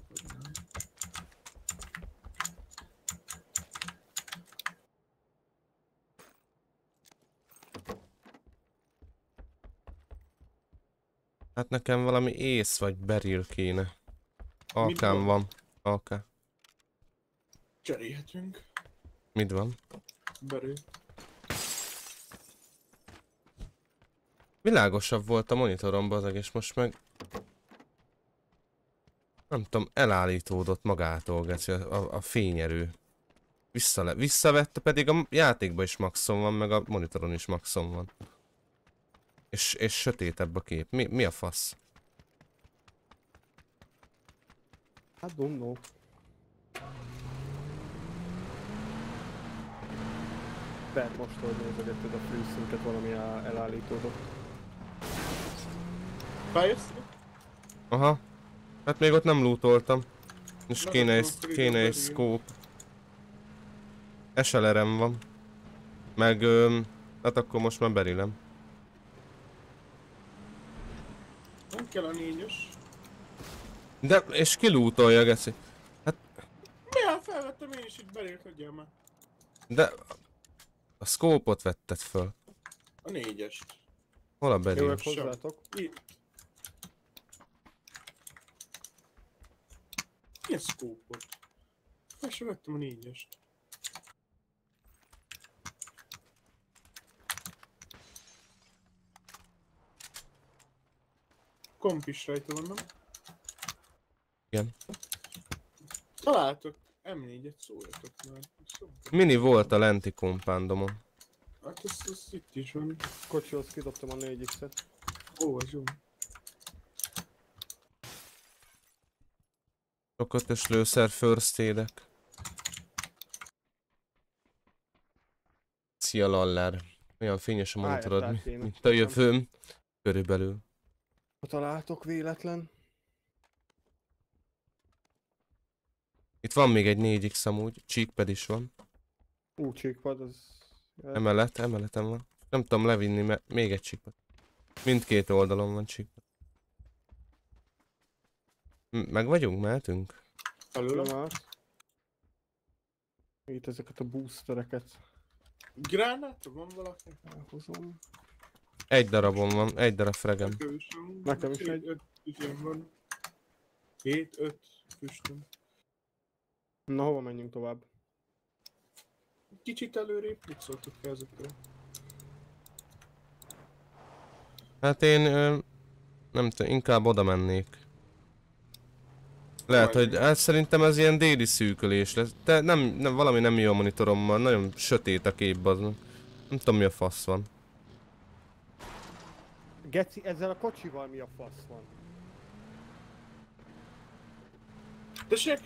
Hát nekem valami ész vagy beril kéne. Alkám van? van. Alká. Cserélhetünk. Mit van? Berő. Világosabb volt a monitorom, bazeg, és most meg... Nem tudom, elállítódott magától, geci, a, a, a fényerő. Visszale, visszavette, pedig a játékban is maxon van, meg a monitoron is maxon van. És, és sötétebb a kép. Mi, mi a fasz? Hát don't know. Mert most, hogy nézegetted a FreeSync-et, valami el- elállítódott. Fájsz? Aha. Hát még ott nem lootoltam. És Na, kéne akkor egy, pedig kéne egy beril. scope. es el er-em van. Meg... Öm, hát akkor most már berilem. Nem kell a négyes. De, és ki lootolja, geci? Miért felvettem én is itt berért, hagyjál már. De... A scope-ot vetted föl. A négyest. Hol a beril? Jövök hozzátok. Itt. Milyen szkópot? Fel sem vettem a négyest. Komp is rajta van, nem? Igen. Találtok em négyet, szóljatok már. Szóval. Mini volt a lenti kompándomon. Hát ez, ez itt is van. Kocsihoz kidobtam a négy X-et. Ó, az jó. Sok ötös lőszer first aid-ek. Szia Lallár. Olyan fényes a monitorod, Állját át mi- kéne. mint a jövőm. Körülbelül. Ha találtok véletlen. Itt van még egy négy X amúgy, cheekpad is van. Ú, csíkpad, az... Emelet, emeleten van. Nem tudom levinni, mert még egy cheekpad. Mindkét oldalon van cheekpad. M- Meg vagyunk? Mehetünk? Előle? Pillanat. Itt ezeket a boostereket Gránáta van valaki? elhozom. Egy darabon van, egy darab fregem. Nekem is van. Nekem is Két, egy. öt füstöm van. Két, öt füstöm. Na, hova menjünk tovább? Kicsit előrébb pucoltuk fel ezekre. Hát én ö, nem tudom, inkább oda mennék. Lehet, hogy hát szerintem ez ilyen déli szűkölés lesz. De nem, nem, valami nem jó a monitorommal, nagyon sötét a kép az. Nem tudom mi a fasz van. Geci, ezzel a kocsival mi a fasz van? Tessék?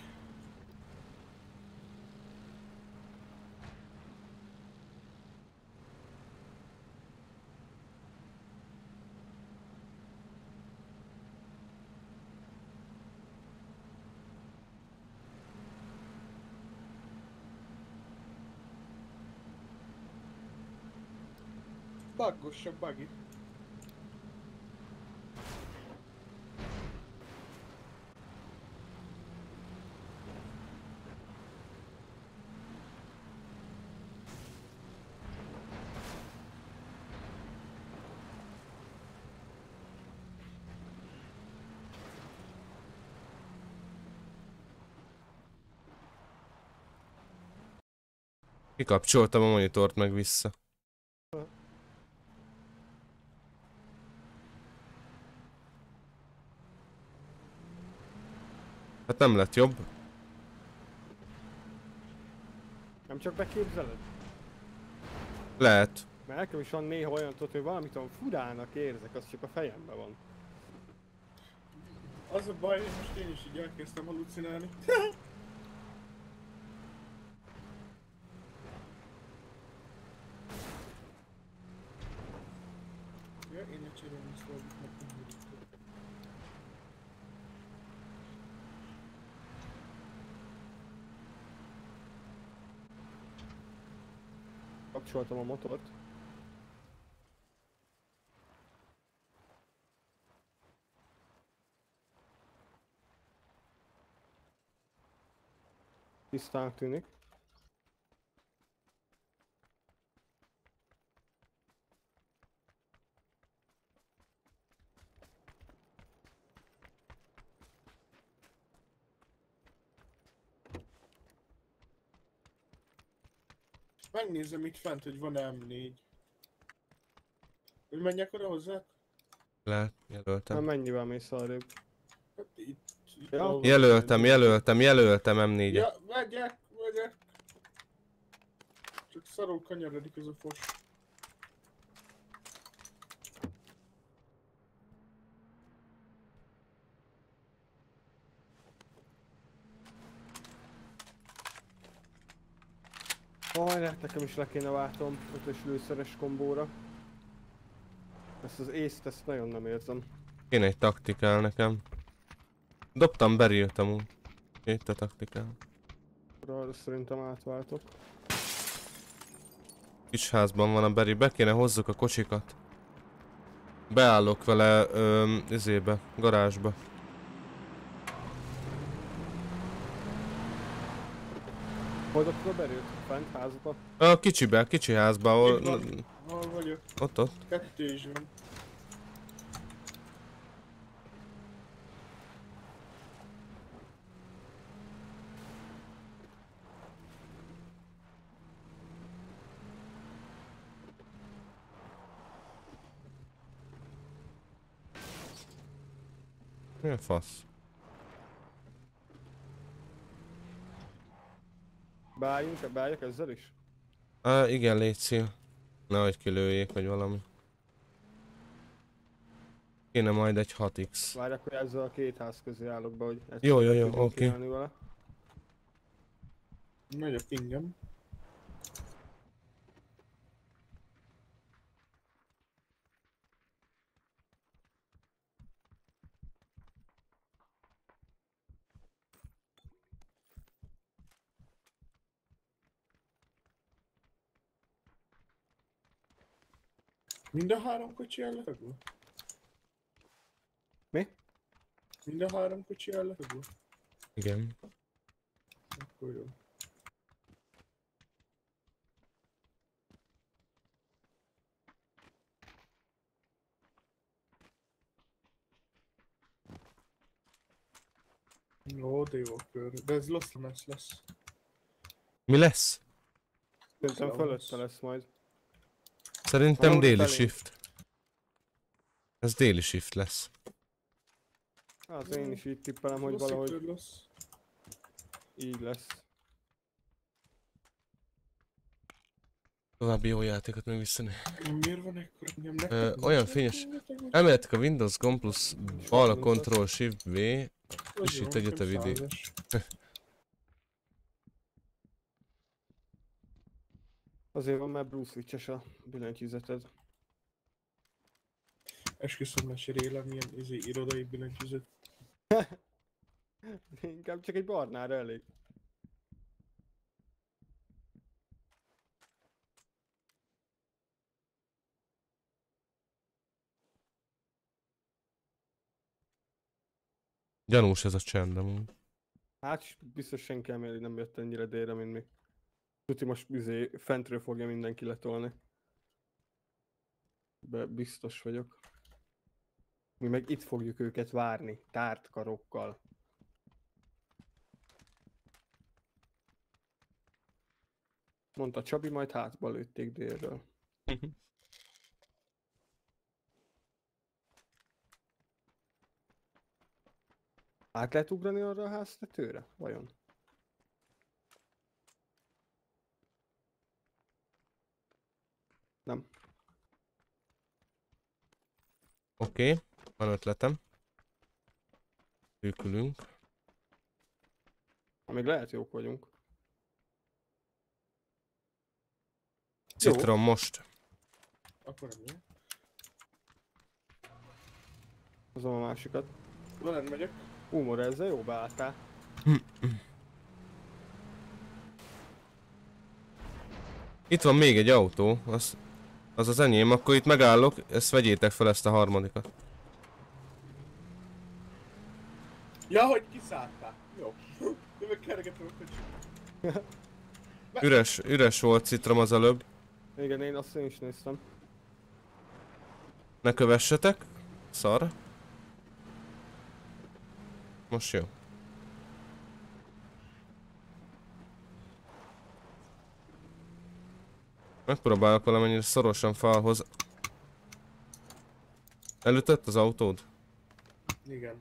Baggos a buggy. Kikapcsoltam a monitort meg vissza. Hát nem lett jobb. Nem csak beképzeled? Lehet. Mert nekem is van néha olyan, tudod, hogy valamit olyan furának érzek, az csak a fejemben van. Az a baj, hogy most én is így elkezdtem halucinálni. Ja, én lecserélni ezt valamit, mert nem húztam. Kapcsoltam a motort. Tisztának tűnik. Megnézem itt fent, hogy van em négy. Hogy menjek oda hozzá? Lehet, Na jelöltem. mennyivel mész arrébb? Hát itt... itt Ja. valahol- Jelöltem, jelöltem, jelöltem em négyet. Ja, megyek, megyek. Csak szarul kanyarodik ez a fos. Aj, lehet nekem is le kéne váltom ötös lőszeres kombóra. Ezt az észt, ezt nagyon nem érzem. Kéne egy taktikál nekem. Dobtam berilt amúgy. Itt a taktikál. Arra szerintem átváltok. Kis házban van a beri, be kéne hozzuk a kocsikat. Beállok vele ö, izébe, garázsba. Hol dobtad a berőt? Fent házba? A kicsibe, kicsi házba, ahol... Itt van. Hol vagyok? Ott, ott. Kettő is van. Mi a fasz? Beálljunk, beálljak ezzel is? Á, igen, légy szív. Nehogy kilőjék, vagy valami. Kéne majd egy hat iksz. Várj, akkor ezzel a két ház közé állok be, hogy ezt Jó, jó, jó, tudjunk oké. csinálni vele. Megy a pingem. Mind a három kocsi el lefogva? Mi? Mind a három kocsi el lefogva? Igen. Akkor jó. Jó, de jó kör. De ez Lost Mess lesz. Mi lesz? Szerintem Lost fölötte Mess. lesz majd. Szerintem Valahol déli felé. shift. Ez déli shift lesz. Hát én is így tippelem, hogy Lost valahogy kör lesz. így lesz. További jó játékot még visszani. Miért van ekkor? Engem nektek Ö, nincs olyan nektek fényes. nektek nincs? Emeltek a Windows Gomb plusz bal a Ctrl Shift V. Az és jó, itt egyet a nekem vidék. százas. Azért van, mert Bruce Witch-es a billentyűzeted. Esküszöm, mesélélem ilyen izé, irodai billentyűzet. Inkább csak egy barnára elég. Gyanús ez a csend amúgy. Hát biztos senki elméli nem jött ennyire délre, mint mi. Tuti most izé, fentről fogja mindenki letolni. Be biztos vagyok. Mi meg itt fogjuk őket várni, tárt karokkal. Mondta Csabi, majd hátba lőtték délről. Át lehet ugrani arra a háztetőre? Vajon? Nem. Oké, okay, van ötletem. Szűkülünk. Ha még lehet jók vagyunk. Citrom most. Akkor nem jó. Hozom a másikat. Veled megyek. Humor, ezzel jó beálltál. Itt van még egy autó, az az, az enyém, akkor itt megállok, ezt vegyétek fel ezt a harmadikat. Ja, hogy kiszálltál. Jó. Jövök, kergetem a kocsit. Üres, üres volt Citrom az előbb. Igen, én azt én is néztem. Ne kövessetek. Szar. Most jó. Megpróbálok valamennyire szorosan falhoz. Elütött az autód? Igen.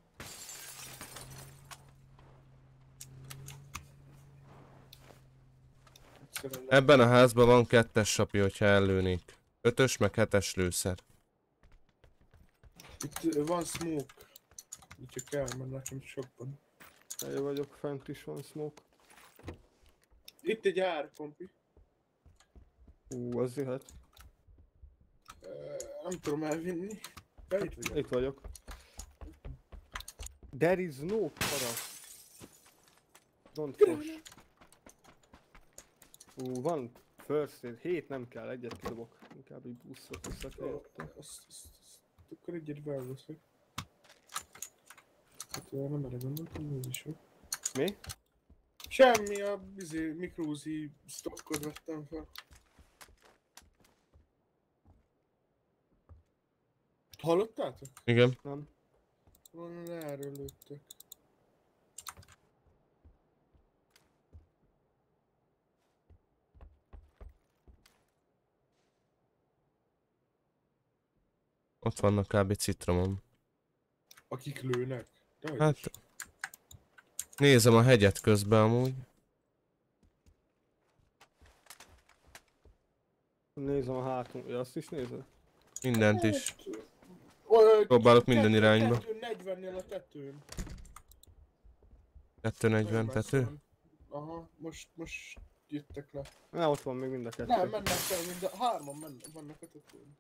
Egyszerűen nem. Ebben a házban van kettes sapi, hogyha ellőnék. Ötös meg hetes lőszer. Itt ö, van smoke. Úgyhogy kell, mert nekem sokban. Eljö vagyok, fent is van smoke. Itt egy ár, kompi. Ú, az jöhet. Ö, Nem tudom elvinni. Ja, itt vagyok. Itt vagyok. There is no para. Don't push. Ú, van first aid. Hét nem kell, egyet kidobok. Inkább így buszot vissza Jó, kell. azt, azt, azt, akkor egyet belveszek. Hát ö, nem erre gondoltam, ez is jó. Mi? Semmi, a izé, mikrózi stockot vettem fel. Hallottátok? Igen. Nem. Van erről lőttek. Ott vannak kb. Citromom. Akik lőnek? De Hát... Nézem a hegyet közben amúgy. Nézem a hátunk. Ja, azt is nézed? Mindent is. Olyan, Próbálok minden irányba. negyvennél a tetőn. kettő negyven Nagyon messze tető. van. Aha, most, most jöttek le. Na, ott van még mind a kettő. Nem, mennek fel, mind a hárman mennek, vannak a tetőn.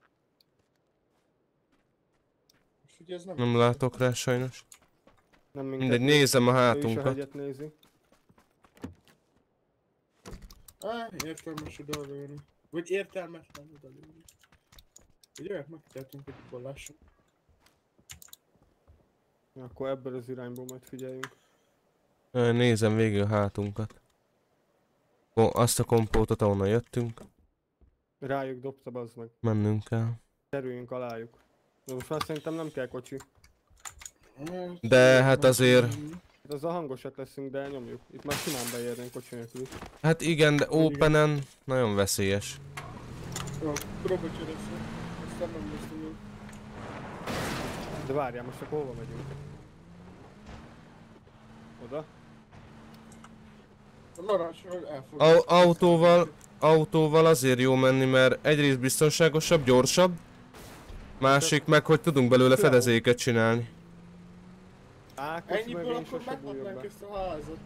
És ugye ez nem... Nem látok rá sajnos. Nem minket. Mindegy, nézem a Ő is a hátunkat. hegyet nézi. Á, értelmes oda lőni. Vagy értelmetlen oda lőni. Hogy olyat megtehetünk, hogy abban lássuk. Ja, akkor ebből az irányból majd figyeljünk. Ö, Nézem végig a hátunkat. Ko- Azt a kompótot, ahonnan jöttünk. Rájuk dobta, bazd meg. Mennünk kell. Kerüljünk alájuk. De most már szerintem nem kell kocsi. De hát azért... Hát az a hangosak leszünk, de nyomjuk. Itt már simán beérnénk kocsi nélkül is. Hát igen, de openen nagyon veszélyes. Jó, próbálj cselekszni. Aztán nem néztem jól. De várjál, most akkor hova megyünk? Oda? A narancsról elfog. Au- autóval, autóval azért jó menni, mert egyrészt biztonságosabb, gyorsabb. Másik meg, hogy tudunk belőle fedezéket csinálni. Á, kocsi Ennyiből mögé akkor sose bújok megkapnánk be. ezt a házat.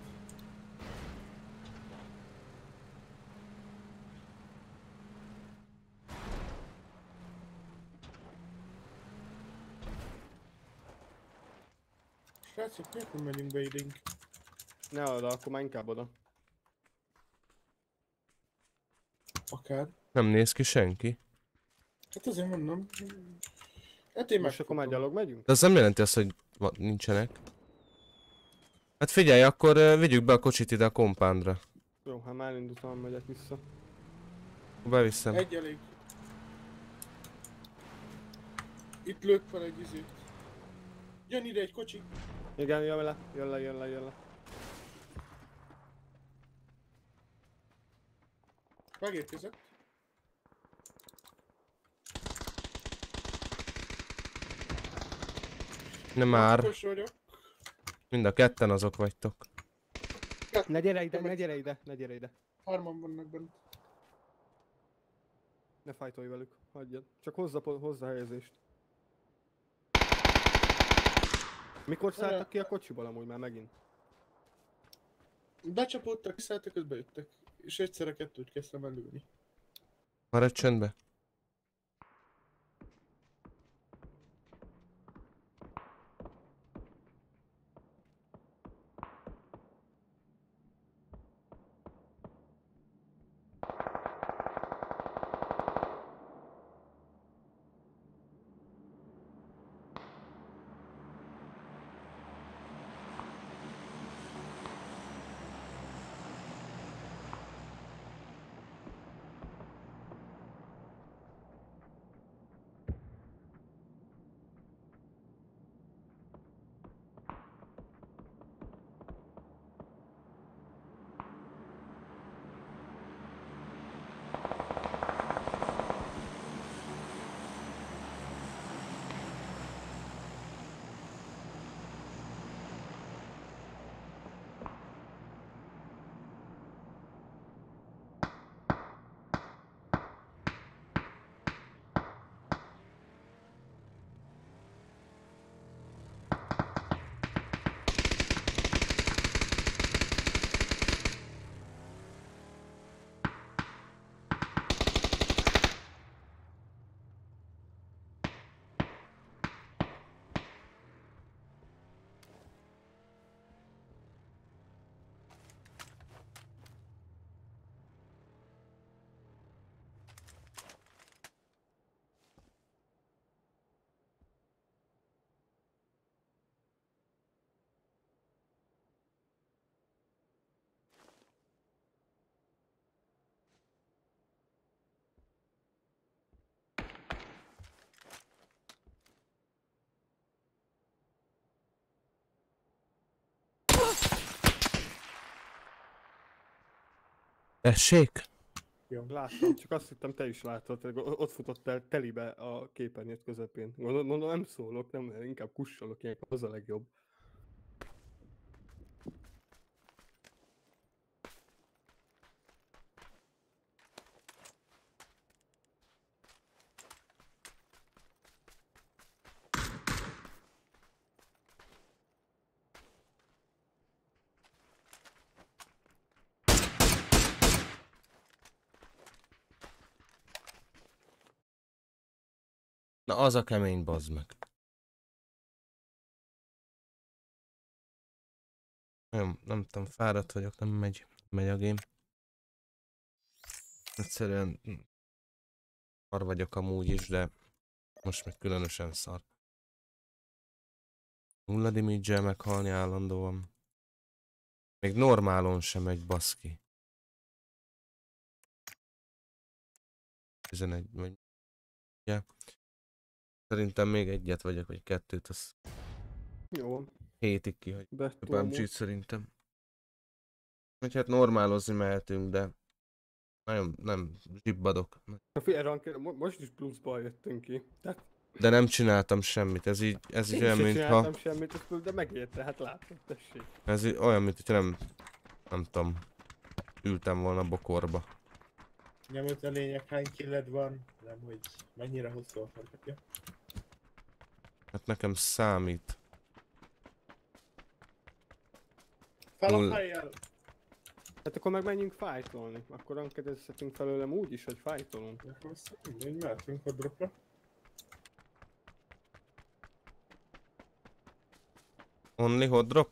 Srácok, miért nem menjünk be idénk? Ne oda, akkor már inkább oda. Akár. Nem néz ki senki. Hát azért mondom. Hát én Most akkor már gyalog megyünk? De az nem jelenti azt, hogy va- nincsenek. Hát figyelj, akkor uh, vigyük be a kocsit ide a kompándra. Jó, hát már elindultam, megyek vissza. Beviszem. Egy elég. Itt lőtt fel egy izét. Jön ide egy kocsi. Igen, jön le, jön le, jön le, jön le. Megérkezett. Nem már. Okos vagyok. Mind a ketten azok vagytok. Ne gyere ide, ne gyere ide, ne gyere ide. Hárman vannak bent. Ne fájtolj velük, hagyjad. Csak hozza, po- hozza a helyezést. Mikor szálltak ki a kocsiból amúgy már megint? Becsapódtak, kiszálltak, közben jöttek. És egyszerre kettőt kezdtem előni. Maradj csöndbe. Tessék? Jó. Láttam, csak azt hittem te is láttad, hogy o- ott futott el telibe a képernyőt közepén. Mondom, mondom nem szólok, nem, inkább kussolok, ilyenkor az a legjobb. Na az a kemény, bazd meg. Nem, nem tudom, fáradt vagyok, nem megy, megy a game. Egyszerűen szar vagyok amúgy is, de most meg különösen szar. Nulla damage-el meghalni állandóan. Még normálon sem megy, baszki. tizenegy vagy... Ja. Szerintem még egyet vagyok, vagy kettőt, az Jó. Hétig kihagy. A Betolom. pubg-t szerintem. Hogy hát normálozni mehetünk, de nagyon nem zsibbadok. A figyelj, Ranker, mo- most is pluszból jöttünk ki. Tehát De nem csináltam semmit, ez így, ez így én olyan, sem mintha... csináltam semmit, ezt plusz, de megérte, hát látod, tessék. Ez így olyan, mint hogyha nem... Nem tudom... Ültem volna bokorba. Nem ott a lényeg, hány killed van, nem hogy mennyire hosszú a farkatja. Hát nekem számít. Fel Null. a fejjel! Hát akkor meg menjünk fájtolni. Akkor rankedezhetünk felőlem úgy is, hogy fájtolunk. Akkor azt mindegy, mehetünk a dropra. Only hot drop?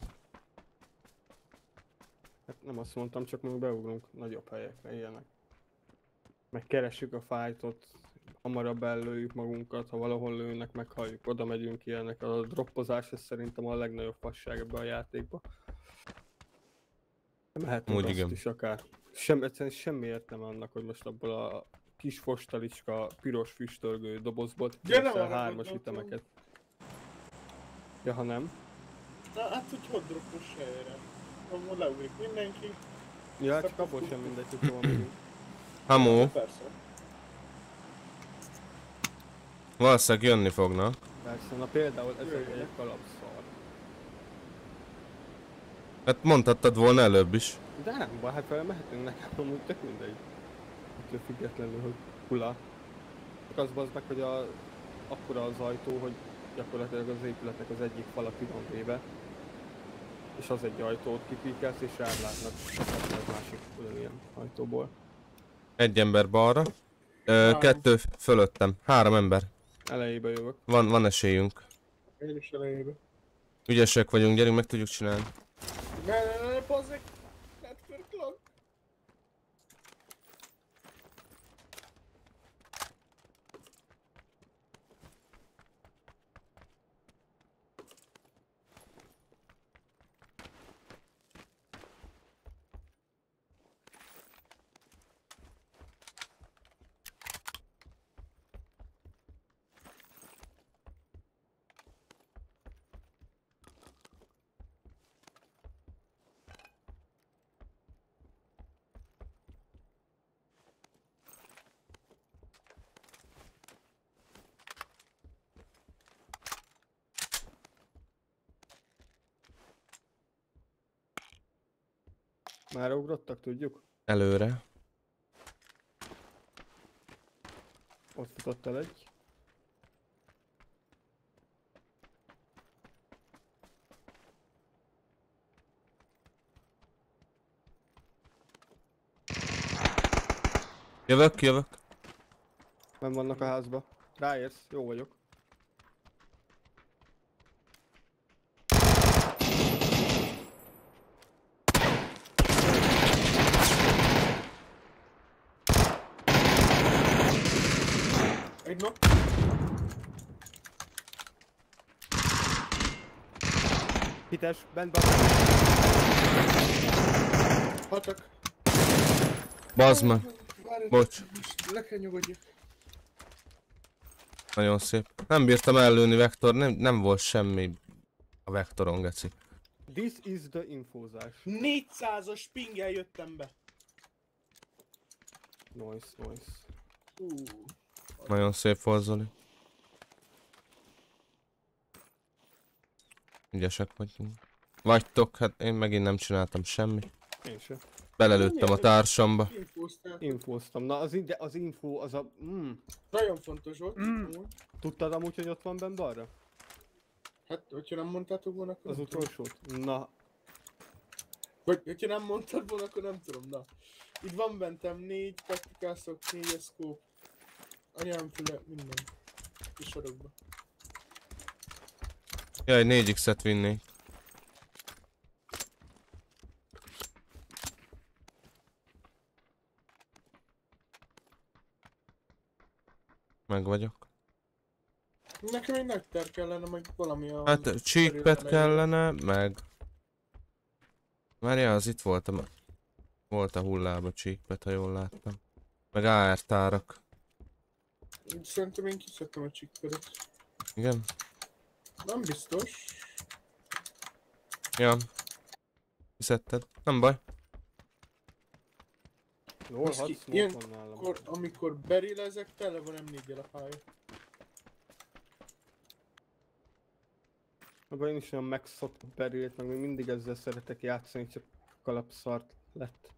Hát nem azt mondtam, csak még beugrunk nagyobb helyekre, ilyenek. Meg keressük a fájtot, hamarabb ellőjük magunkat, ha valahol lőnek, meghalljuk, oda megyünk ilyenek. A droppozás ez szerintem a legnagyobb fasság ebbe a játékba. Mehetünk Úgy azt igen. is akár. Sem, egyszerűen semmi értelme annak, hogy most abból a kis fostalicska, piros füstölgő dobozból Gyere teszel arra, hármas gondoltam. ütemeket. Ja, ha nem. Na hát, hogy hot dropos helyre. Ahol leugrik mindenki. Ja, csak abból sem mindegy, hogy hol megyünk. Hamó, Persze. valószínűleg jönni fognak. Persze, na például ez egy, egy kalapszar. Hát mondhattad volna előbb is. De nem baj, hát vele mehetünk nekem, amúgy tök mindegy. Ettől függetlenül, hogy hula. Csak az bazd meg, hogy a, akkora az ajtó, hogy gyakorlatilag az épületnek az egyik fala ki van véve. És az egy ajtót kipíkelsz és rád látnak a másik ugyanilyen ajtóból. Egy ember balra. Ö, kettő fölöttem. Három ember. Elejébe jövök. Van, van esélyünk. Én is elejébe. Ügyesek vagyunk, gyerünk, meg tudjuk csinálni. Ne, ne, ne, bazzeg! Network lag! Már ugrottak, tudjuk? Előre. Ott futott el egy. Jövök, jövök. Nem vannak a házba. Ráérsz, jó vagyok. Egy nap. Hites, bent be. Hatak. Bazd meg. Várj, Bocs. le kell nyugodjak. Nagyon szép. Nem bírtam ellőni vektor, nem, nem volt semmi a vektoron, geci. This is the infózás. négyszázas pinggel jöttem be. Nice, nice. Hú. Nagyon szép volt, Zoli. Ügyesek vagyunk. Vagytok, hát én megint nem csináltam semmit. Én sem. Belelőttem a társamba. Infóztál. Infóztam. Na az, ide, az info, az a... Mm. Nagyon fontos volt. Mm. amúgy. Tudtad amúgy, hogy ott van bent balra? Hát, hogyha nem mondtátok volna, akkor Az nem tudom. utolsót? Na, Vagy, hogyha nem mondtad volna, akkor nem tudom, na. Itt van bentem négy taktikászok, négy eszkóp. Anyám füle, minden. Kis sarokba. Jaj, négy X-et vinnék. Meg vagyok. Nekem egy nagy ter kellene, meg valami a... Hát cheekpad kellene, meg... Várjál, az itt volt a... Volt a hullába cheekpad, ha jól láttam. Meg á er tárak. Szerintem én kiszedtem a csikkedet. Igen? Nem biztos. Ja. Fizetted. Nem baj. Jól Baszki, hat smoke van nálam. ilyenkor, amikor berélezek, tele van em négyel a pálya. Maga én is olyan megszoktam Berilt, meg még mindig ezzel szeretek játszani, csak kalapszart lett.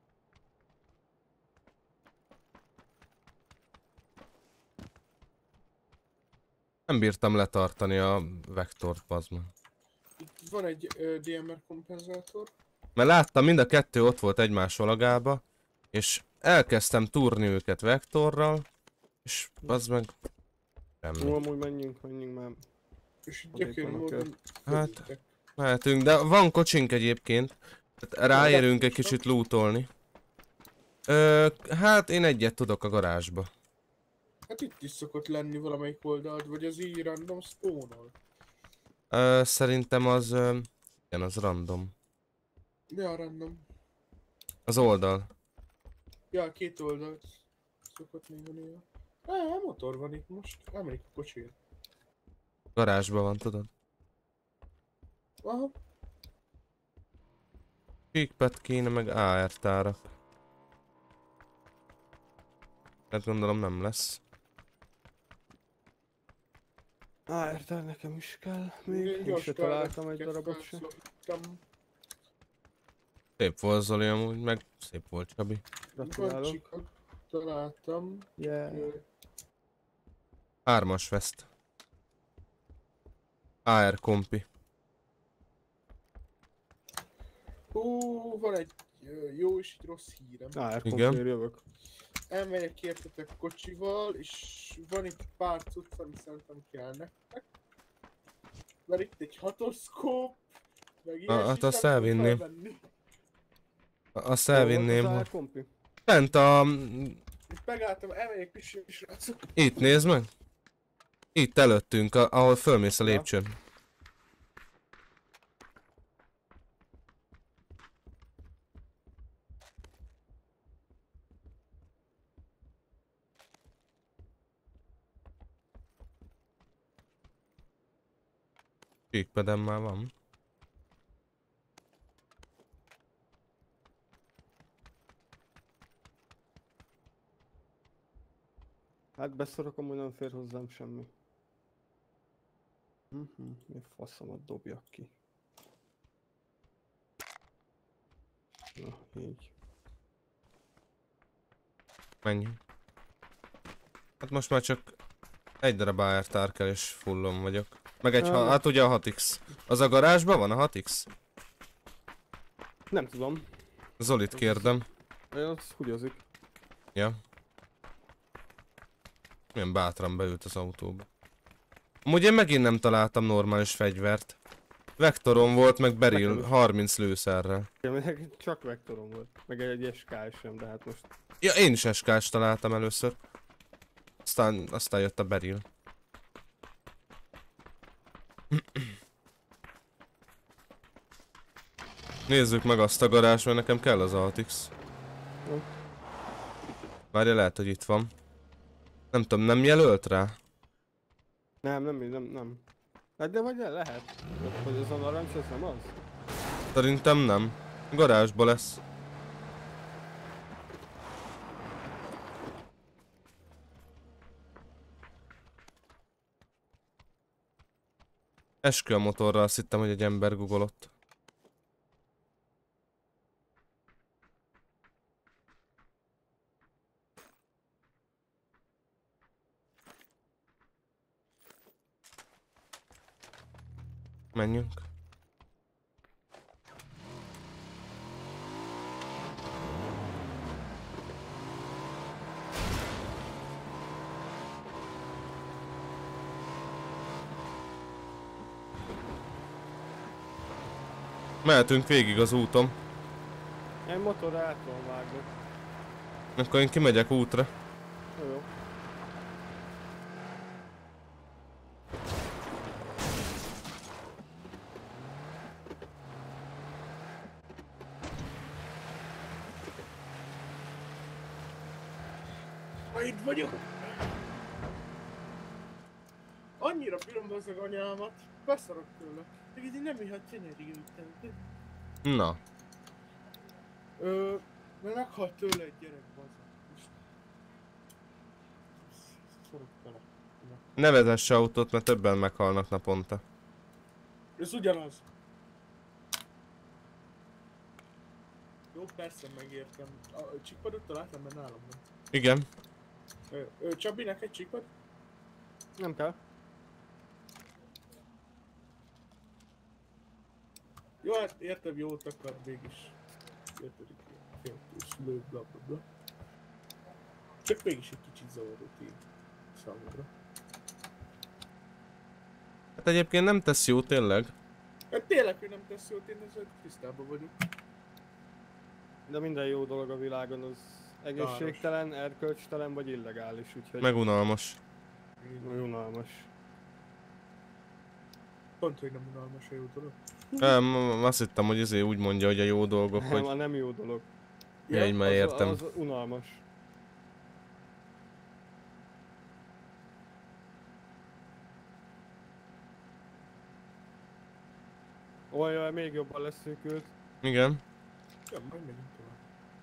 Nem bírtam letartani a vektort, bazd meg. Itt van egy uh, dé em er kompenzátor. Mert láttam, mind a kettő ott volt egymás olagába, és elkezdtem túrni őket vektorral, és bazd meg... Jó, Semmi. amúgy menjünk, menjünk már. És Addig gyökér vannak módon... Hát, köttek. mehetünk, de van kocsink egyébként. Tehát ráérünk egy kicsit lootolni. Ö, hát én egyet tudok a garázsba. Hát itt is szokott lenni valamelyik oldalt, vagy az így random spawnol. Ö, szerintem az... Ö, igen, az random. Ja, random. Az oldal. Ja, két oldalt szokott néha néha. Á, motor van itt most. Elmenik a kocsira. Garázsban van, tudod? Aha. Cheekpad kéne, meg á er tárak. Hát gondolom nem lesz. Á, érted, nekem is kell. Még Én én gyors se találtam egy darabot se. felszóltam. Szép volt Zoli amúgy, meg szép volt Csabi. Gratulálok. Kocsikat találtam. Yeah. Ö, Ármas vest. á er kompi. Hú, van egy ö, jó és egy rossz hírem. Á, Igen. komplér jövök. Elmegyek értetek kocsival, és van itt pár cucc, ami szerintem kell nektek. Van itt egy hatoszkóp, meg Ah, ilyesmit hát azt nem tudom elvinném. felvenni. Azt Hol volt elvinném. az á er hogy- kompi? Fent a... Itt megálltam, elmegyek pisilni, srácok. Itt nézd meg. Itt előttünk, a- ahol fölmész a lépcsőn. Cheekpadem már van. Hát beszorok, amúgy nem fér hozzám semmi. Mhm, mi faszomat dobjak ki. Na, így. Mennyi? Hát most már csak egy darab á er tár kell és fullon vagyok. Meg egy, ha, Ah. hát ugye a hat iksz. Az a garázsban van a hat iksz? Nem tudom. Zolit kérdem. Olyan az hugyozik. Ja. Milyen bátran beült az autóba. Amúgy én megint nem találtam normális fegyvert. Vektoron volt, meg Beryl Nekem is. harminc lőszerrel. Ja, meg csak vektorom volt. Meg egy es ká sem, de hát most... Ja, én is es ká-s találtam először. Aztán, aztán jött a Beryl. Nézzük meg azt a garázs, mert nekem kell az hat iksz. Jó. Várja, lehet, hogy itt van. Nem tudom, nem jelölt rá? Nem, nem, nem, nem. Hát de vagy el lehet. Hogy ez a narancs, ez nem az? Szerintem nem. Garázsba lesz. Eskü a motorral, azt hittem, hogy egy ember googolott. Menjünk. Mehetünk végig az úton. Én motorra át tudom vágni. Akkor én kimegyek útra. Jó, jó. Ha itt vagyok. Annyira annyira bírom az a anyámat, beszarok tőle. Még így nem ihat kenyeri után. Na. Ö, mert meghalt tőle egy gyerek, bazza. Szarok tele. Ne vezess autót, mert többen meghalnak naponta. Ez ugyanaz. Jó, persze megértem. A csíkpadot találtam, mert nálam van. Igen. Ö, ö, Csabi, neked csíkpad? Nem kell. Jó, hát értem, jót akar mégis. Érted, fél szülő, bla bla bla. Csak mégis egy kicsit zavaró tény számomra. Hát egyébként nem tesz jó, tényleg. Hát tényleg, hogy nem tesz jót, én ezzel tisztában vagyok. De minden jó dolog a világon az egészségtelen, erkölcstelen vagy illegális, úgyhogy... Meg unalmas. Unalmas. Pont, hogy nem unalmas a jó dolog. Nem, azt hittem, hogy azért úgy mondja, hogy a jó dolgok, Nem, hogy... a nem jó dolog. Ja, így már értem. Az, az unalmas. Olyan, még jobban leszűkült. Igen. Ja, majd megyünk tovább.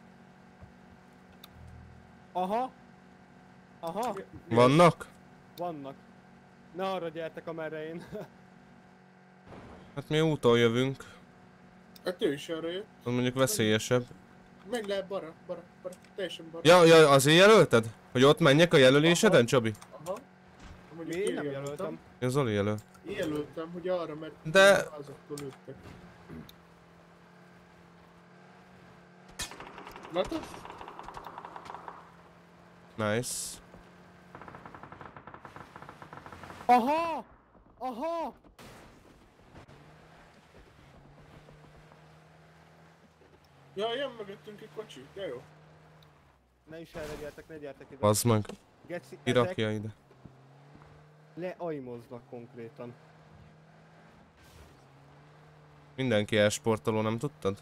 Aha! Aha! Vannak? Vannak. Ne arra gyertek, amerre én. Hát mi úton jövünk. Hát ő is arra jött. Az mondjuk veszélyesebb. Meg lehet balra, balra, balra, teljesen balra. Ja, ja, azért jelölted? Hogy ott menjek a jelöléseden, Csabi? Aha. Mi? Én nem jelöltem. Ja, Zoli jelöl. Én jelöltem, hogy arra, mert De- a házaktól lőttek. Látod? Nice. Aha! Aha! Ja, jön mögöttünk egy kocsi, de jó. Ne is erre gyertek, ne gyertek ide. Bazd meg. Geci, Kirakja ide. leaimoznak konkrétan. Mindenki elsportoló, nem tudtad?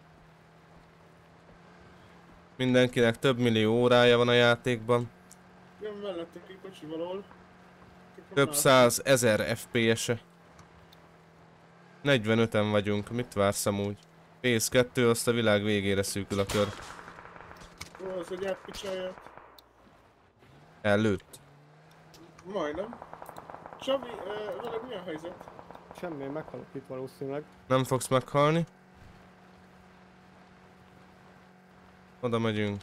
Mindenkinek több millió órája van a játékban. Jön mellettek egy kocsi valahol. Több száz ezer ef pé es-e. negyvenöten vagyunk, mit vársz amúgy? pé es kettő, azt a világ végére szűkül a kör. Ó, az egy átpicsáját. Előtt. Majdnem. Csabi, uh, veled mi a helyzet? Semmi, meghalok itt valószínűleg. Nem fogsz meghalni. Oda megyünk.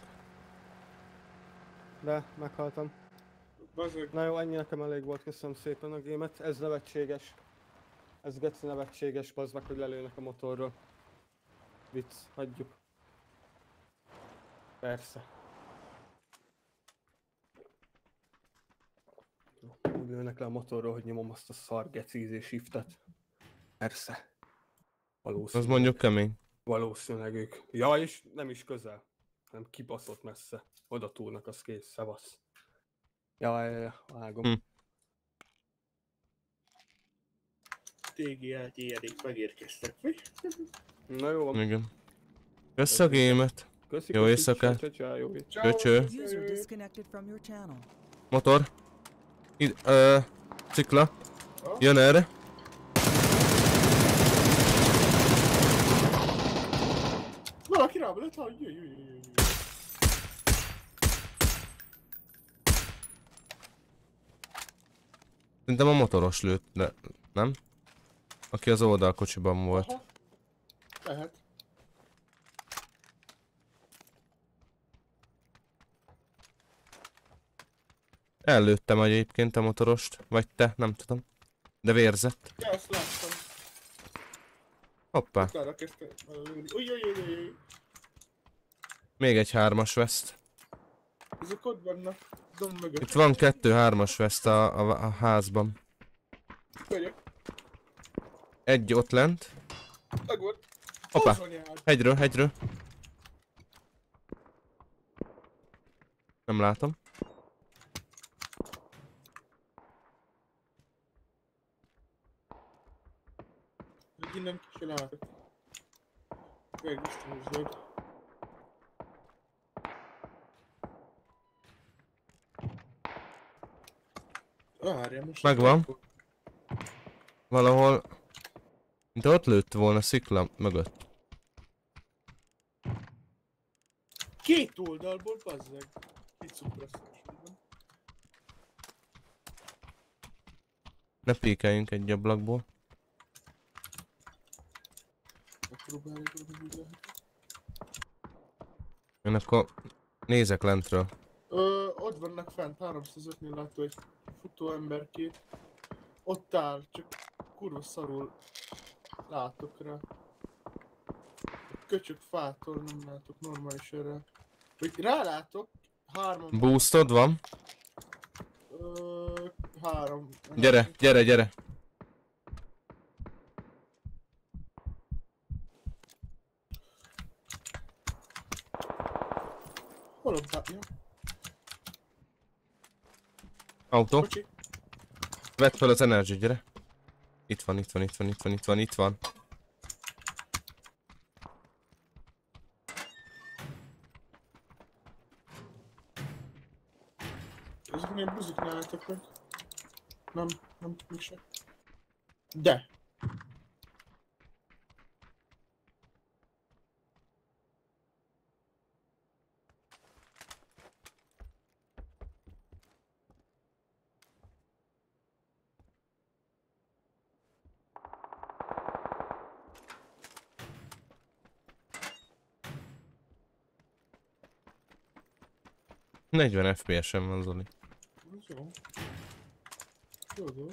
De, meghaltam. Bazeg. Na jó, ennyi nekem elég volt, köszönöm szépen a gémet. Ez nevetséges. Ez geci nevetséges, bazd meg, hogy lelőnek a motorról. Vicc, hagyjuk. Persze. Úgy lőnek le a motorról, hogy nyomom azt a szar gecízés shiftet. Persze. Valószínűleg. Az mondjuk kemény. Valószínűleg ők. Ja, és nem is közel, hanem kibaszott messze. Oda túlnak, az kész, szevasz. Ja, ja, ja, vágom. Hm. té gé el ilyenik megérkeztek, mi? Na jó van. Igen. Kösz a gémet. Köszi, Jó köszi, éjszakát. csá, csá, jó éjszakát. Cső, cső. User disconnected from your channel. Motor. Id ö, cikla. Jön erre. Valaki rám lett, hogy jöjj, jöjj, jöjj, jöjj. Szerintem a motoros lőtt, de nem? Aki az oldalkocsiban volt. Aha. Lehet. Ellőttem egyébként a motorost, vagy te, nem tudom. De vérzett. Ja, azt láttam. Hoppá. Utána kezdte lőni. Ujj, ujj, ujj, ujj. Még egy hármas veszt. Ezek ott vannak. Domb mögött. Itt van kettő hármas veszt a, a, a házban. Vagyok. Egy ott lent. Meg volt. Hoppá. Az anyád. Hegyről, hegyről. Nem látom. Hogy innen ki se látok. Megvisztem a zöld. Várjál most. Megvan. Valahol... De ott lőtt volna szikla mögött. Két oldalból, bazzeg. Két szuprasszós van. Ne pékeljünk egy ablakból. Megpróbáljuk, hogy úgy lehet. Én akkor nézek lentről. Ö, ott vannak fent, háromszázötnél látó egy futó emberkét. Ott áll, csak kurva szarul látok rá. Köcsök fától nem látok normális erre. Hogy rálátok, hárman... Boostod van? Ö, három. Gyere, gyere, gyere! Hol a bája? Autó. Kocsi. Vedd fel az energy, gyere! Itt van, itt van, itt van, itt van, itt van, itt van. Ezek milyen buziknál álltak meg? Nem, nem, mégse. De! negyven ef pé es-en van, Zoli. Jó. Jó, jó.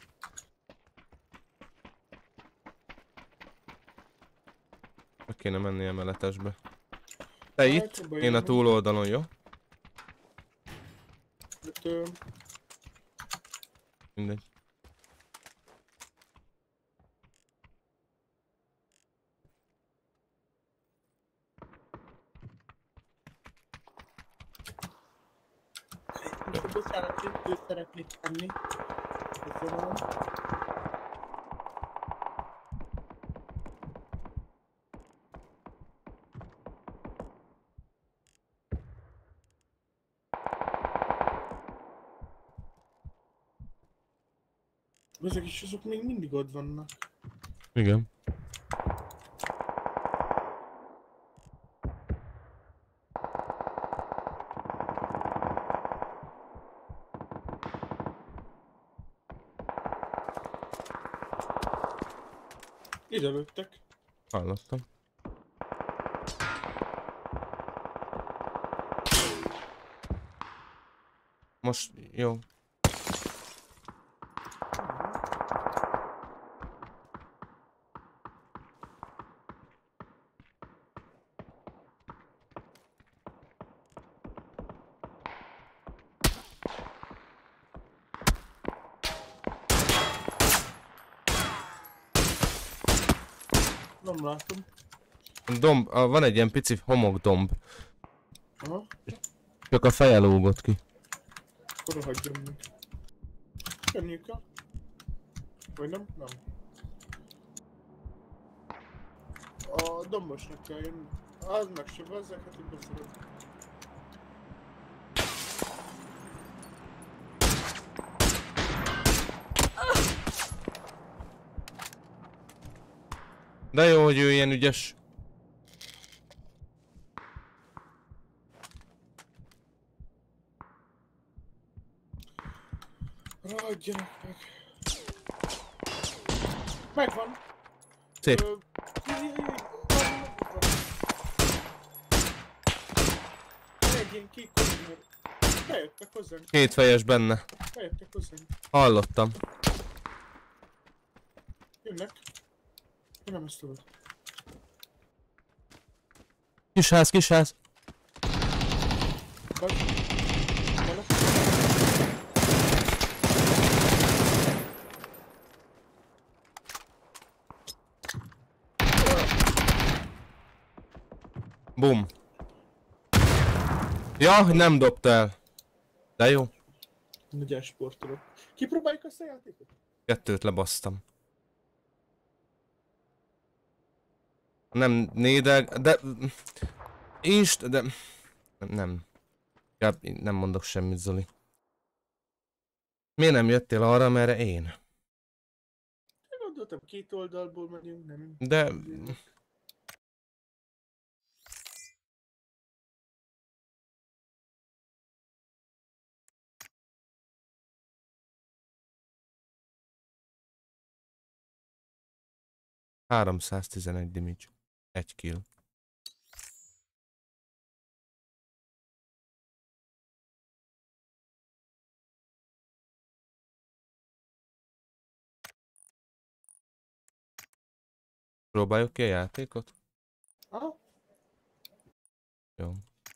Meg kéne menni emeletesbe. Te itt, én a túloldalon, jó? Hát, ö... Mindegy. Bocsánat, hogy szeretnék tenni. Köszönöm. Ezek is azok még mindig ott vannak. Igen. Ide lőttek. Hallottam. Most jó. Nem látom. Domb, ah, van egy ilyen pici homokdomb. Aha. Csak a feje lógott ki. Akkor hagyjam meg. Jönniük el. Vagy nem? Nem. A dombosnak kell jönni. Az meg se bezzek, hát így beszélek. De jó, hogy ő ilyen ügyes. Ragadjanak meg. Megvan. Szép. Ö, jaj, jaj, jaj, van, van. Van egy ilyen kék konténer. Bejöttek hozzánk. Két fejes benne. Bejöttek hozzánk. Hallottam. Jönnek. Én nem ezt tudod. Kisház, kisház. Vagy. Vele. Bum. Ja, nem dobta el. De jó. Nagy sportoló. Kipróbáljuk azt a játékot? Kettőt lebasztam. Nem nédeg, de... Inst, de... Nem. Inkább nem mondok semmit, Zoli. Miért nem jöttél arra, merre én? Gondoltam, két oldalból megyünk, nem? De... háromszáztizenegy damage. Egy kill. Próbáljuk ki a játékot? Aha. Jó.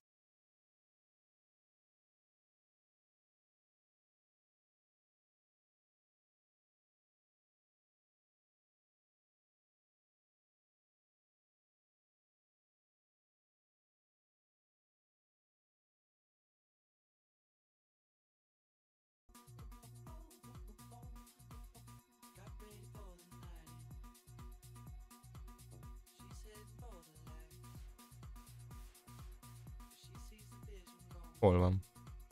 Hol van?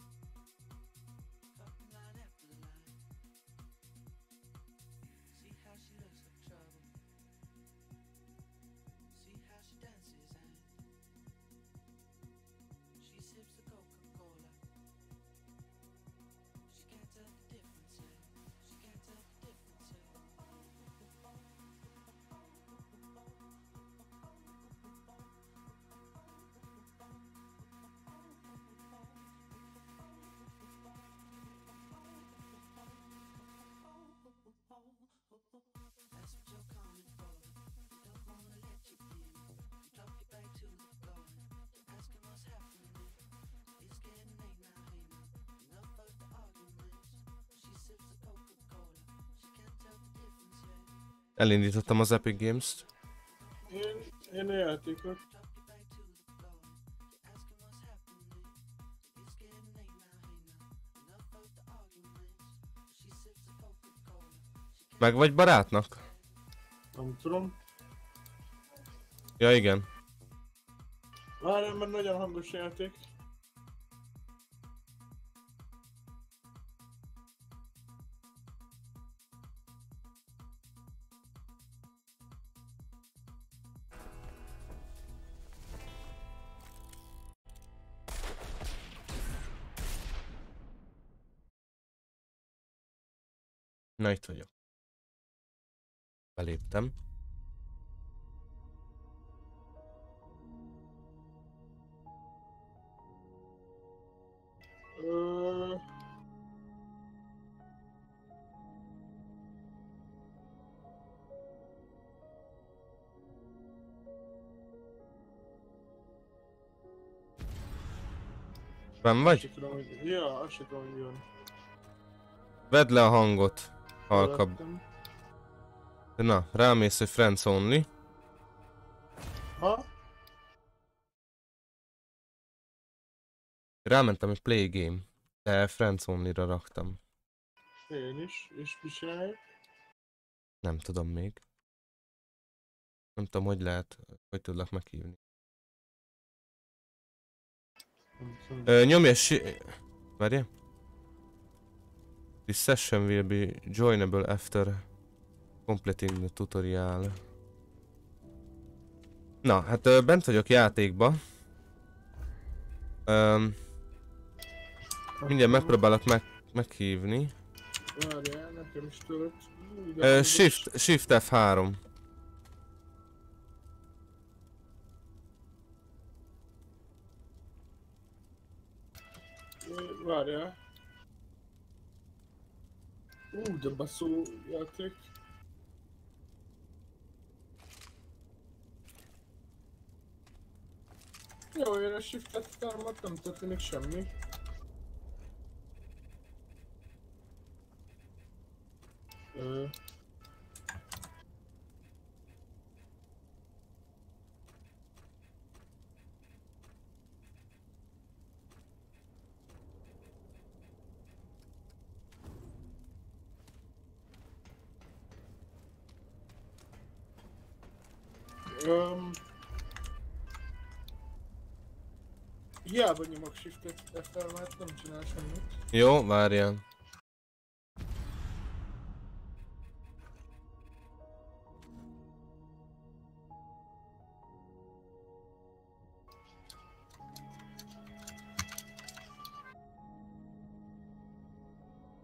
Elindítottam az Epic Games-t. Én, én a játékot. Meg vagy barátnak? Nem tudom. Ja, igen. Várjál, mert nagyon hangos játék. Na, itt vagyok. Beléptem. Ö... Benn vagy? Azt se tudom, hogy... Ja, azt se tudom, hogy jön. Vedd le a hangot. Halkabb. Vettem. Na, rámész, hogy friends only. Ha? Rámentem, hogy play game. De friends only-ra raktam. Én is. És mi csináljuk? Nem tudom még. Nem tudom, hogy lehet, hogy tudlak meghívni. Nem tudom. Ö, nyomj egy si... Várjál. This session will be joinable after completing the tutorial. Na, hát ö, bent vagyok játékba. Öm, mindjárt megpróbálok meg, meghívni. Várjál, nekem is tölt. Ö, shift, shift F három. Várjál. Ú, de baszó játék. Jó, én a shiftet támat nem történik semmi. Ö... Um, hiába nyomok shiftet F-tel, mert nem csinál semmit. Jó, várjál.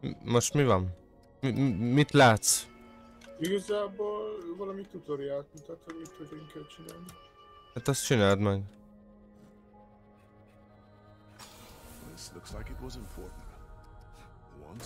M- Most mi van? Mi- mi- mit látsz? Igazából valami tutoriált mutat, hogy mit hogyan kell csinálni. Hát azt csináld meg. This looks like it was important. Once.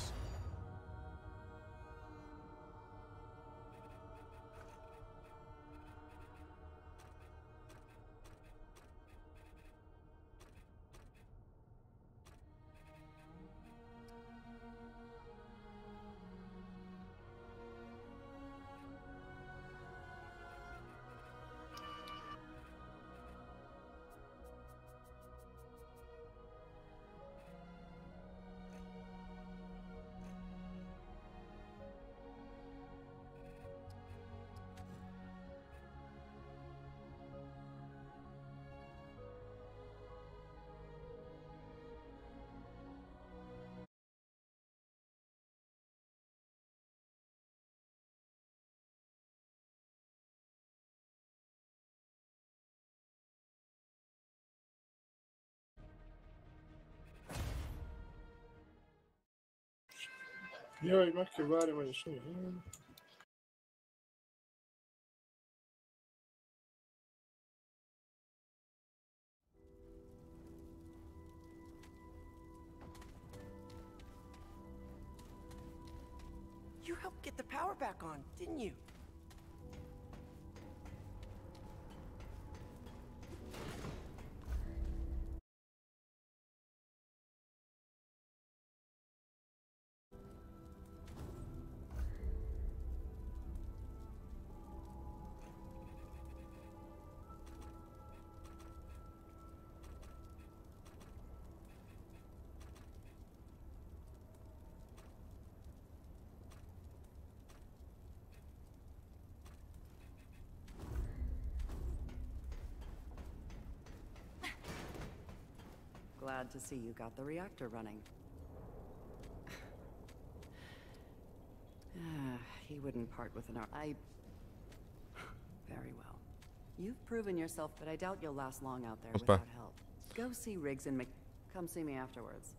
Jaj, meg kell várni, vagy is olyan. You helped get the power back on, didn't you? Glad to see you got the reactor running. Ah, he wouldn't part with an ar- I... Very well. You've proven yourself, but I doubt you'll last long out there Opa. without help. Go see Riggs and Mc... Come see me afterwards.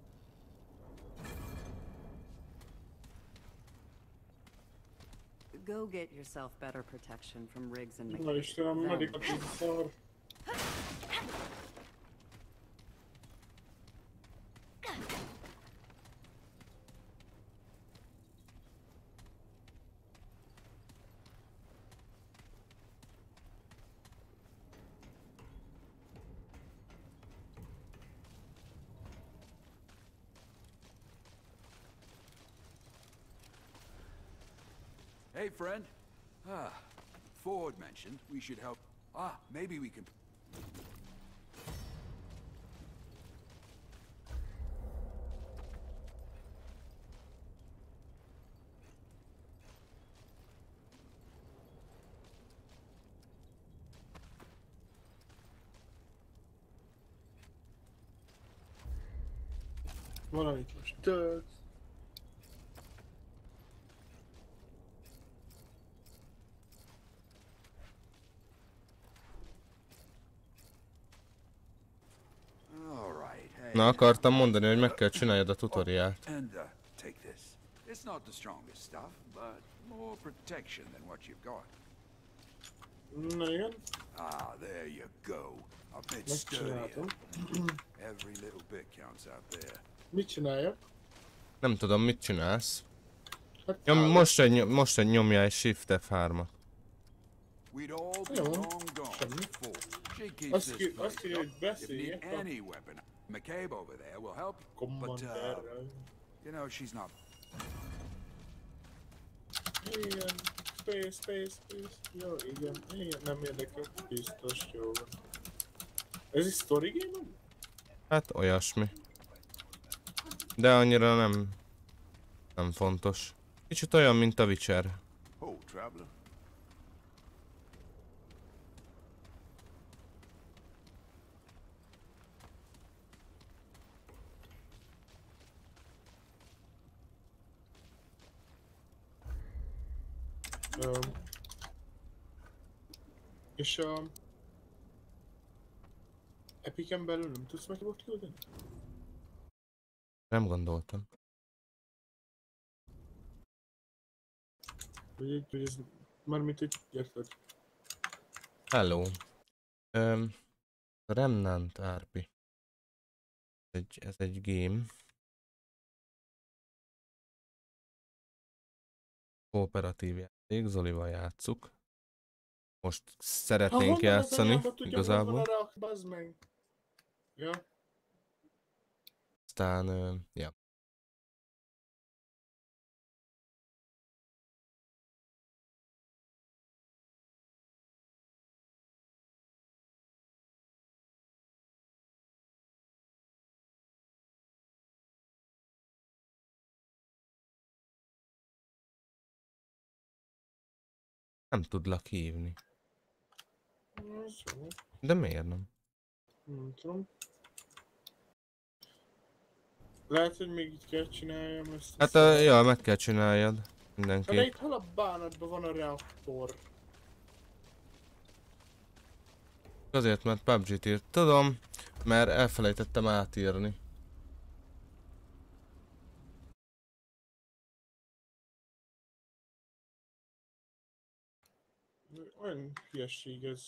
Go get yourself better protection from Riggs and Na McCabe. Istenem, Then- meddig a tíz szar. Hey, friend. Ah, Ford mentioned we should help. Ah, maybe we can. Valamit most tölt. All right. Hey. Na, akartam mondani, hogy meg kell csináljad a tutoriált. And uh, take this. It's not the strongest stuff, but more protection than what you've got. Na igen. Ah, there you go. A bit Megcsináltam. sturdier. Every little bit counts out there. Mit csináljak? Nem tudom, mit csinálsz. Hát Nyom, állok. most egy, most egy nyomjál egy Shift F hármat. We'd all be Jó. long gone Semmi. before. She keeps Azt this ki- place azt írja, hogy up. If you beszéljek need a any weapon, McCabe over there will help. But, uh, kommanderrel. you know, she's not. Igen. Space, space, space. Jó, igen. Igen, nem érdekel. Biztos, jó van. Ez egy story game? Hát olyasmi. De annyira nem... Nem fontos. Kicsit olyan, mint a Witcher. Oh, traveler. Um, és a... Epicen belül nem tudsz meg ott küldeni? Nem gondoltam. Vagy egy, hogy ez... Mármint, hogy érted. Hello. Um, Remnant er pé. Egy, ez egy game. Kooperatív játék, Zolival játsszuk. Most szeretnénk játszani, igazából. Bazd meg. Ja. Aztán, uh, ja. Nem tudlak hívni. De miért nem? Nem tudom. Lehet, hogy még itt kell csináljam ezt. Hát, uh, ja, meg kell csináljad. Mindenki. De itt hol a bánatban van a reaktor? Azért, mert pé u bé gét írt. Tudom, mert elfelejtettem átírni. Olyan hülyeség ez.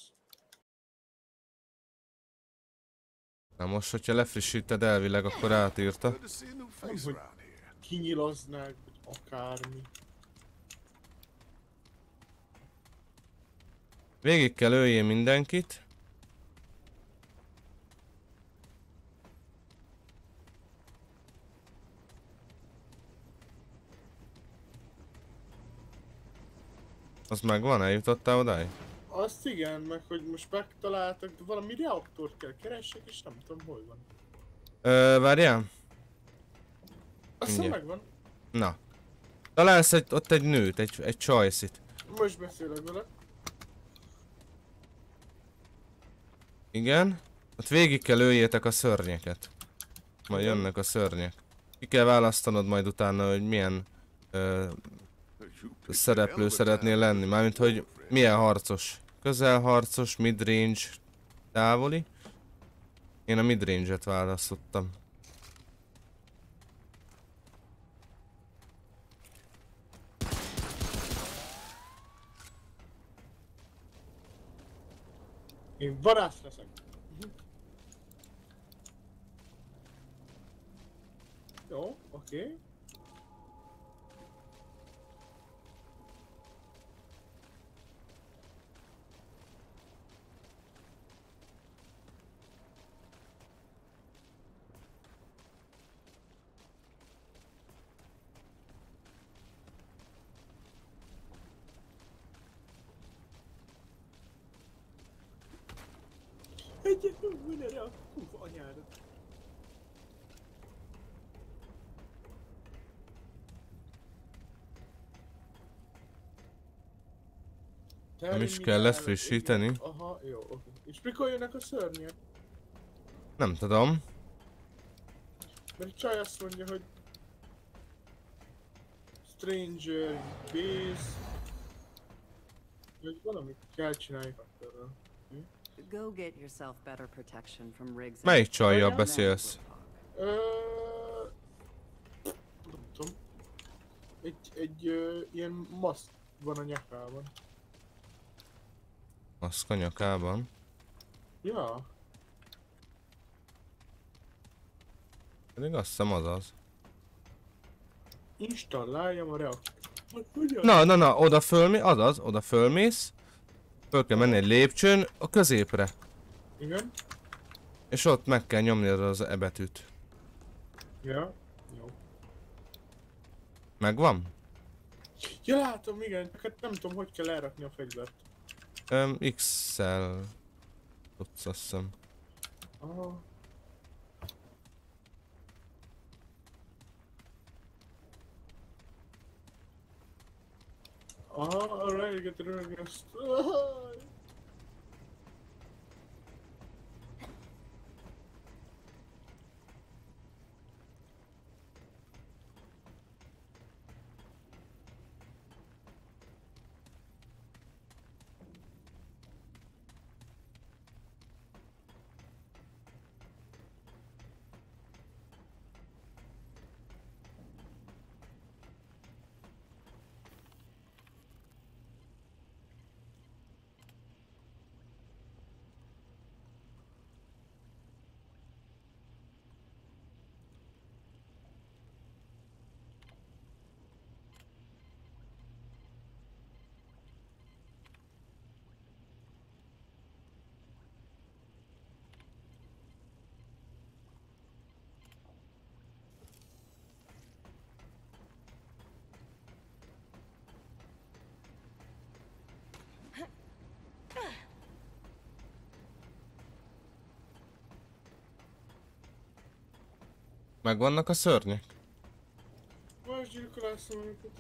Na most, hogyha lefrissíted elvileg, akkor átírta. Nem, hogy kinyilaznák, vagy akármi. Végig kell öljél mindenkit. Az megvan? Eljutottál odáig? Azt igen, meg hogy most megtaláltak, de valami reaktort kell keressek, és nem tudom hol van. Ö, várjál? Azt hiszem megvan. Na. Találsz egy, ott egy nőt, egy, egy csajszit. Most beszélek vele. Igen. Ott végig kell öljétek a szörnyeket. Majd jönnek a szörnyek. Ki kell választanod majd utána, hogy milyen ö, szereplő szeretnél lenni. Mármint, hogy milyen harcos. Közelharcos, midrange, távoli. Én a midrange-et választottam. Én vadász leszek. Jó, oké. Okay. Egyet van erre a kufa anyádat. Nem is kellett frissíteni. Aha, jó, oké. És mikor jönnek a szörnyek? Nem tudom. Mert a csaj azt mondja, hogy Stranger Base, hogy valamit kell csinálni akkor. Go get yourself better protection from rigs. Melyik csajjal beszélsz? Ö... Nem tudom. Egy, egy ö, ilyen maszk van a nyakában. Maszk a nyakában? Ja. Pedig azt hiszem az az. Installáljam a reaktort. Na, na, na, oda fölmi, azaz, oda fölmész. Föl kell menni egy lépcsőn a középre. Igen. És ott meg kell nyomni az E betűt. Ja, jó. Megvan? Ja, látom, igen. Hát nem tudom, hogy kell elrakni a fegyvert. Um, X-szel tudsz, azt hiszem. Aha. Aha, rejget, rögeszt. Megvannak a szörnyek? Most gyilkolászom őket.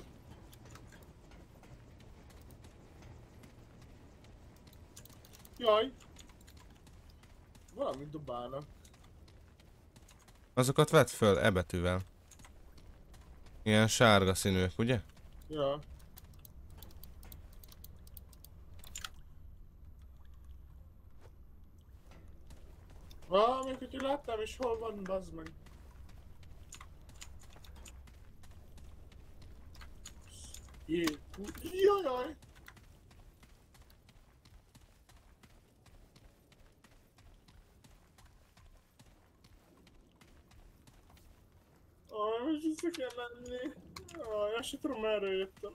Jaj! Valamit dobálnak. Azokat vedd föl E betűvel. Ilyen sárga színűek, ugye? Ja. Ah, még hogy láttam is hol van, bazd meg. Jé, jajjaj! Ah, most vissza kell lenni. Ah, én se tudom, merre jöttem.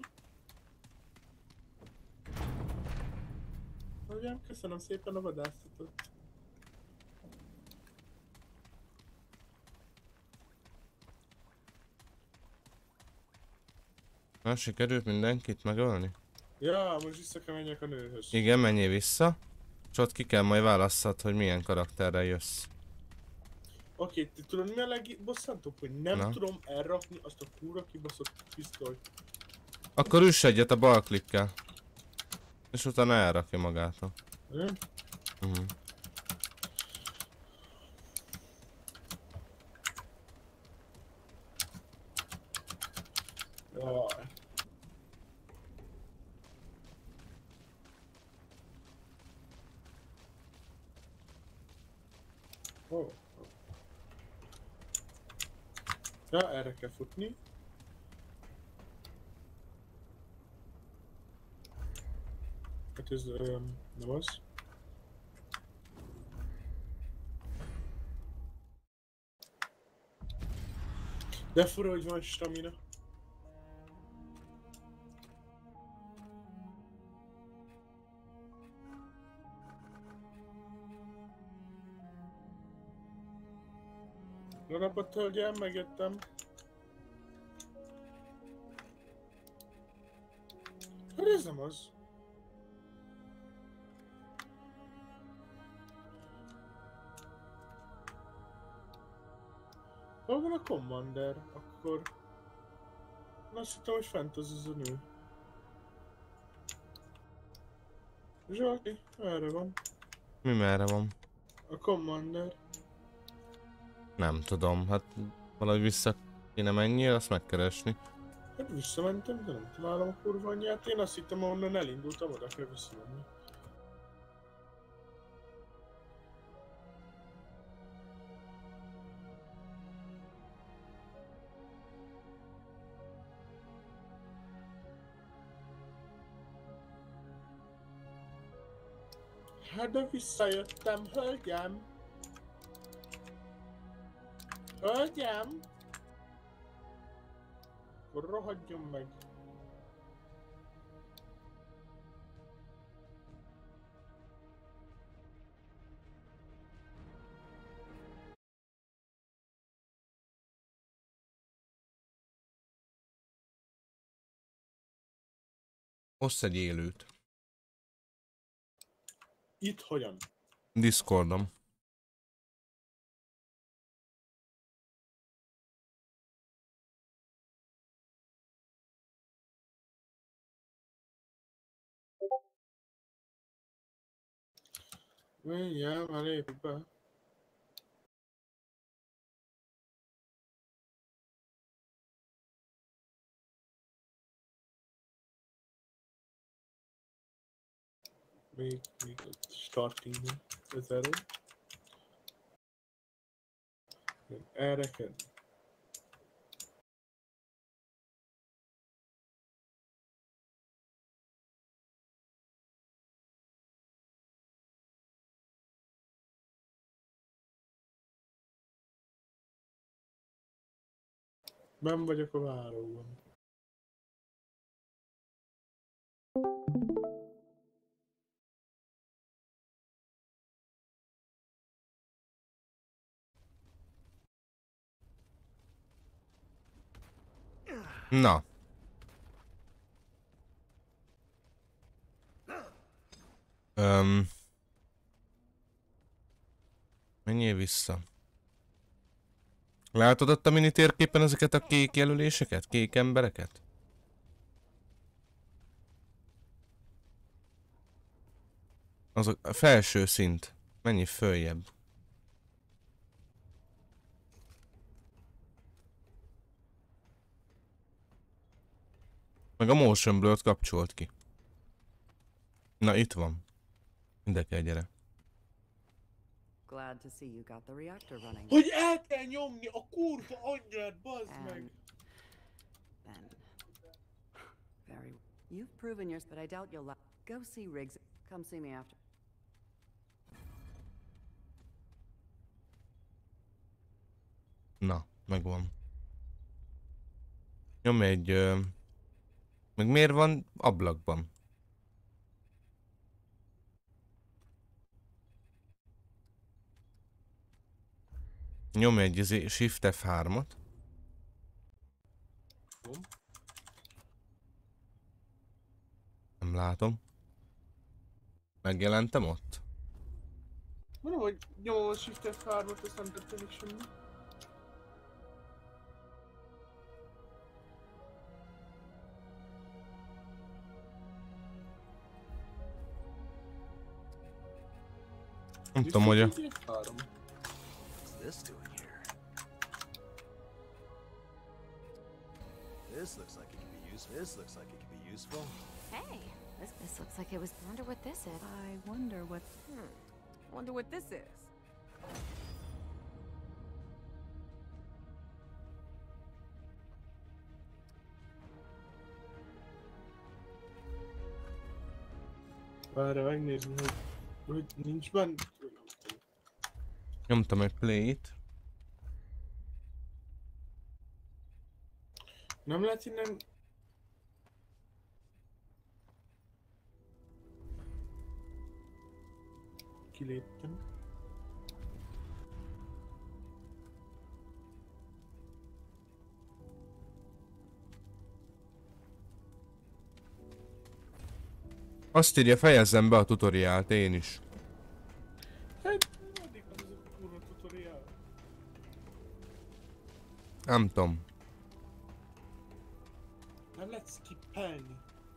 Hölgyem, köszönöm szépen a vadászatot. Na, sikerült mindenkit megölni? Ja, most vissza kell menjek a nőhöz. Igen, menjél vissza. És ott ki kell majd válasszad, hogy milyen karakterrel jössz. Oké, okay, tudod mi a legbosszantóbb, hogy nem Na. tudom elrakni azt a kúra kibaszott pisztolyt. Akkor üss egyet a bal klikkel. És utána elrakja magától. Nem? Uh-huh. Jaj. Oh. Ja, erre kell futni. Hát ez um, nem az. De fura, hogy van stamina. Jó napot, hölgyem, megjöttem. Hát ez nem az. Hol van a Commander? Akkor... Na, azt hittem, hogy fent az az a nő. Zsaki, erre van. Mi merre van? A Commander. Nem tudom, hát valahogy vissza kéne menjél, azt megkeresni. Hát visszamentem, de nem találom a kurva anyját. Én azt hittem, ahonnan elindultam, oda kell visszamenni. Hát de visszajöttem, hölgyem! Hölgyem! Akkor rohadjon meg! Hozz egy élőt. Itt hogyan? Discordom. Mindjárt már lépj be. Még, még egy starting ezerre. Erre kell. Nem vagyok a váróban. Na. Öm. Menjél vissza. Látod ott a mini térképen ezeket a kék jelöléseket? Kék embereket? Azok a felső szint. Mennyi följebb? Meg a motion blur-t kapcsolt ki. Na itt van. Ide kell gyere. Glad to see you got the reactor running. Hogy el kell nyomni a kurva anyját, bazd meg! Then, very. You've proven yours, but I doubt you'll. la- Go see Riggs. Come see me after. Na, megvan. Nyomj egy... Ö... Meg miért van ablakban? Nyomj egy izé- Shift F hármat. Nem látom. Megjelentem ott? Mondom, hogy nyomom a Shift F hármat, azt nem történik semmi. Nem tudom, hogy a... What's this doing here? This looks like it could be useful. This looks like it could be useful. Hey, this, this looks like it was. Wonder what this is. I wonder what. Hmm. Wonder what this is. Várj, megnézni, hogy, hogy nincs benne. Nyomtam egy play-t. Nem lehet innen... Kiléptem. Azt írja, fejezzem be a tutoriált én is. Hát, addig van ez a kurva tutoriál. Nem tudom. Nem lehet skippelni.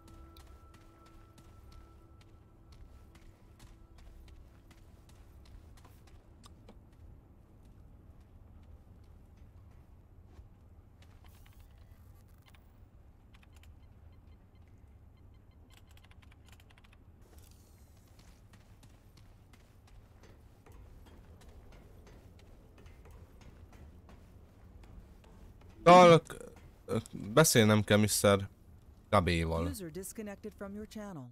Talk... Beszélnem kell miszter Gabéval. User disconnected from your channel.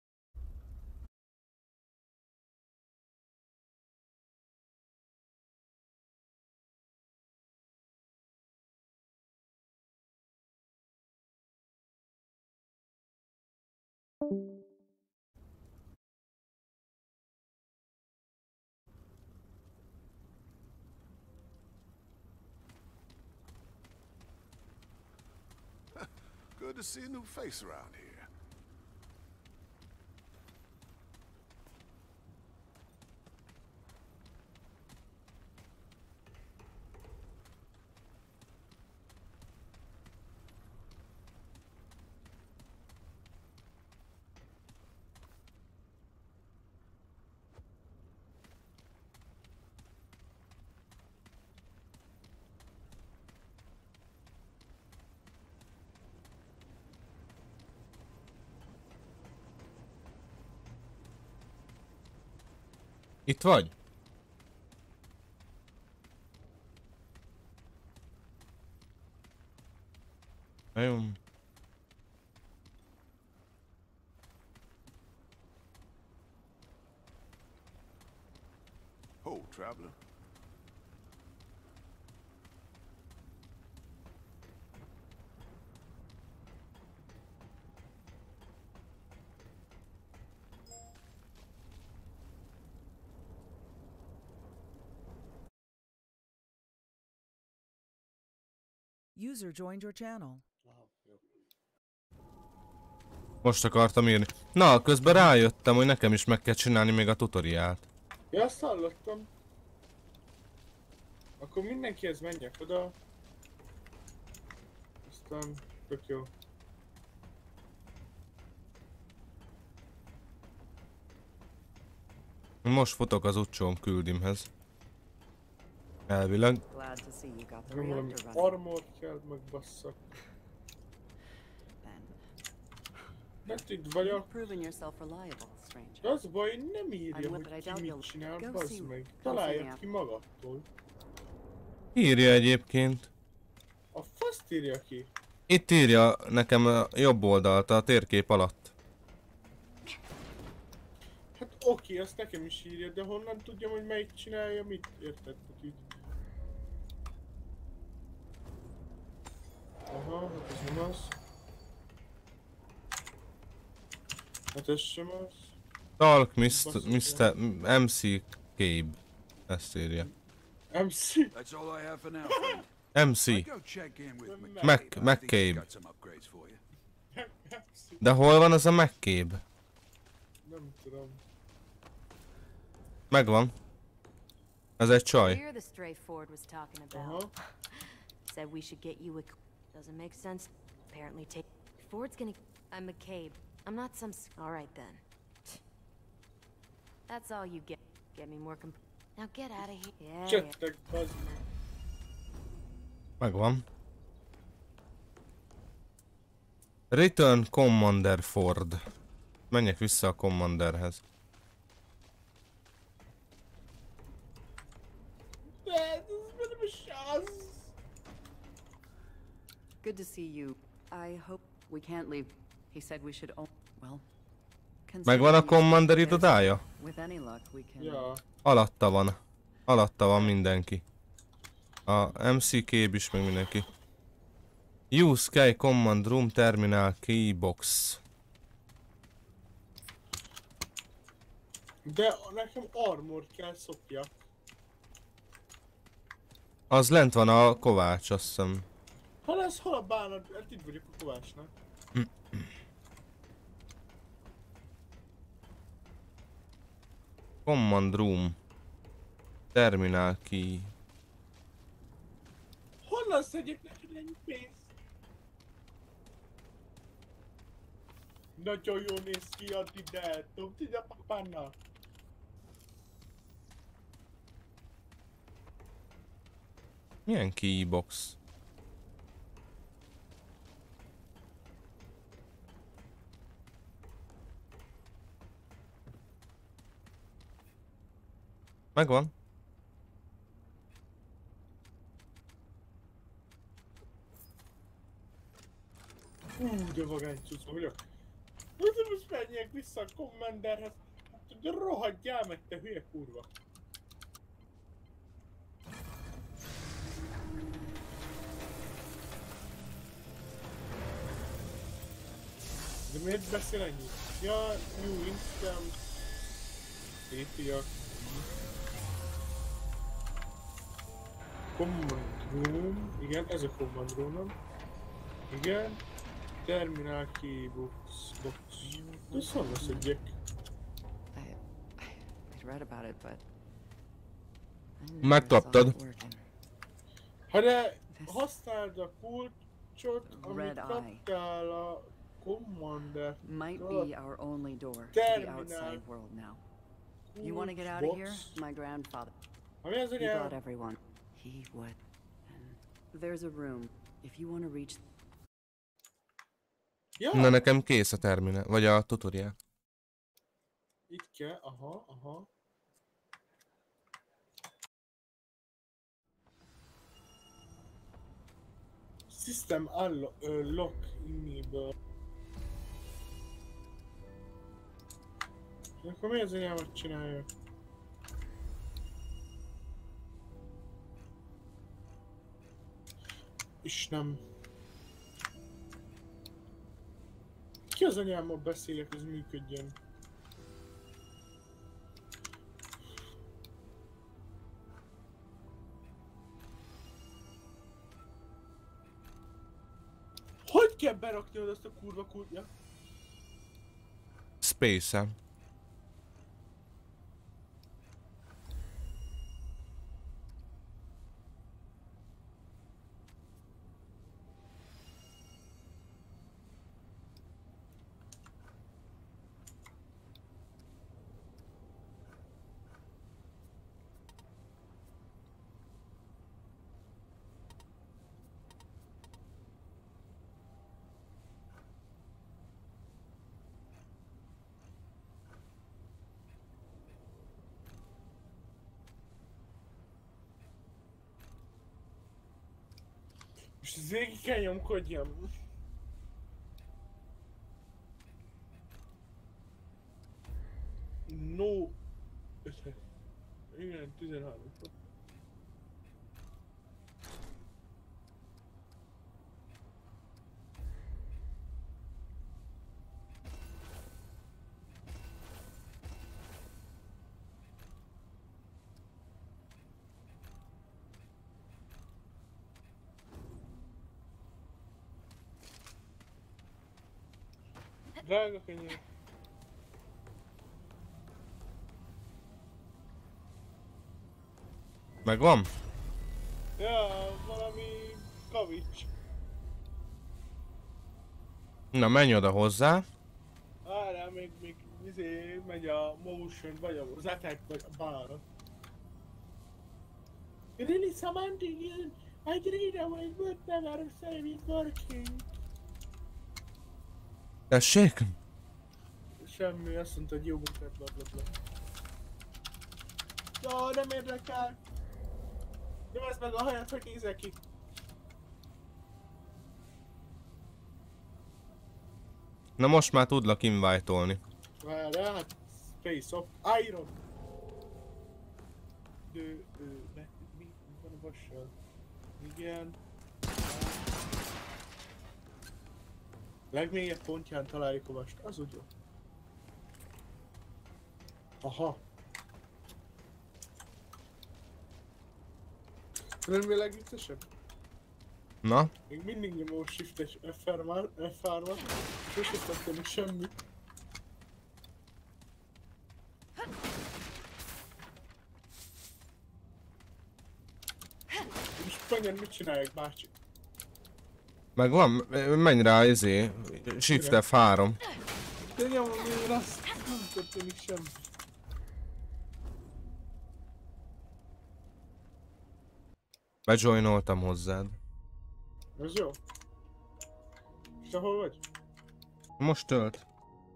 Good to see a new face around here. Itt vagy? Jó. Ho, traveler. User joined your channel. Most akartam írni. Na, közben rájöttem, hogy nekem is meg kell csinálni még a tutoriált. Ja, azt hallottam. A Akkor mindenkihez menjek oda. Aztán tök jó. Most futok az ucsóm küldimhez. Elvileg. Glad to see you got the Nem valami reactor running. armor kell, meg basszak. Mert itt vagyok. Proven yourself reliable, stranger. De az a baj, hogy nem írja, I'm hogy but I ki doubt mit you'll- csinál, Go bazd see- meg. go see Találjad now. ki magadtól. Írja egyébként. A faszt írja ki. Itt írja nekem a jobb oldalt, a térkép alatt. Hát oké, azt nekem is írja, de honnan tudjam, hogy melyik csinálja, mit érted itt? Aha, hát ez nem az. Hát ez sem az. Talk mister mister em cé Cabe. Ezt írja. em cé. That's all I have for now, friend. em cé. Go check in with Mac, McCabe. I think he's McCabe. got some upgrades for you. De hol van az a McCabe? Nem tudom. Megvan. Ez egy csaj. You're the stray Ford was talking about. Said we should get you a... Doesn't make sense. Apparently take... Ford's gonna... I'm McCabe. I'm not some... s- Alright then. That's all you get. Get me more comp... Now get out of here. Yeah, yeah. Csettek, bazd meg. Megvan. Return Commander Ford. Menjek vissza a Commanderhez. De ez nem is az. Good to see you. I hope we can't leave. He said we should o- well. Megvan a considering Commander it's- irodája? With any luck we can. Ja. Alatta van. Alatta van mindenki. A em cé Cabe is, meg mindenki. Use Sky Command Room Terminal Keybox. De nekem armor kell szopjak. Az lent van a Kovács, azt hiszem. Ha lesz, hol a bánat? Hát itt vagyok a Kovácsnak. Command Room. Terminal Key. Honnan szedjek neked ennyi pénzt? Nagyon jól néz ki a ide, dobd ide a papának. Milyen keybox? Megvan. Hú, de vagány cucca vagyok. Hát de most menjek vissza a Commanderhez. Hát, de rohadjál meg, te hülye kurva. De miért beszél ennyit? Ja, jó, Instagram. Épiak. Command Room. Igen, ez a Command Room. Igen. Terminal Keybox. Box. De szóval szedjek. I'd read about it, but Megkaptad. Ha de használd a kulcsot, amit Red eye. kaptál a Commander. might be our only door to the Terminal. outside world now. You want to get out of here? Box. My grandfather. Ami az He anyám? got everyone. He would. And there's a room. If you want to reach. Ja, Na nekem kész a terminál, vagy a tutorial. itt kell, aha, aha. System unlock, uh, lock enable. És akkor mi az anyámat csinálja? És nem. Ki az anyámmal beszéljek, ez működjön? Hogy kell berakni oda azt a kurva kurva? Space-el. Most ez végig kell nyomkodjam. No. Igen, tizenhárom. Drága kenyér. Megvan? Ja, valami kavics. Na, menj oda hozzá. Várjál, még, még izé megy a motion, vagy az attack, vagy a bar. Really something in I read away, but never say it's working. Tessék? Semmi, azt mondta, hogy jó munkát, blablabla. Ja, nem érdekel. Nyomásd meg a haját, hogy nézel ki. Na most már tudlak invite-olni. Várjál, hát Space of Iron. De, ő, ne, mi van a vassal? Igen. Legmélyebb pontján találjuk a vast, az úgy jó. Aha. Nem a legviccesebb? Na? Még mindig nyomom Shift-es F hármat, és sosem történik semmi. És könnyen mit csinálják, bácsi? Megvan? Menj rá, izé. Shift F három. De nyomom én azt, nem történik semmi. Bejoinoltam hozzád. Ez jó. És te hol vagy? Most tölt.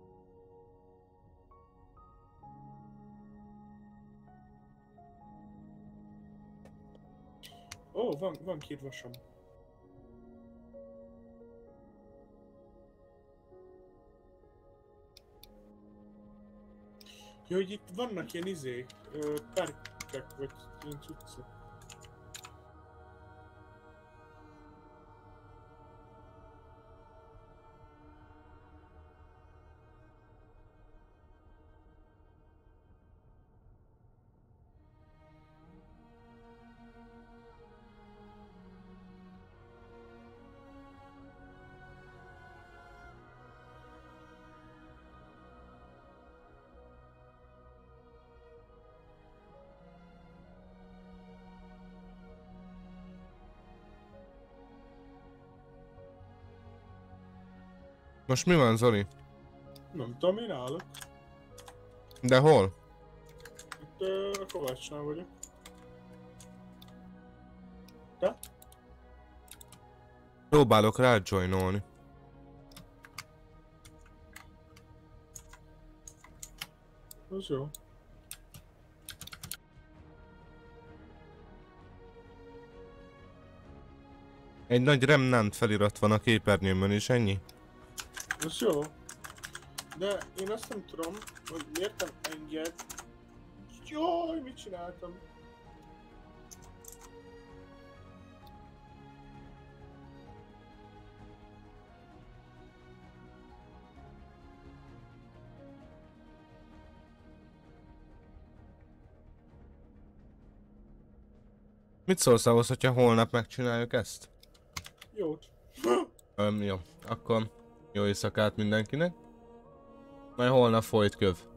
Ó, van, van két vasam. Jó, hogy itt vannak ilyen izék, ö, perkek, vagy ilyen cuccok. Most mi van, Zoli? Nem tudom, én állok. De hol? Itt ö, a Kovácsnál vagyok. Te? Próbálok rá joinolni. Az jó. Egy nagy Remnant felirat van a képernyőmön, és ennyi? Az jó. De én azt nem tudom, hogy miért nem enged. Jaj, mit csináltam? Mit szólsz ahhoz, hogyha holnap megcsináljuk ezt? Jót. Öm, jó. Akkor jó éjszakát mindenkinek. Majd holnap folyt köv.